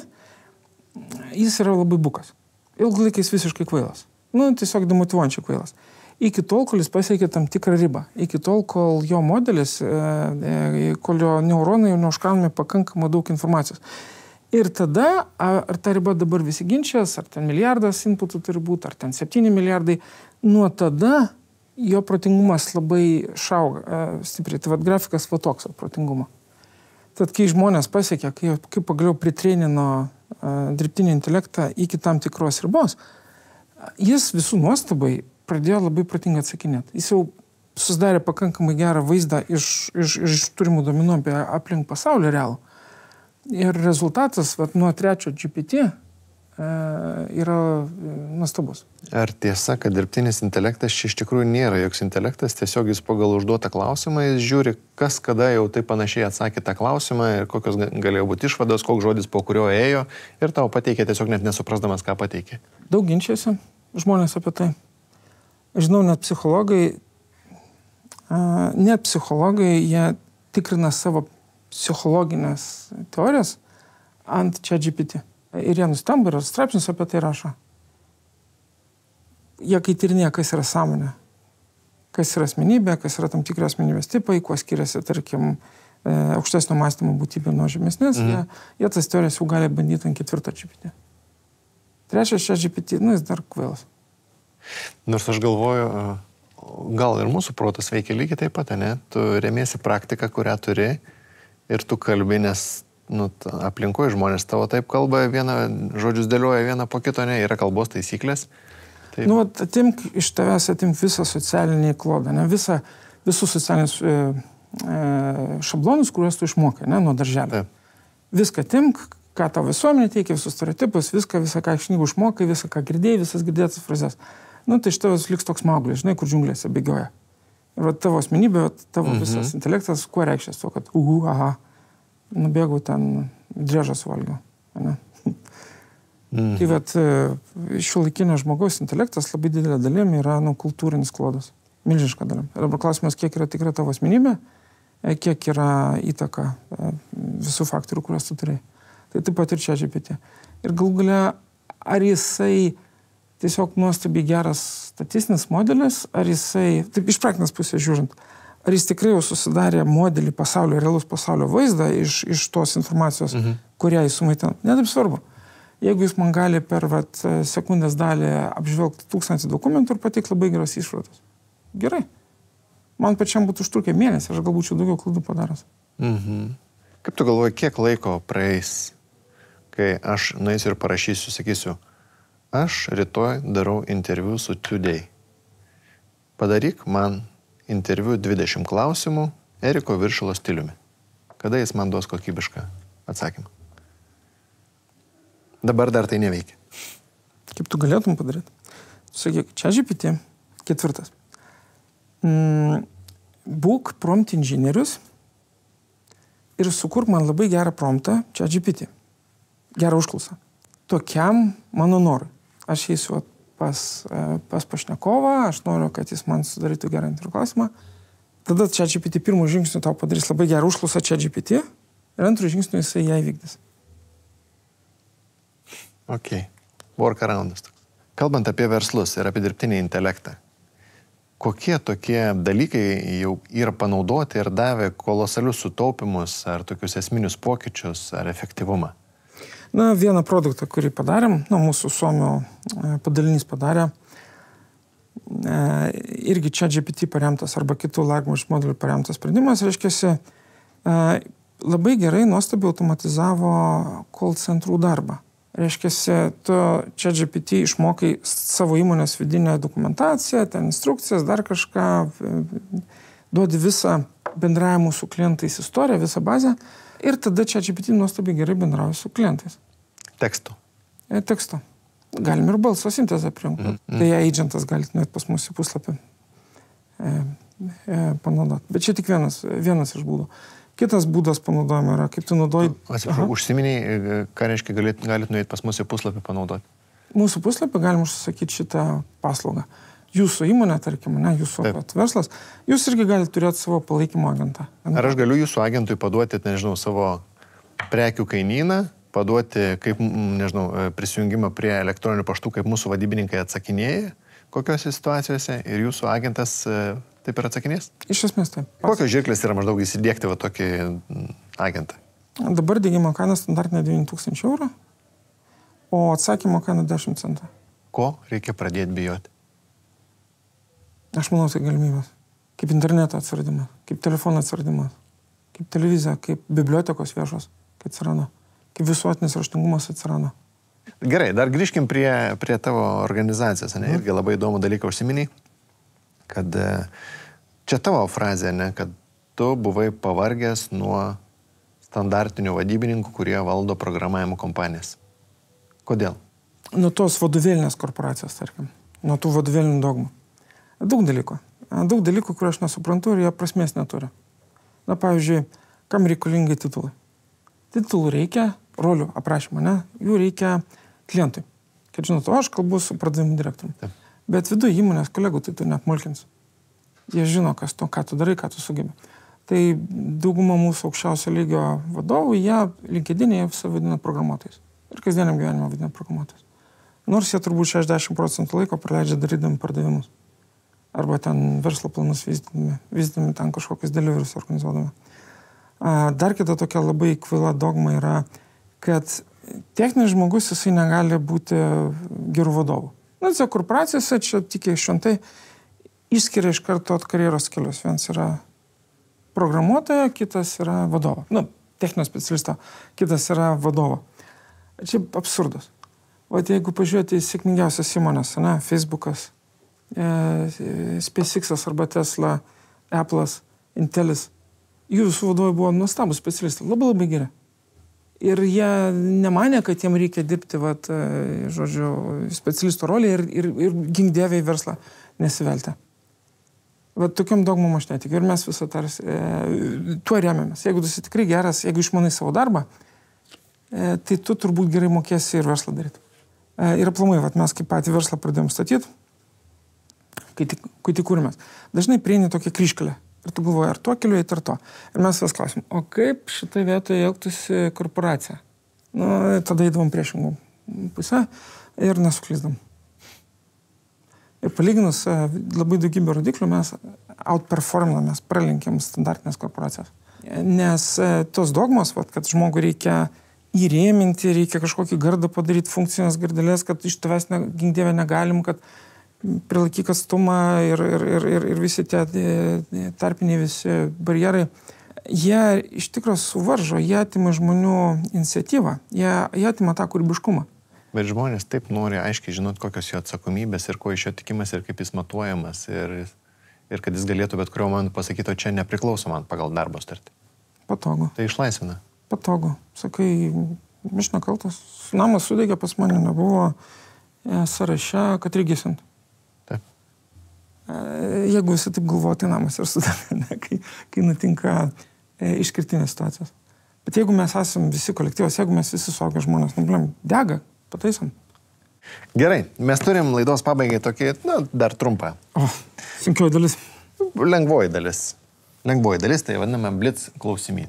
jis yra labai bukas. Ilgalaikis visiškai kvailas. Nu, tiesiog demotyvuojančiai kvailas. Iki tol, kol jis pasiekė tam tikrą ribą. Iki tol, kol jo modelis, kol jo neuronai jau neužkraunami pakankamai daug informacijos. Ir tada, ar ta riba dabar visi ginčias, ar ten milijardas inputų turi būti, ar ten septyni milijardai, nuo tada jo protingumas labai šauga stipriai. Tai vat grafikas va toks protingumo. Tad kai žmonės pasiekė, kai, kai pagaliau pritreinino dirbtinį intelektą iki tam tikros ribos, jis visų nuostabai pradėjo labai protingai atsakinėti. Jis jau susidarė pakankamai gerą vaizdą iš, iš, iš turimų duomenų apie aplink pasaulį realų. Ir rezultatas vat, nuo trečio G P T e, yra nuostabus. Ar tiesa, kad dirbtinis intelektas čia iš tikrųjų nėra joks intelektas, tiesiog jis pagal užduotą klausimą, jis žiūri, kas kada jau taip panašiai atsakė tą klausimą ir kokios galėjo būti išvados, koks žodis po kurio ėjo ir tau pateikė tiesiog net nesuprasdamas, ką pateikė. Daug ginčiasi žmonės apie tai. Žinau, net psichologai, net psichologai, jie tikrina savo psichologinės teorijas ant ChatGPT. Ir jie nustemba ir straipsnius apie tai rašo. Jie kai tyrinėja, kas yra sąmonė, kas yra asmenybė, kas yra tam tikri asmenybės tipai, kuo skiriasi, tarkim, aukštesnio mąstymo būtybė nuo žemesnės, mhm. jie, jie tas teorijas jau gali bandyti ant ketvirto G P T. Trečias ChatGPT, nu, jis dar kvailas. Nors aš galvoju, gal ir mūsų protas veikia lygiai taip pat, ne? Tu remiesi praktiką, kurią turi ir tu kalbi, nes nu, aplinkoje žmonės tavo taip kalba, vieną žodžius dėlioja vieną po kito, ne, yra kalbos taisyklės. Taip. Nu, atimk iš tavęs, atimk visą socialinį klodą, ne, visą, visus socialinius e, šablonus, kuriuos tu išmokai, ne, nuo darželio. Taip. Viską timk, ką tavo visuomenė teikia, visus stereotipus, viską, visą, ką iš knygų išmokai, visą, ką girdėjai, visas girdėtas frazes. Nu, tai iš tavęs liks toks Mauglis, žinai, kur džiunglėse bėgioja. Ir va, tavo asmenybė, va, tavo mhm. visas intelektas, kuo reikšės to, kad, uhu, aha, nubėgau ten, drėžą suvalgiau. Ne? Mhm. Tai vat, šiuolaikinio žmogaus intelektas labai didelė dalim yra nu, kultūrinis klodas. Milžiniška dalim. Ir dabar klausimas, kiek yra tikra tavo asmenybė, kiek yra įtaka visų faktorių, kuriuos tu turėjai. Tai taip pat ir ChatGPT. Ir galų gale, ar jisai tiesiog nuostabiai geras statistinis modelis, ar jisai, taip iš praktinės pusės žiūrint, ar jis tikrai jau susidarė modelį pasaulio, realus pasaulio vaizdą iš, iš tos informacijos, mhm. kurią jis sumaitina. Ne taip svarbu. Jeigu jis man gali per vat, sekundės dalį apžvelgti tūkstantį dokumentų ir pateikti labai geras išvadas. Gerai. Man pačiam būtų užtrukę mėnesį, aš galbūt čia daugiau klaidų padaręs. Mhm. Kaip tu galvoji, kiek laiko praeis, kai aš nueisiu ir parašysiu, sakysiu, aš rytoj darau interviu su Today. Padaryk man interviu dvidešimt klausimų Eriko Viršilo stiliumi. Kada jis man duos kokybišką atsakymą? Dabar dar tai neveikia. Kaip tu galėtum padaryti? Sakyk, ChatGPT, ketvirtas. Mm, būk prompt inžinierius ir sukurk man labai gerą promptą ChatGPT. Gerą užklausą. Tokiam mano norui. Aš eisiu pas, pas pašnekovą, aš noriu, kad jis man sudarytų gerą interviu klausimą. Tada ChatGPT pirmų žingsnių tau padarys labai gerą užklausą ChatGPT ir antrų žingsnių jisai ją įvykdys. Ok. Workaroundas. Kalbant apie verslus ir apie dirbtinį intelektą, kokie tokie dalykai jau yra panaudoti ir davė kolosalius sutaupimus ar tokius esminius pokyčius ar efektyvumą? Na, vieną produktą, kurį padarėm, na, mūsų Suomio padalinys padarė, irgi ChatGPT paremtas arba kitų large modelių paremtas sprendimas, reiškiasi, labai gerai nuostabiai automatizavo call centrų darbą. Reiškiasi, tu ChatGPT išmokai savo įmonės vidinę dokumentaciją, ten instrukcijas, dar kažką, duodi visą bendravimų su klientais istoriją, visą bazę ir tada ChatGPT nuostabiai gerai bendrauja su klientais. Tekstu. E, tekstu. Galim ir balso sintezę prijungti. Mm, mm. Tai agentas galite nuėti pas mus į puslapį e, e, panaudoti. Bet čia tik vienas, vienas iš būdų. Kitas būdas panaudojama yra, kaip tu naudoji... Atsiprašau, užsiminiai, ką reiškia galit, galit nuėti pas mus į puslapį panaudoti? Mūsų puslapį galim užsisakyti šitą paslaugą. Jūsų įmonė, tarkim, ne, jūsų verslas, jūs irgi galite turėti savo palaikymo agentą. Ar aš galiu jūsų agentui paduoti, nežinau, savo prekių kainyną, paduoti, kaip, nežinau, prisijungimą prie elektroninių paštų, kaip mūsų vadybininkai atsakinėja, kokiose situacijose ir jūsų agentas taip ir atsakinės? Iš esmės taip. Kokios žirklės yra maždaug įsidėkti va tokį agentą? Dabar dėgymo kaina standartinė devyni tūkstančiai eurų, o atsakymo kaina dešimt centų. Ko reikia pradėti bijoti? Aš manau, tai galimybės. Kaip interneto atsiradimas, kaip telefono atsiradimas, kaip televizija, kaip bibliotekos viešos, kaip atsirado, kaip visuotinis raštingumas atsirado. Gerai, dar grįžkim prie, prie tavo organizacijos, ne? Irgi labai įdomų dalyką užsiminiai, kad čia tavo frazė, ne, kad tu buvai pavargęs nuo standartinių vadybininkų, kurie valdo programavimo kompanijas. Kodėl? Nuo tos vadovėlinės korporacijos, tarkim. Nuo tų vadovėlinių dogmų. Daug dalykų. Daug dalykų, kur aš nesuprantu ir jie prasmės neturi. Na, pavyzdžiui, kam reikalingi titulai? Titulų reikia, rolių aprašymą, ne? Jų reikia klientui. Kad žinot, o aš kalbu su pardavimų direktoriumi. Taip. Bet viduje įmonės kolegų tai tu neapmulkins. Jie žino, kas to, ką tu darai, ką tu sugebi. Tai dauguma mūsų aukščiausio lygio vadovų, jie LinkedIn'e save vadina programuotojais. Ir kasdieniam gyvenime vadina programuotojais. Nors jie turbūt šešiasdešimt procentų laiko praleidžia darydami pardavimus. Arba ten verslo planus vystydami, vystydami ten kažkokius deliveries organizuodami. Dar kita tokia labai kvaila dogma yra, kad techninis žmogus jisai negali būti gerų vadovų. Na, tiesiog korporacijose čia tik šventai išskiria iš karto karjeros kelius. Vienas yra programuotoja, kitas yra vadovo. Nu, techninio specialisto, kitas yra vadovo. Čia absurdas. O jeigu pažiūrėti į sėkmingiausias įmonės, ne, Facebookas, e, SpaceX'as arba Tesla, Apple'as, Intelis, jų visų vadovai buvo nuostabus specialistai, labai labai geri. Ir jie nemanė, kad jiem reikia dirbti, vat, žodžiu, specialisto rolį ir, ir, ir gink dievė į verslą nesivelti. Vat tokiam dogmom aš netikiu ir mes visą tarsi e, tuo remiamės. Jeigu tu esi tikrai geras, jeigu išmanai savo darbą, e, tai tu turbūt gerai mokėsi ir verslą daryti. E, ir aplamai, vat, mes kaip patį verslą pradėjom statyti, kai tik, kai tik kūrimės. Dažnai prieini tokią kryžkelę ir tu galvoji, ar tuo keliu eiti, ar to. Ir mes vis klausim, o kaip šitai vietoje elgtųsi korporacija? Nu, tada eidavom priešingų pusę ir nesuklysdam. Ir palyginus labai daugybę rodiklių mes outperforminam, mes pralenkėm standartinės korporacijas. Nes tos dogmos, vat, kad žmogų reikia įrėminti, reikia kažkokį gardą padaryti, funkcinės gardelės, kad iš tavęs ne, gink dievė negalim, kad prilaikyk atstumą ir, ir, ir, ir, ir visi tie tarpiniai visi barjerai, jie iš tikrųjų suvaržo, jie atima žmonių iniciatyvą, jie, jie atima tą kūrybiškumą. Bet žmonės taip nori aiškiai žinot, kokios jo atsakomybės ir ko iš jo tikimas ir kaip jis matuojamas ir, ir kad jis galėtų bet kurio momentu pasakyti, o čia nepriklauso man pagal darbo sutartį. Patogu. Tai išlaisvina. Patogu. Sakai, aš nekaltas, namas sudegė, pas mane nebuvo e, sąraše, kad regisint. Taip. E, jeigu visi taip galvoja, tai namas ir sudegė, ne, kai, kai nutinka e, išskirtinės situacijos. Bet jeigu mes esame visi kolektyvas, jeigu mes visi suaugę žmonės, nublėm, dega, pataisom. Gerai, mes turim laidos pabaigai tokį, na, dar trumpą. O, sunkioji dalis. Lengvoji dalis. Lengvoji dalis, tai vadiname blitz klausimynų.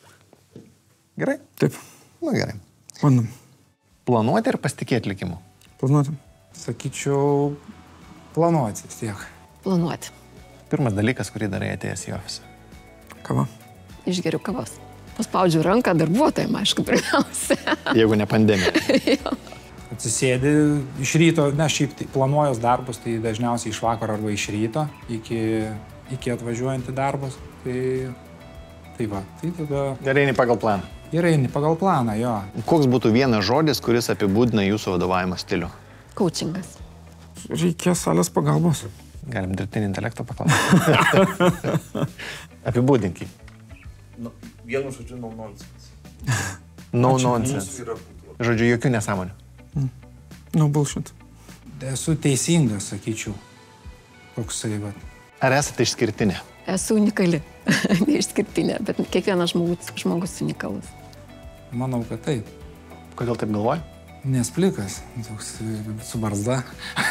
Gerai? Taip. Nu, gerai. Bandom. Planuoti ir pasitikėti likimu? Planuoti. Sakyčiau, planuoti vis tiek. Planuoti. Pirmas dalykas, kurį darai atėjęs į ofisą. Kava. Išgeriu kavos. Paspaudžiu ranką darbuotojam, aišku, pirmiausia. Jeigu ne pandemija. Atsisėdi iš ryto, ne, šiaip tai planuojos darbus, tai dažniausiai iš vakaro arba iš ryto, iki, iki atvažiuojant į darbus. Tai, tai va, tai tada... Gerai, eini pagal planą. Gerai, eini pagal planą, jo. Koks būtų vienas žodis, kuris apibūdina jūsų vadovavimo stilių? Coachingas. Reikės salės pagalbos. Galim dirbtinį intelektą paklausyti. Apibūdink jį. Nu, vienu žodžiu, no nonsense. No Mūsų nonsense. yra kultūra. Žodžiu, jokių nesąmonių. Mm. No bullshit. Esu teisingas, sakyčiau. Toksai, va. Ar esate išskirtinė? Esu unikali. Neišskirtinė, bet kiekvienas žmogus, žmogus unikalus. Manau, kad taip. Kodėl taip galvoji? Nes plikas, toks su barzda.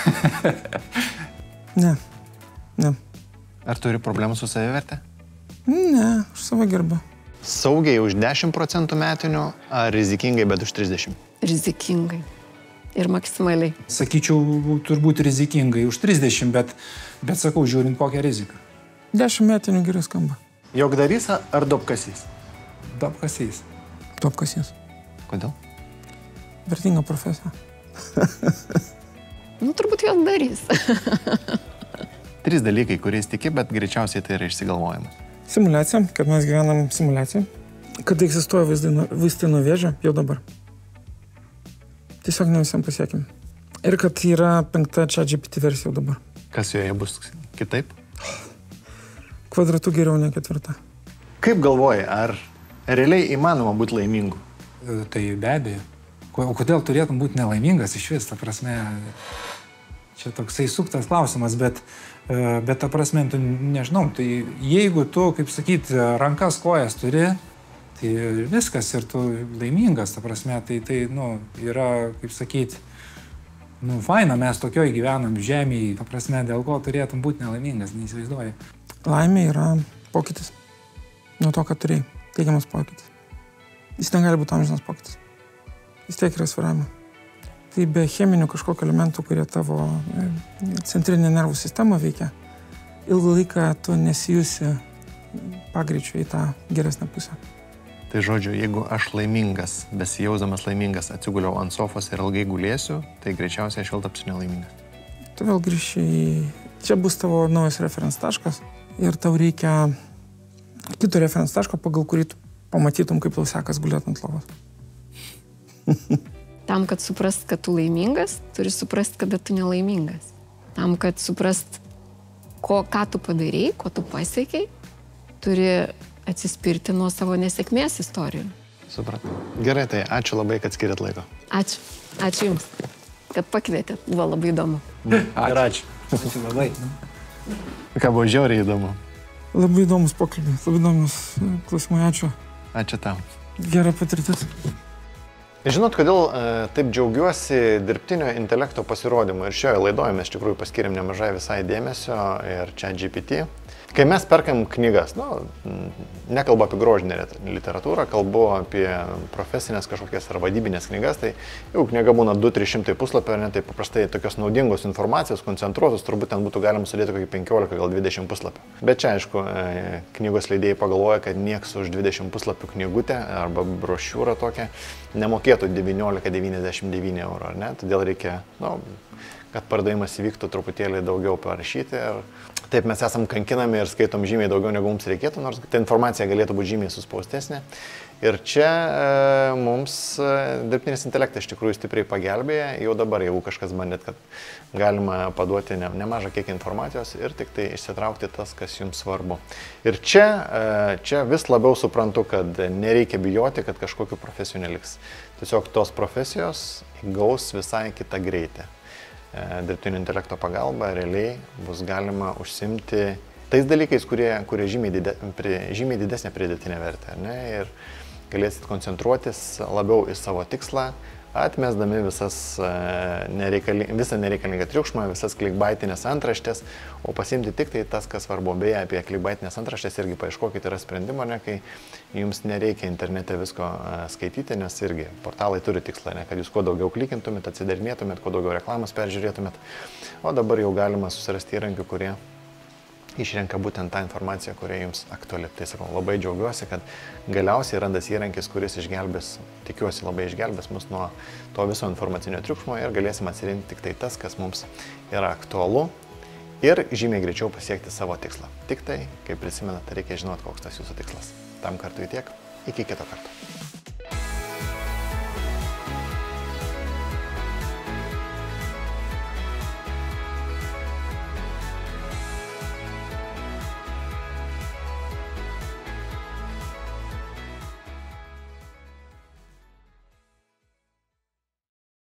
Ne. Ne. Ar turi problemų su savivertė? Ne, aš save gerbiu. Saugiai už dešimt procentų metinių, ar rizikingai, bet už trisdešimt? Rizikingai. Ir maksimaliai. Sakyčiau, turbūt rizikingai už trisdešimt, bet, bet sakau, žiūrint kokią riziką. Dešimt metinių gerai skamba. Jogdarys ar dopkasys? Dopkasys. Dopkasys. Kodėl? Vertinga profesija. Nu, turbūt jos darys. Trys dalykai, kuriais tiki, bet greičiausiai tai yra išsigalvojimas. Simuliacija, kad mes gyvenam simuliaciją. Kad egzistuoja vaistai nuo vėžio jau dabar. Tiesiog ne visiems pasiekim. Ir kad yra penkta ChatGPT versija jau dabar. Kas joje bus kitaip? Kvadratu geriau ne ketvirta. Kaip galvoji, ar realiai įmanoma būti laimingu? Tai be abejo. O kodėl turėtum būti nelaimingas iš vis, ta prasme, čia toksai suktas klausimas, bet, bet ta prasme, tu nežinau, tai jeigu tu, kaip sakyt, rankas, kojas turi, tai viskas ir tu laimingas, ta prasme, tai, tai nu, yra, kaip sakyt, nu, faina, mes tokioj gyvenam žemėje, ta prasme, dėl ko turėtum būti nelaimingas, neįsivaizduoji. Laimė yra pokytis. Nuo to, kad turėjai, teigiamas pokytis. Jis negali būti amžinas pokytis. Vis tiek yra svyravimai. Tai be cheminių kažkokių elementų, kurie tavo centrinę nervų sistemą veikia, ilgą laiką tu nesijusi pagreičiu į tą geresnę pusę. Tai žodžiu, jeigu aš laimingas, besijausdamas laimingas, atsiguliau ant sofos ir ilgai gulėsiu, tai greičiausiai aš vėl tapsiu nelaimingas. Tu vėl grįši į... Čia bus tavo naujas referenc taškas ir tau reikia kito referenc taško, pagal kurį tu pamatytum, kaip tau sekas gulėt ant lovos. Tam, kad suprast, kad tu laimingas, turi suprast, kada tu nelaimingas. Tam, kad suprast, ko, ką tu padarei, ko tu pasiekiai, turi atsispirti nuo savo nesėkmės istorijų. Supratau. Gerai, tai ačiū labai, kad skiriat laiko. Ačiū. Ačiū Jums, kad pakvietėt. Buvo labai įdomu. Ir ačiū. Ačiū labai. Ką buvo žiauriai įdomu. Labai įdomus pokalbis, labai įdomus klausimai, ačiū. Ačiū tau. Gera patirtis. Žinot, kodėl e, taip džiaugiuosi dirbtinio intelekto pasirodymu ir šioje laidoje mes iš tikrųjų paskiriam nemažai visai dėmesio ir ChatGPT. Kai mes perkam knygas, nu, nekalbu apie grožinę literatūrą, kalbu apie profesinės kažkokias ar vadybinės knygas, tai jau knyga būna du trys šimtai puslapio, ne, tai paprastai tokios naudingos informacijos, koncentruotos, turbūt ten būtų galima sudėti kokį penkiolika, gal dvidešimt puslapių. Bet čia, aišku, knygos leidėjai pagalvoja, kad nieks už dvidešimt puslapių knygutę arba brošiūrą tokią nemokėtų devyniolika devyniasdešimt devyni eurų, ar ne? Todėl reikia, nu, kad pardavimas įvyktų truputėlį daugiau parašyti. Ir taip mes esam kankinami ir skaitom žymiai daugiau, negu mums reikėtų, nors ta informacija galėtų būti žymiai suspaustesnė. Ir čia e, mums e, dirbtinis intelektas iš tikrųjų stipriai pagelbėja. Jau dabar, jeigu kažkas bandėt, kad galima paduoti ne, nemažą kiekį informacijos ir tik tai išsitraukti tas, kas jums svarbu. Ir čia, e, čia vis labiau suprantu, kad nereikia bijoti, kad kažkokiu profesijų neliks. Tiesiog tos profesijos įgaus visai kitą greitį. Dirbtinio intelekto pagalba realiai bus galima užsimti tais dalykais, kurie, kurie žymiai, dide, prie, žymiai didesnė pridėtinė vertė. Ne? Ir galėsit koncentruotis labiau į savo tikslą, atmesdami visas, nereikali, visą nereikalingą triukšmą, visas klikbaitinės antraštės, o pasimti tik tai tas, kas svarbu. Beje, apie klikbaitinės antraštės irgi paieškokite, yra sprendimo, ne, kai jums nereikia internete visko skaityti, nes irgi portalai turi tikslą, ne, kad jūs kuo daugiau klikintumėt, atsidarinėtumėt, kuo daugiau reklamos peržiūrėtumėt. O dabar jau galima susirasti įrankių, kurie išrenka būtent tą informaciją, kurie jums aktuali. Tai sakau, labai džiaugiuosi, kad galiausiai randas įrankis, kuris išgelbės, tikiuosi labai išgelbės mus nuo to viso informacinio triukšmo ir galėsim atsirinkti tik tai tas, kas mums yra aktualu ir žymiai greičiau pasiekti savo tikslą. Tik tai, kaip prisimenat, reikia žinoti, koks tas jūsų tikslas. Tam kartui tiek, iki kito karto.